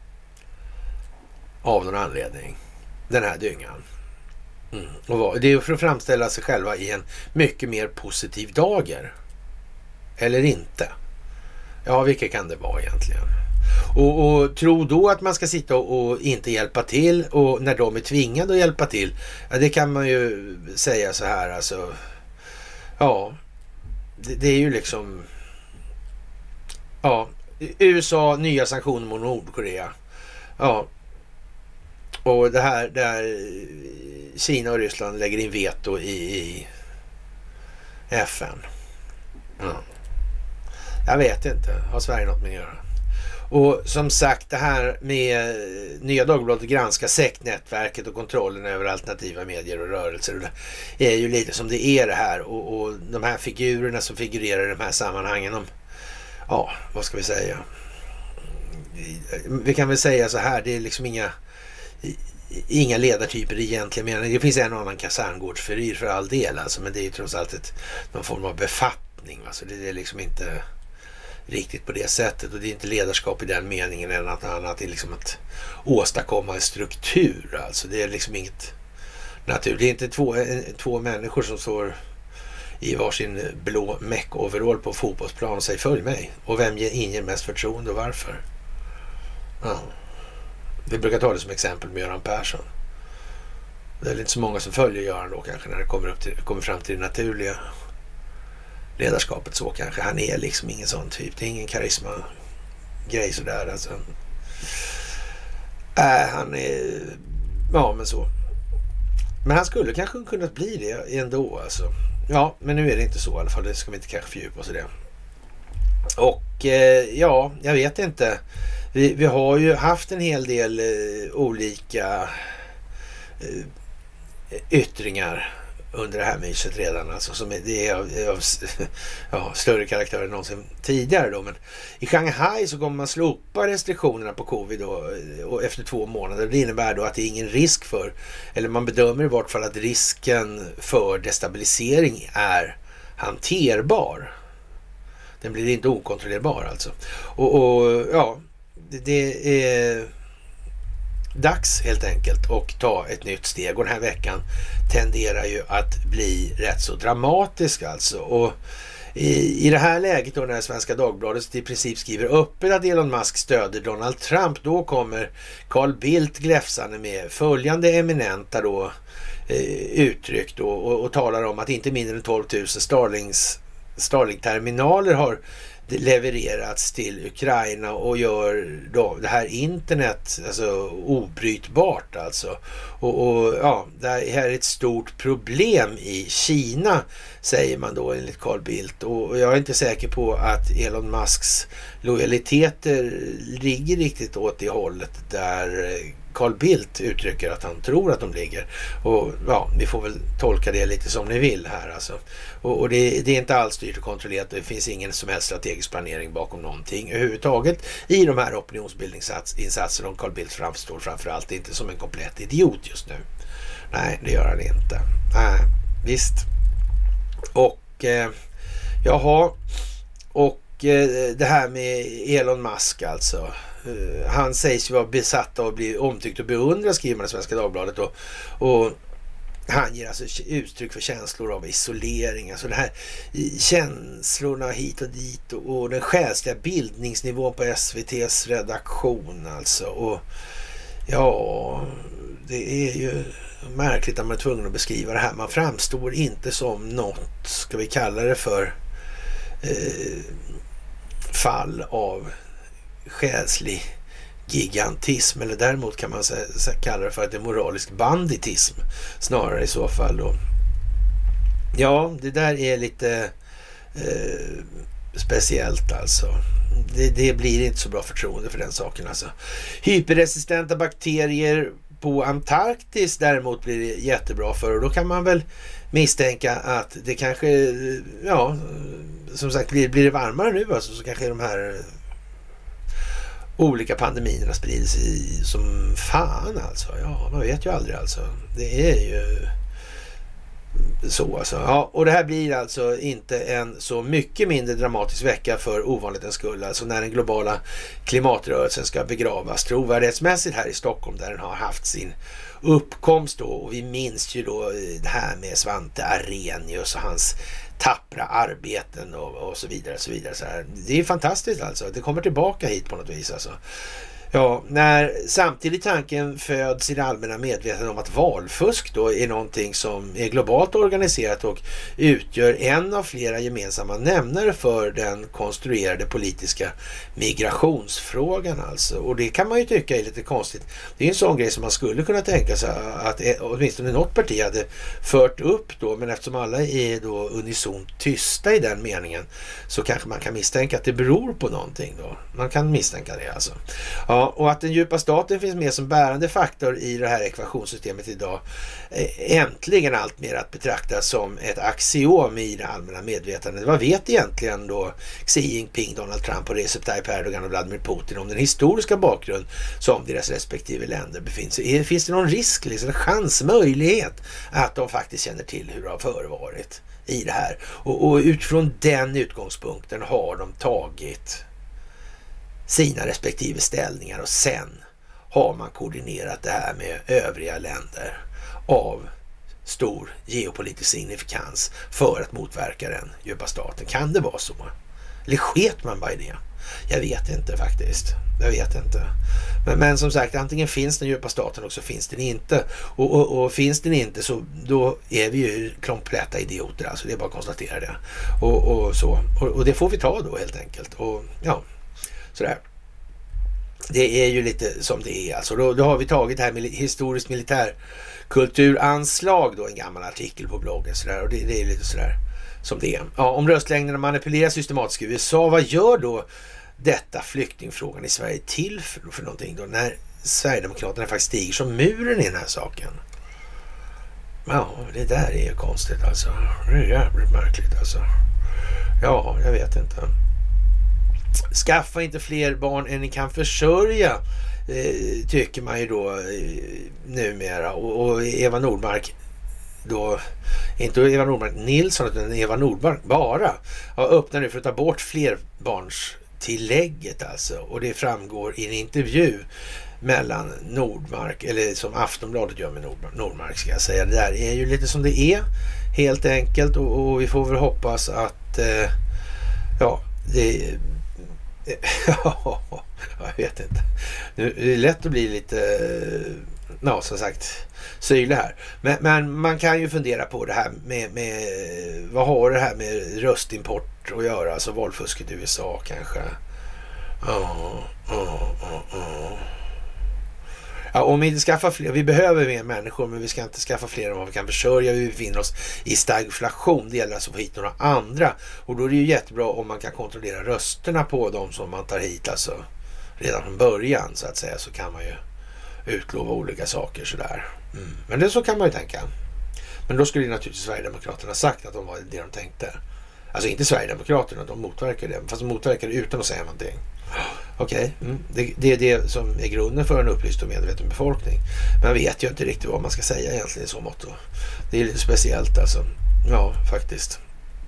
Speaker 1: Av någon anledning. Den här dyngan. Och det är för att framställa sig själva i en mycket mer positiv dager. Eller inte. Ja, vilka kan det vara egentligen? Och tro då att man ska sitta och inte hjälpa till, och när de är tvingade att hjälpa till, ja, det kan man ju säga så här alltså. Ja, det är ju liksom, ja, USA, nya sanktioner mot Nordkorea. Ja, och det här där Kina och Ryssland lägger in veto i FN. Jag vet inte, har Sverige något med att göra? Och som sagt, det här med Nya Dagbladet granska sektnätverket och kontrollen över alternativa medier och rörelser, det är ju lite som det är det här. Och de här figurerna som figurerar i de här sammanhangen, ja, vad ska vi säga? Vi kan väl säga så här, det är liksom inga ledartyper egentligen menar. Det finns en och annan kaserngårdsfyrir för all del alltså, men det är ju trots allt någon form av befattning. Alltså det är liksom inte riktigt på det sättet, och det är inte ledarskap i den meningen än att annat är liksom att åstadkomma en struktur. Alltså det är liksom inget natur. Det är inte två människor som står i varsin blå meck-overall på fotbollsplan och säger följ mig. Och vem inger mest förtroende och varför? Ja. Vi brukar ta det som exempel med Göran Persson. Det är inte så många som följer Göran då kanske när det kommer fram till det naturliga ledarskapet så kanske. Han är liksom ingen sån typ. Det är ingen karisma-grej sådär alltså. Han är Ja, men så. Men han skulle kanske kunnat bli det ändå alltså. Ja, men nu är det inte så i alla fall. Det ska vi inte kanske fördjupa oss i det. Och ja, jag vet inte. Vi har ju haft en hel del olika yttringar under det här myset redan. Alltså, som det är av större karaktär än någonsin tidigare då. Men i Shanghai så kommer man slopa restriktionerna på covid då, och efter 2 månader. Det innebär då att det är ingen risk för, eller man bedömer i vart fall att risken för destabilisering är hanterbar. Den blir inte okontrollerbar alltså. Och ja, det är dags helt enkelt att ta ett nytt steg. Och den här veckan tenderar ju att bli rätt så dramatisk alltså. Och i det här läget då när Svenska Dagbladet i princip skriver öppet att Elon Musk stöder Donald Trump, då kommer Carl Bildt gläfsande med följande eminenta då uttryck då, och talar om att inte mindre än 12 000 Starlink-terminaler har levererats till Ukraina och gör då det här internet alltså obrytbart alltså. Och ja, det här är ett stort problem i Kina, säger man då enligt Carl Bildt. Och jag är inte säker på att Elon Musks lojaliteter ligger riktigt åt det hållet där Carl Bildt uttrycker att han tror att de ligger. Och ja, vi får väl tolka det lite som ni vill här alltså. Och det är inte alls styrt och kontrollerat. Det finns ingen som helst strategisk planering bakom någonting överhuvudtaget i de här opinionsbildningsinsatserna. Och Carl Bildt framstår framförallt inte som en komplett idiot just nu. Nej, det gör han inte. Nej, visst. Och jaha, och det här med Elon Musk alltså. Han sägs ju vara besatt av att bli omtyckt och beundrad, skriver man i Svenska Dagbladet. Och han ger alltså uttryck för känslor av isolering. Alltså det här känslorna hit och dit och den själsliga bildningsnivån på SVT:s redaktion alltså. Och ja, det är ju märkligt att man är tvungen att beskriva det här. Man framstår inte som något, ska vi kalla det för, fall av själslig gigantism, eller däremot kan man kalla det för att det är moralisk banditism snarare i så fall då. Ja, det där är lite speciellt alltså. Det blir inte så bra förtroende för den saken alltså. Hyperresistenta bakterier på Antarktis däremot blir det jättebra för, och då kan man väl misstänka att det kanske, ja, som sagt, blir det varmare nu alltså, så kanske de här olika pandemierna sprider sig som fan alltså. Ja, man vet ju aldrig alltså. Det är ju så alltså. Ja, och det här blir alltså inte en så mycket mindre dramatisk vecka för ovanlighetens skull. Alltså när den globala klimatrörelsen ska begravas trovärdighetsmässigt här i Stockholm, där den har haft sin uppkomst då. Och vi minns ju då det här med Svante Arrhenius och hans tappra arbeten och så vidare. Så vidare. Så här. Det är fantastiskt alltså. Det kommer tillbaka hit på något vis alltså. Ja, när samtidigt tanken föds i det allmänna medvetandet om att valfusk då är någonting som är globalt organiserat och utgör en av flera gemensamma nämnare för den konstruerade politiska migrationsfrågan alltså. Och det kan man ju tycka är lite konstigt. Det är en sån grej som man skulle kunna tänka sig att åtminstone något parti hade fört upp då, men eftersom alla är då unisont tysta i den meningen så kanske man kan misstänka att det beror på någonting då. Man kan misstänka det alltså. Ja, och att den djupa staten finns med som bärande faktor i det här ekvationssystemet idag äntligen allt mer att betrakta som ett axiom i det allmänna medvetandet. Vad vet egentligen då Xi Jinping, Donald Trump och Recep Tayyip Erdogan och Vladimir Putin om den historiska bakgrund som deras respektive länder befinner sig i? Finns det någon risk, liksom, en chans, möjlighet att de faktiskt känner till hur det har förevarit i det här? Och utifrån den utgångspunkten har de tagit sina respektive ställningar och sen har man koordinerat det här med övriga länder av stor geopolitisk signifikans för att motverka den djupa staten. Kan det vara så? Eller sket man bara i det? Jag vet inte faktiskt. Jag vet inte. Men som sagt, antingen finns den djupa staten och så finns den inte. Och finns den inte så då är vi ju kompletta idioter. Alltså det är bara att konstatera det. Och så. Och det får vi ta då helt enkelt. Och ja, sådär. det är ju lite som det är. Alltså då har vi tagit det här med historiskt militärkulturanslag då, en gammal artikel på bloggen sådär, och det är lite sådär som det är. Ja, om röstlängderna manipuleras systematiskt i USA, vad gör då detta flyktingfrågan i Sverige till för någonting då, när Sverigedemokraterna faktiskt stiger som muren i den här saken? Ja, det där är ju konstigt alltså. Det är jävligt märkligt alltså. Ja, jag vet inte. Skaffa inte fler barn än ni kan försörja, tycker man ju då numera. Och Eva Nordmark då, inte Eva Nordmark Nilsson utan Eva Nordmark bara, öppnar nu för att ta bort flerbarnstillägget alltså. Och det framgår i en intervju mellan Nordmark, eller som Aftonbladet gör med Nordmark ska jag säga. Det där är ju lite som det är helt enkelt, och vi får väl hoppas att ja, det ja, jag vet inte. Nu är det lätt att bli lite, ja, som sagt, syle här. Men man kan ju fundera på det här med vad har det här med röstimport att göra? Alltså valfusket i USA kanske. Ja, om vi inte skaffar fler, vi behöver mer människor, men vi ska inte skaffa fler än vad vi kan försörja. Vi befinner oss i stagflation. Det gäller alltså att få hit några andra. Och då är det ju jättebra om man kan kontrollera rösterna på dem som man tar hit alltså redan från början så att säga, så kan man ju utlova olika saker sådär. Men det så kan man ju tänka. Men då skulle ju naturligtvis Sverigedemokraterna sagt att de var det de tänkte. Alltså inte Sverigedemokraterna, de motverkar det. Fast de motverkar det utan att säga någonting. Okej, det är det som är grunden för en upplyst och medveten befolkning. Man vet ju inte riktigt vad man ska säga egentligen i så mått. Det är lite speciellt alltså. Ja, faktiskt.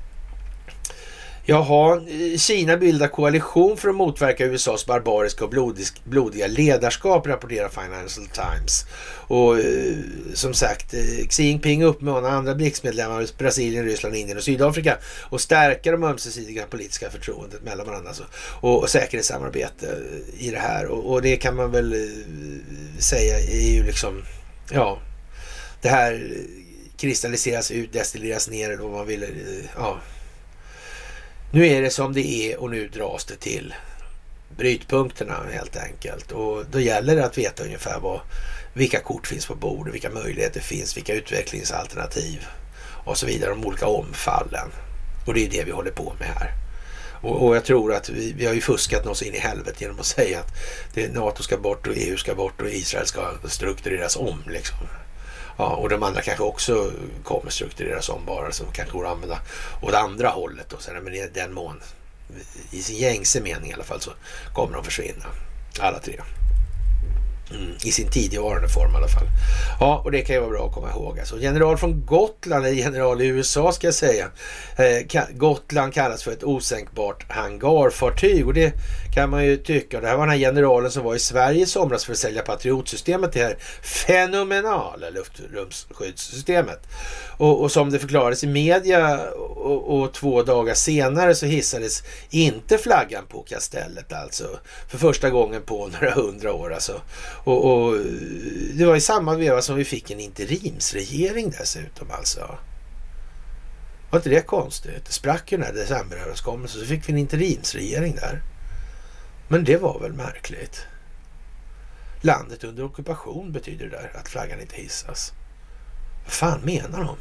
Speaker 1: Jaha, Kina bildar koalition för att motverka USAs barbariska och blodiga ledarskap, rapporterar Financial Times. Och som sagt, Xi Jinping uppmanar andra BRICS-medlemmar, Brasilien, Ryssland, Indien och Sydafrika och stärka de ömsesidiga politiska förtroendet mellan varandra alltså, och säkerhetssamarbete i det här. Och det kan man väl säga är ju liksom, ja, det här kristalliseras ut, destilleras ner eller vad man vill, ja. Nu är det som det är och nu dras det till brytpunkterna helt enkelt. Och då gäller det att veta ungefär vilka kort finns på bordet, vilka möjligheter finns, vilka utvecklingsalternativ och så vidare, de olika omfallen. Och det är det vi håller på med här. Och jag tror att vi har ju fuskat oss in i helvete genom att säga att NATO ska bort och EU ska bort och Israel ska struktureras om liksom. Ja, och de andra kanske också kommer struktureras om bara, som kanske går att använda åt andra hållet. Och sen, men i den mån, i sin gängse mening i alla fall, så kommer de försvinna. Alla tre. I sin tidigvarande form i alla fall. Ja, och det kan ju vara bra att komma ihåg. Alltså, general från Gotland, eller general i USA ska jag säga. Gotland kallas för ett osänkbart hangarfartyg, och det kan man ju tycka. Det här var den här generalen som var i Sverige i somras för att sälja Patriotsystemet, det här fenomenala luftrumsskyddssystemet. Och som det förklarades i media och 2 dagar senare så hissades inte flaggan på kastellet alltså. För första gången på några 100 år alltså. Och det var i samma veva som vi fick en interimsregering dessutom alltså. Var inte det konstigt? Det sprack ju den här decemberöverenskommelsen, så fick vi en interimsregering där. Men det var väl märkligt. Landet under ockupation betyder det där, att flaggan inte hissas. Vad fan menar de?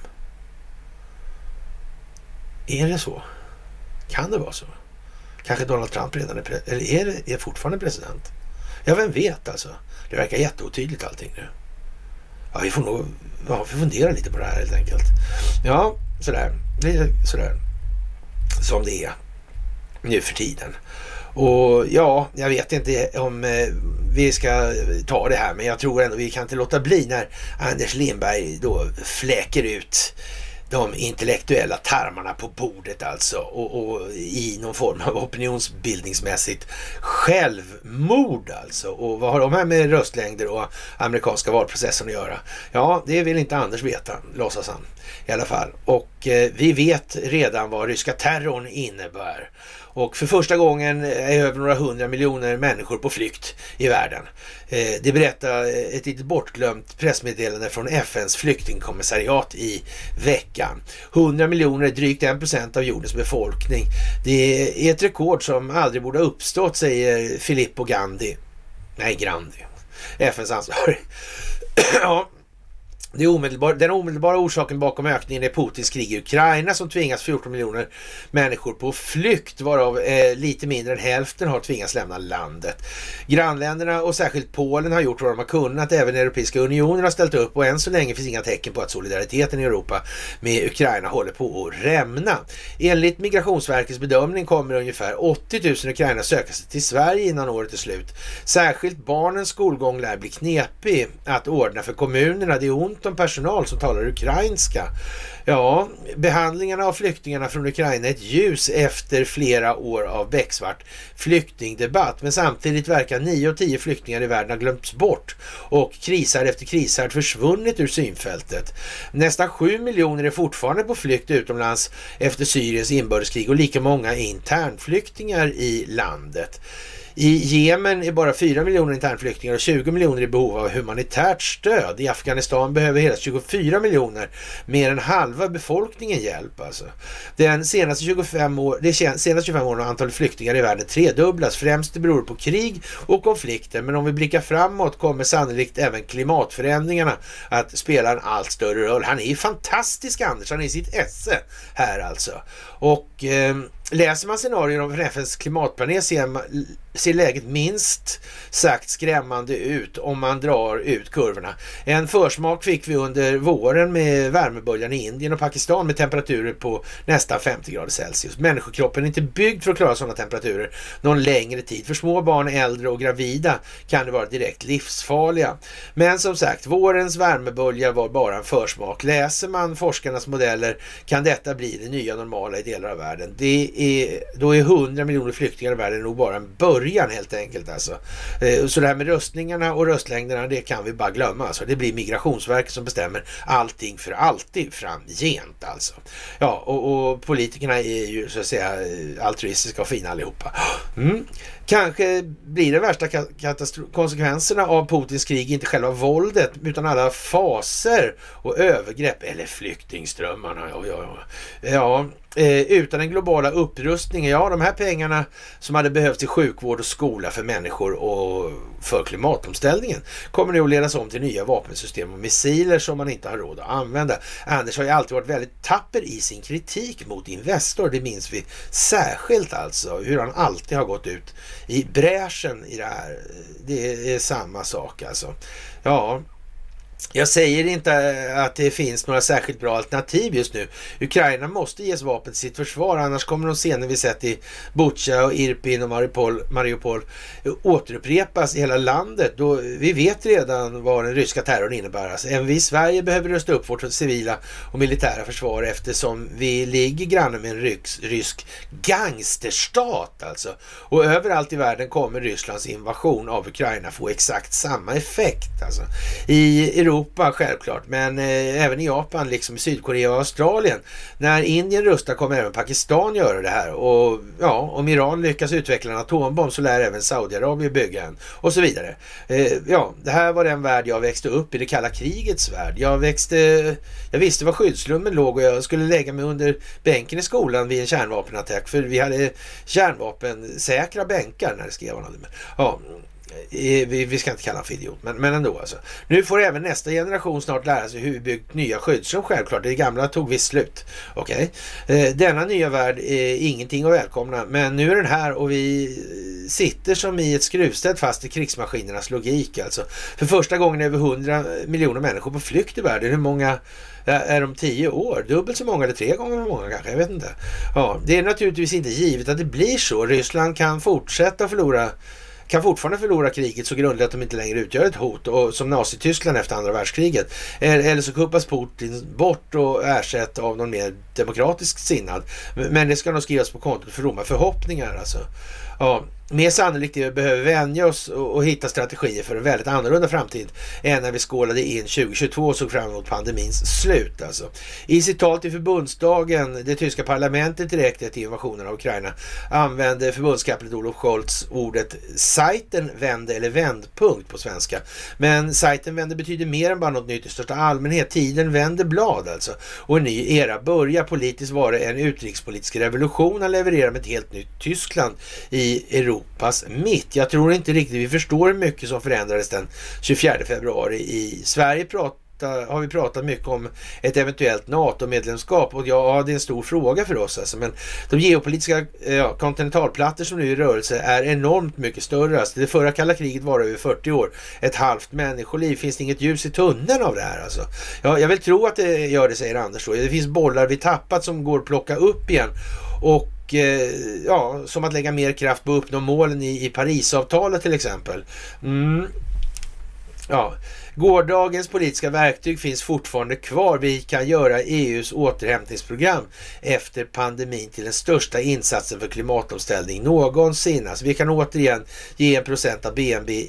Speaker 1: Är det så? Kan det vara så? Kanske Donald Trump redan är eller är fortfarande president? Ja, vem vet alltså. Det verkar jätteotydligt allting nu. Ja, vi får nog fundera lite på det här helt enkelt. Ja, sådär. Det är sådär som det är nu för tiden. Och ja, jag vet inte om vi ska ta det här, men jag tror ändå vi kan inte låta bli när Anders Lindberg då fläker ut de intellektuella tarmarna på bordet alltså, och i någon form av opinionsbildningsmässigt självmord alltså. Och vad har de här med röstlängder och amerikanska valprocessen att göra? Ja, det vill inte Anders veta, låtsas han i alla fall. Och vi vet redan vad ryska terrorn innebär. Och för första gången är över några 100 miljoner människor på flykt i världen. Det berättar ett lite bortglömt pressmeddelande från FNs flyktingkommissariat i veckan. 100 miljoner är drygt 1% av jordens befolkning. Det är ett rekord som aldrig borde ha uppstått, säger Filippo Gandhi. Nej, Grandi. FNs ansvarig. Ja. Den omedelbara orsaken bakom ökningen är Putins krig i Ukraina som tvingas 14 miljoner människor på flykt, varav lite mindre än hälften har tvingats lämna landet. Grannländerna och särskilt Polen har gjort vad de har kunnat. Även Europeiska unionen har ställt upp och än så länge finns inga tecken på att solidariteten i Europa med Ukraina håller på att rämna. Enligt Migrationsverkets bedömning kommer ungefär 80 000 ukrainare söka sig till Sverige innan året är slut. Särskilt barnens skolgång lär bli knepig att ordna för kommunerna. Det är ont om personal som talar ukrainska. Ja, behandlingarna av flyktingarna från Ukraina är ett ljus efter flera år av becksvart flyktingdebatt. Men samtidigt verkar 9 av 10 flyktingar i världen ha glömts bort och krisar efter krisar försvunnit ur synfältet. Nästan 7 miljoner är fortfarande på flykt utomlands efter Syriens inbördeskrig och lika många internflyktingar i landet. I Jemen är bara 4 miljoner internflyktingar och 20 miljoner i behov av humanitärt stöd. I Afghanistan behöver hela 24 miljoner, mer än halva befolkningen, hjälp. Alltså. De senaste 25 åren har antalet flyktingar i världen tredubblas. Främst det beror på krig och konflikter, men om vi blickar framåt kommer sannolikt även klimatförändringarna att spela en allt större roll. Han är ju fantastisk, Anders. Han är i sitt esse här alltså. Och läser man scenarier om FNs klimatpanel ser läget minst sagt skrämmande ut om man drar ut kurvorna. En försmak fick vi under våren med värmeböljan i Indien och Pakistan med temperaturer på nästan 50 grader Celsius. Människokroppen är inte byggd för att klara sådana temperaturer någon längre tid. För små barn, äldre och gravida kan det vara direkt livsfarliga. Men som sagt, vårens värmebölja var bara en försmak. Läser man forskarnas modeller kan detta bli det nya normala i delar av världen. Då är 100 miljoner flyktingar i världen nog bara en början helt enkelt. Alltså. Så det här med röstningarna och röstlängderna, det kan vi bara glömma. Alltså. Det blir Migrationsverket som bestämmer allting för alltid framgent. Alltså. Ja, och politikerna är ju så att säga altruistiska och fina allihopa. Kanske blir det värsta konsekvenserna av Putins krig inte själva våldet utan alla faser och övergrepp eller flyktingströmmarna. Utan den globala upprustningen, de här pengarna som hade behövts till sjukvård och skola för människor och för klimatomställningen kommer nu att ledas om till nya vapensystem och missiler som man inte har råd att använda. Anders har ju alltid varit väldigt tapper i sin kritik mot Investor, det minns vi särskilt alltså, hur han alltid har gått ut i bräschen i det här. Det är samma sak alltså. Ja, jag säger inte att det finns några särskilt bra alternativ just nu. Ukraina måste ges vapen till sitt försvar, annars kommer de scener vi sett i Bucha och Irpin och Mariupol återupprepas i hela landet. Vi vet redan vad den ryska terrorn innebär. Alltså, även vi i Sverige behöver rösta upp vårt civila och militära försvar eftersom vi ligger granne med en rysk gangsterstat. Alltså. Och överallt i världen kommer Rysslands invasion av Ukraina få exakt samma effekt. Alltså. I Europa självklart, men även i Japan liksom i Sydkorea och Australien. När Indien rustar kommer även Pakistan göra det här. Och om Iran lyckas utveckla en atombomb så lär även Saudiarabien bygga en och så vidare. Det här var den värld jag växte upp i, det kalla krigets värld. Jag visste var skyddsrummen låg och jag skulle lägga mig under bänken i skolan vid en kärnvapenattack för vi hade kärnvapensäkra bänkar när det skrev han hade med. Ja, vi ska inte kalla för idiot, men ändå alltså. Nu får även nästa generation snart lära sig hur vi byggt nya skyddsrum, självklart. Det gamla tog visst slut. Okej. Denna nya värld är ingenting att välkomna, men nu är den här och vi sitter som i ett skruvstäd fast i krigsmaskinernas logik alltså. För första gången är över 100 miljoner människor på flykt i världen. Hur många är de 10 år? Dubbelt så många eller 3 gånger så många kanske, jag vet inte. Ja, det är naturligtvis inte givet att det blir så. Ryssland kan fortfarande förlora kriget så grundligt att de inte längre utgör ett hot och som Nazityskland efter andra världskriget. Eller så kuppas Putin bort och ersätts av någon mer demokratisk sinnad. Men det ska nog skrivas på kontot för fromma förhoppningar alltså. Ja, mer sannolikt vi behöver vänja oss och hitta strategier för en väldigt annorlunda framtid än när vi skålade in 2022 och såg fram emot pandemins slut. Alltså. I sitt tal till förbundsdagen, det tyska parlamentet direkt efter invasionen av Ukraina, använde förbundskapten Olaf Scholz ordet Zeitenwende eller vändpunkt på svenska. Men Zeitenwende betyder mer än bara något nytt i största allmänhet. Tiden vänder blad alltså. Och en ny era börjar. Politiskt vara en utrikespolitisk revolution att leverera med ett helt nytt Tyskland i Europa Europas mitt. Jag tror inte riktigt vi förstår hur mycket som förändrades den 24 februari i Sverige. Har vi pratat mycket om ett eventuellt NATO-medlemskap, och ja, det är en stor fråga för oss alltså. Men de geopolitiska kontinentalplattor som nu är i rörelse är enormt mycket större. Alltså, det förra kalla kriget var över 40 år. Ett halvt människoliv. Finns det inget ljus i tunneln av det här alltså? Ja, jag vill tro att det gör det, säger Anders då. Det finns bollar vi tappat som går att plocka upp igen. Och ja, som att lägga mer kraft på att uppnå målen i Parisavtalet till exempel. Ja, gårdagens politiska verktyg finns fortfarande kvar. Vi kan göra EUs återhämtningsprogram efter pandemin till den största insatsen för klimatomställning någonsin. Alltså vi kan återigen ge 1% av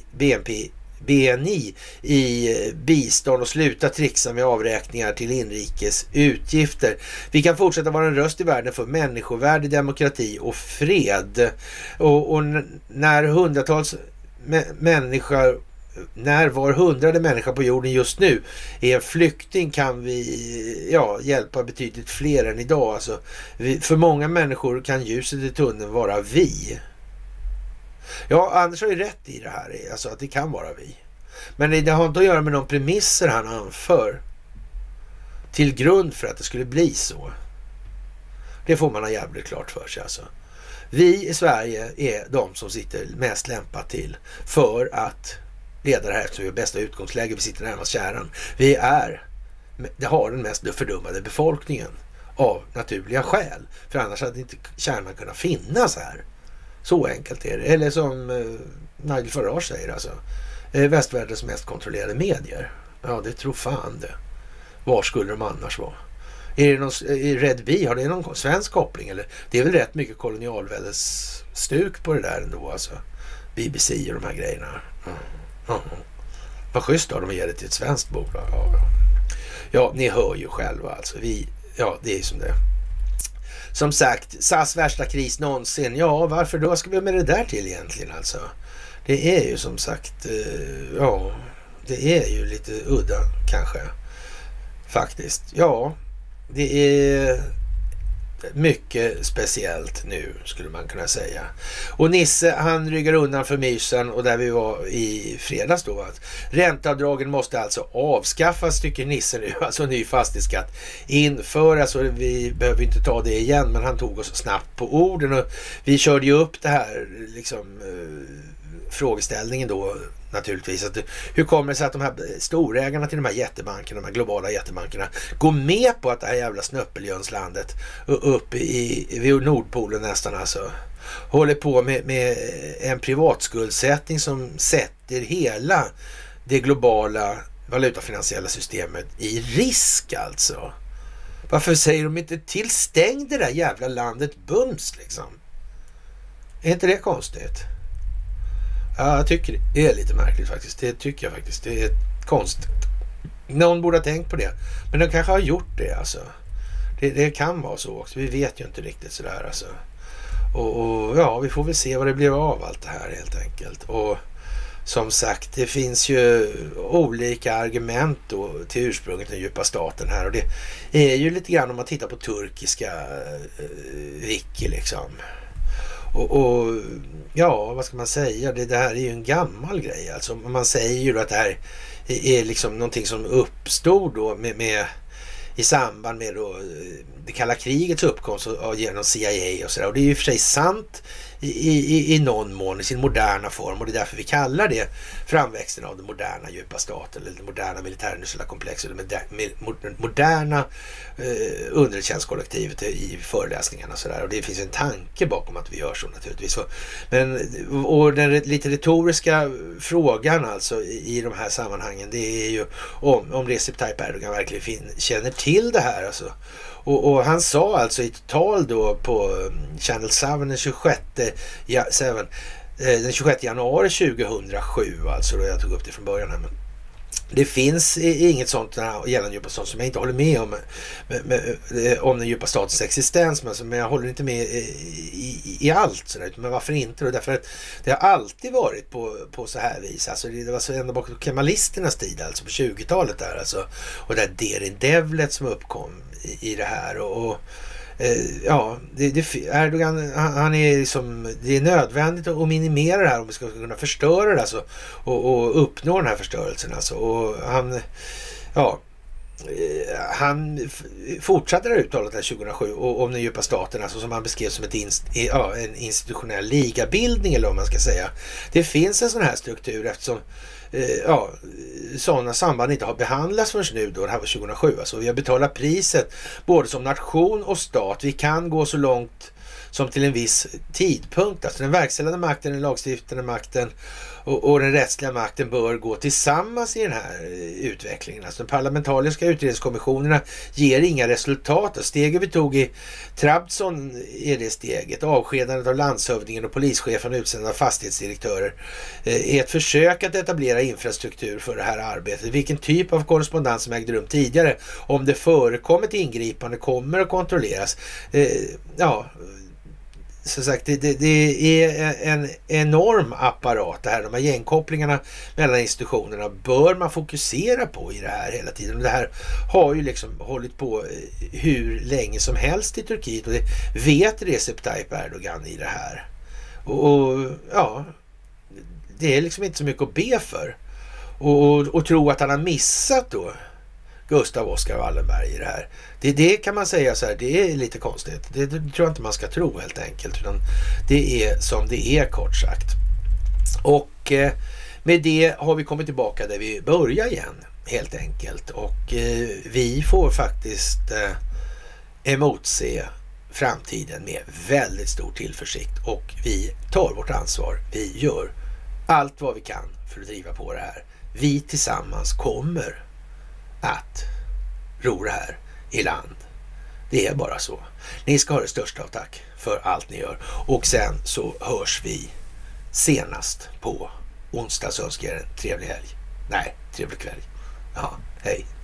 Speaker 1: BNI i bistånd och sluta trixa med avräkningar till inrikes utgifter. Vi kan fortsätta vara en röst i världen för människovärde, demokrati och fred. Och när hundratals människor, när var 100:e människa på jorden just nu är en flykting, kan vi hjälpa betydligt fler än idag. Alltså, för många människor kan ljuset i tunneln vara vi. Ja, Anders har ju rätt i det här, alltså att det kan vara vi. Men det har inte att göra med de premisser han anför till grund för att det skulle bli så. Det får man ha jävligt klart för sig alltså. Vi i Sverige är de som sitter mest lämpat till för att leda det här, så är det bästa utgångsläge. Vi sitter närmast kärnan. Det har den mest fördummade befolkningen av naturliga skäl. För annars hade inte kärnan kunnat finnas här. Så enkelt är det. Eller som Nigel Farage säger alltså. Västvärldens mest kontrollerade medier. Ja, det tror fan det. Var skulle de annars vara? Är det någon Red Bee? Har det någon svensk koppling? Eller? Det är väl rätt mycket kolonialväldes stuk på det där ändå alltså. BBC och de här grejerna. Vad schysst av dem att ge det till ett svenskt bolag. Ja, ni hör ju själva alltså. Det är ju som det. Som sagt, SAS värsta kris någonsin. Ja, varför då ska vi med det där till egentligen alltså? Det är ju som sagt, det är ju lite udda kanske. Faktiskt. Ja, det är mycket speciellt nu skulle man kunna säga. Och Nisse, han ryggar undan för mysen, och där vi var i fredags då, att ränteavdragen måste alltså avskaffas, tycker Nisse nu. Alltså ny fastighetsskatt införas, och vi behöver inte ta det igen, men han tog oss snabbt på orden, och vi körde ju upp det här liksom frågeställningen då naturligtvis, att hur kommer det sig att de här storägarna till de här jättebankerna, de här globala jättebankerna, går med på att det här jävla snöppeljönslandet uppe vid Nordpolen nästan alltså håller på med en privatskuldsättning som sätter hela det globala valutafinansiella systemet i risk alltså. Varför säger de inte till, stäng det där jävla landet bums liksom? Är inte det konstigt? Ja, jag tycker det är lite märkligt faktiskt. Det tycker jag faktiskt. Det är konstigt. Någon borde ha tänkt på det. Men de kanske har gjort det alltså. Det kan vara så också. Vi vet ju inte riktigt sådär alltså. Och ja, vi får väl se vad det blir av allt det här helt enkelt. Och som sagt, det finns ju olika argument då till ursprunget den djupa staten här. Och det är ju lite grann om man tittar på turkiska wiki liksom. Och ja, vad ska man säga? Det här är ju en gammal grej. Alltså, man säger ju att det här är liksom någonting som uppstod då med i samband med då det kalla krigets uppkomst genom CIA och sådär. Och det är ju för sig sant i någon mån i sin moderna form, och det är därför vi kallar det framväxten av den moderna djupa staten, eller det moderna militärindustriella komplexet, eller moderna underrättelsetjänstkollektivet i föreläsningarna och sådär. Och det finns en tanke bakom att vi gör så naturligtvis. Och den lite retoriska frågan alltså i de här sammanhangen, det är ju om Recep Tayyip Erdogan verkligen känner till det här alltså. Och han sa alltså i ett tal då på Channel 7 den 26 januari 2007, alltså då jag tog upp det från början här, men det finns inget sånt gällande djupa stat som jag inte håller med om den djupa statens existens, men jag håller inte med i allt sådär. Men varför inte då? Därför att det har alltid varit på så här vis. Alltså det var så ända bak på kemalisternas tid, alltså på 20-talet där alltså. Och där Derin Devlet som uppkom i det här, och Ja, Erdogan, han är liksom, det är nödvändigt att minimera det här om vi ska kunna förstöra det alltså, och uppnå den här förstörelsen alltså. Och han fortsatte det här uttalet här 2007 om den djupa staten, alltså som han beskrev som en institutionell ligabildning eller vad man ska säga. Det finns en sån här struktur eftersom sådana samband inte har behandlats förrän nu då, det här var 2007 alltså. Vi har betalat priset både som nation och stat. Vi kan gå så långt som till en viss tidpunkt. Alltså den verkställande makten, den lagstiftande makten och den rättsliga makten bör gå tillsammans i den här utvecklingen. Alltså de parlamentariska utredningskommissionerna ger inga resultat. Steget vi tog i Trabzon är det steget. Avskedandet av landshövdingen och polischefen och utsändande av fastighetsdirektörer är ett försök att etablera infrastruktur för det här arbetet. Vilken typ av korrespondens som ägde rum tidigare, om det förekommit ingripande, kommer att kontrolleras. Som sagt, det är en enorm apparat det här. De här gängkopplingarna mellan institutionerna bör man fokusera på i det här hela tiden. Och det här har ju liksom hållit på hur länge som helst i Turkiet och det vet Recep Tayyip Erdogan i det här. Och det är liksom inte så mycket att be för. Och tro att han har missat då Gustav Oskar Wallenberg i det här. Det kan man säga så här, det är lite konstigt. Det tror jag inte man ska tro helt enkelt. Utan det är som det är kort sagt. Och med det har vi kommit tillbaka där vi börjar igen helt enkelt. Och vi får faktiskt emotse framtiden med väldigt stor tillförsikt. Och vi tar vårt ansvar. Vi gör allt vad vi kan för att driva på det här. Vi tillsammans kommer att ro det här i land. Det är bara så. Ni ska ha det största av tack för allt ni gör. Och sen så hörs vi senast på onsdag, så önskar jag er en trevlig helg. Nej, trevlig kväll. Ja, hej.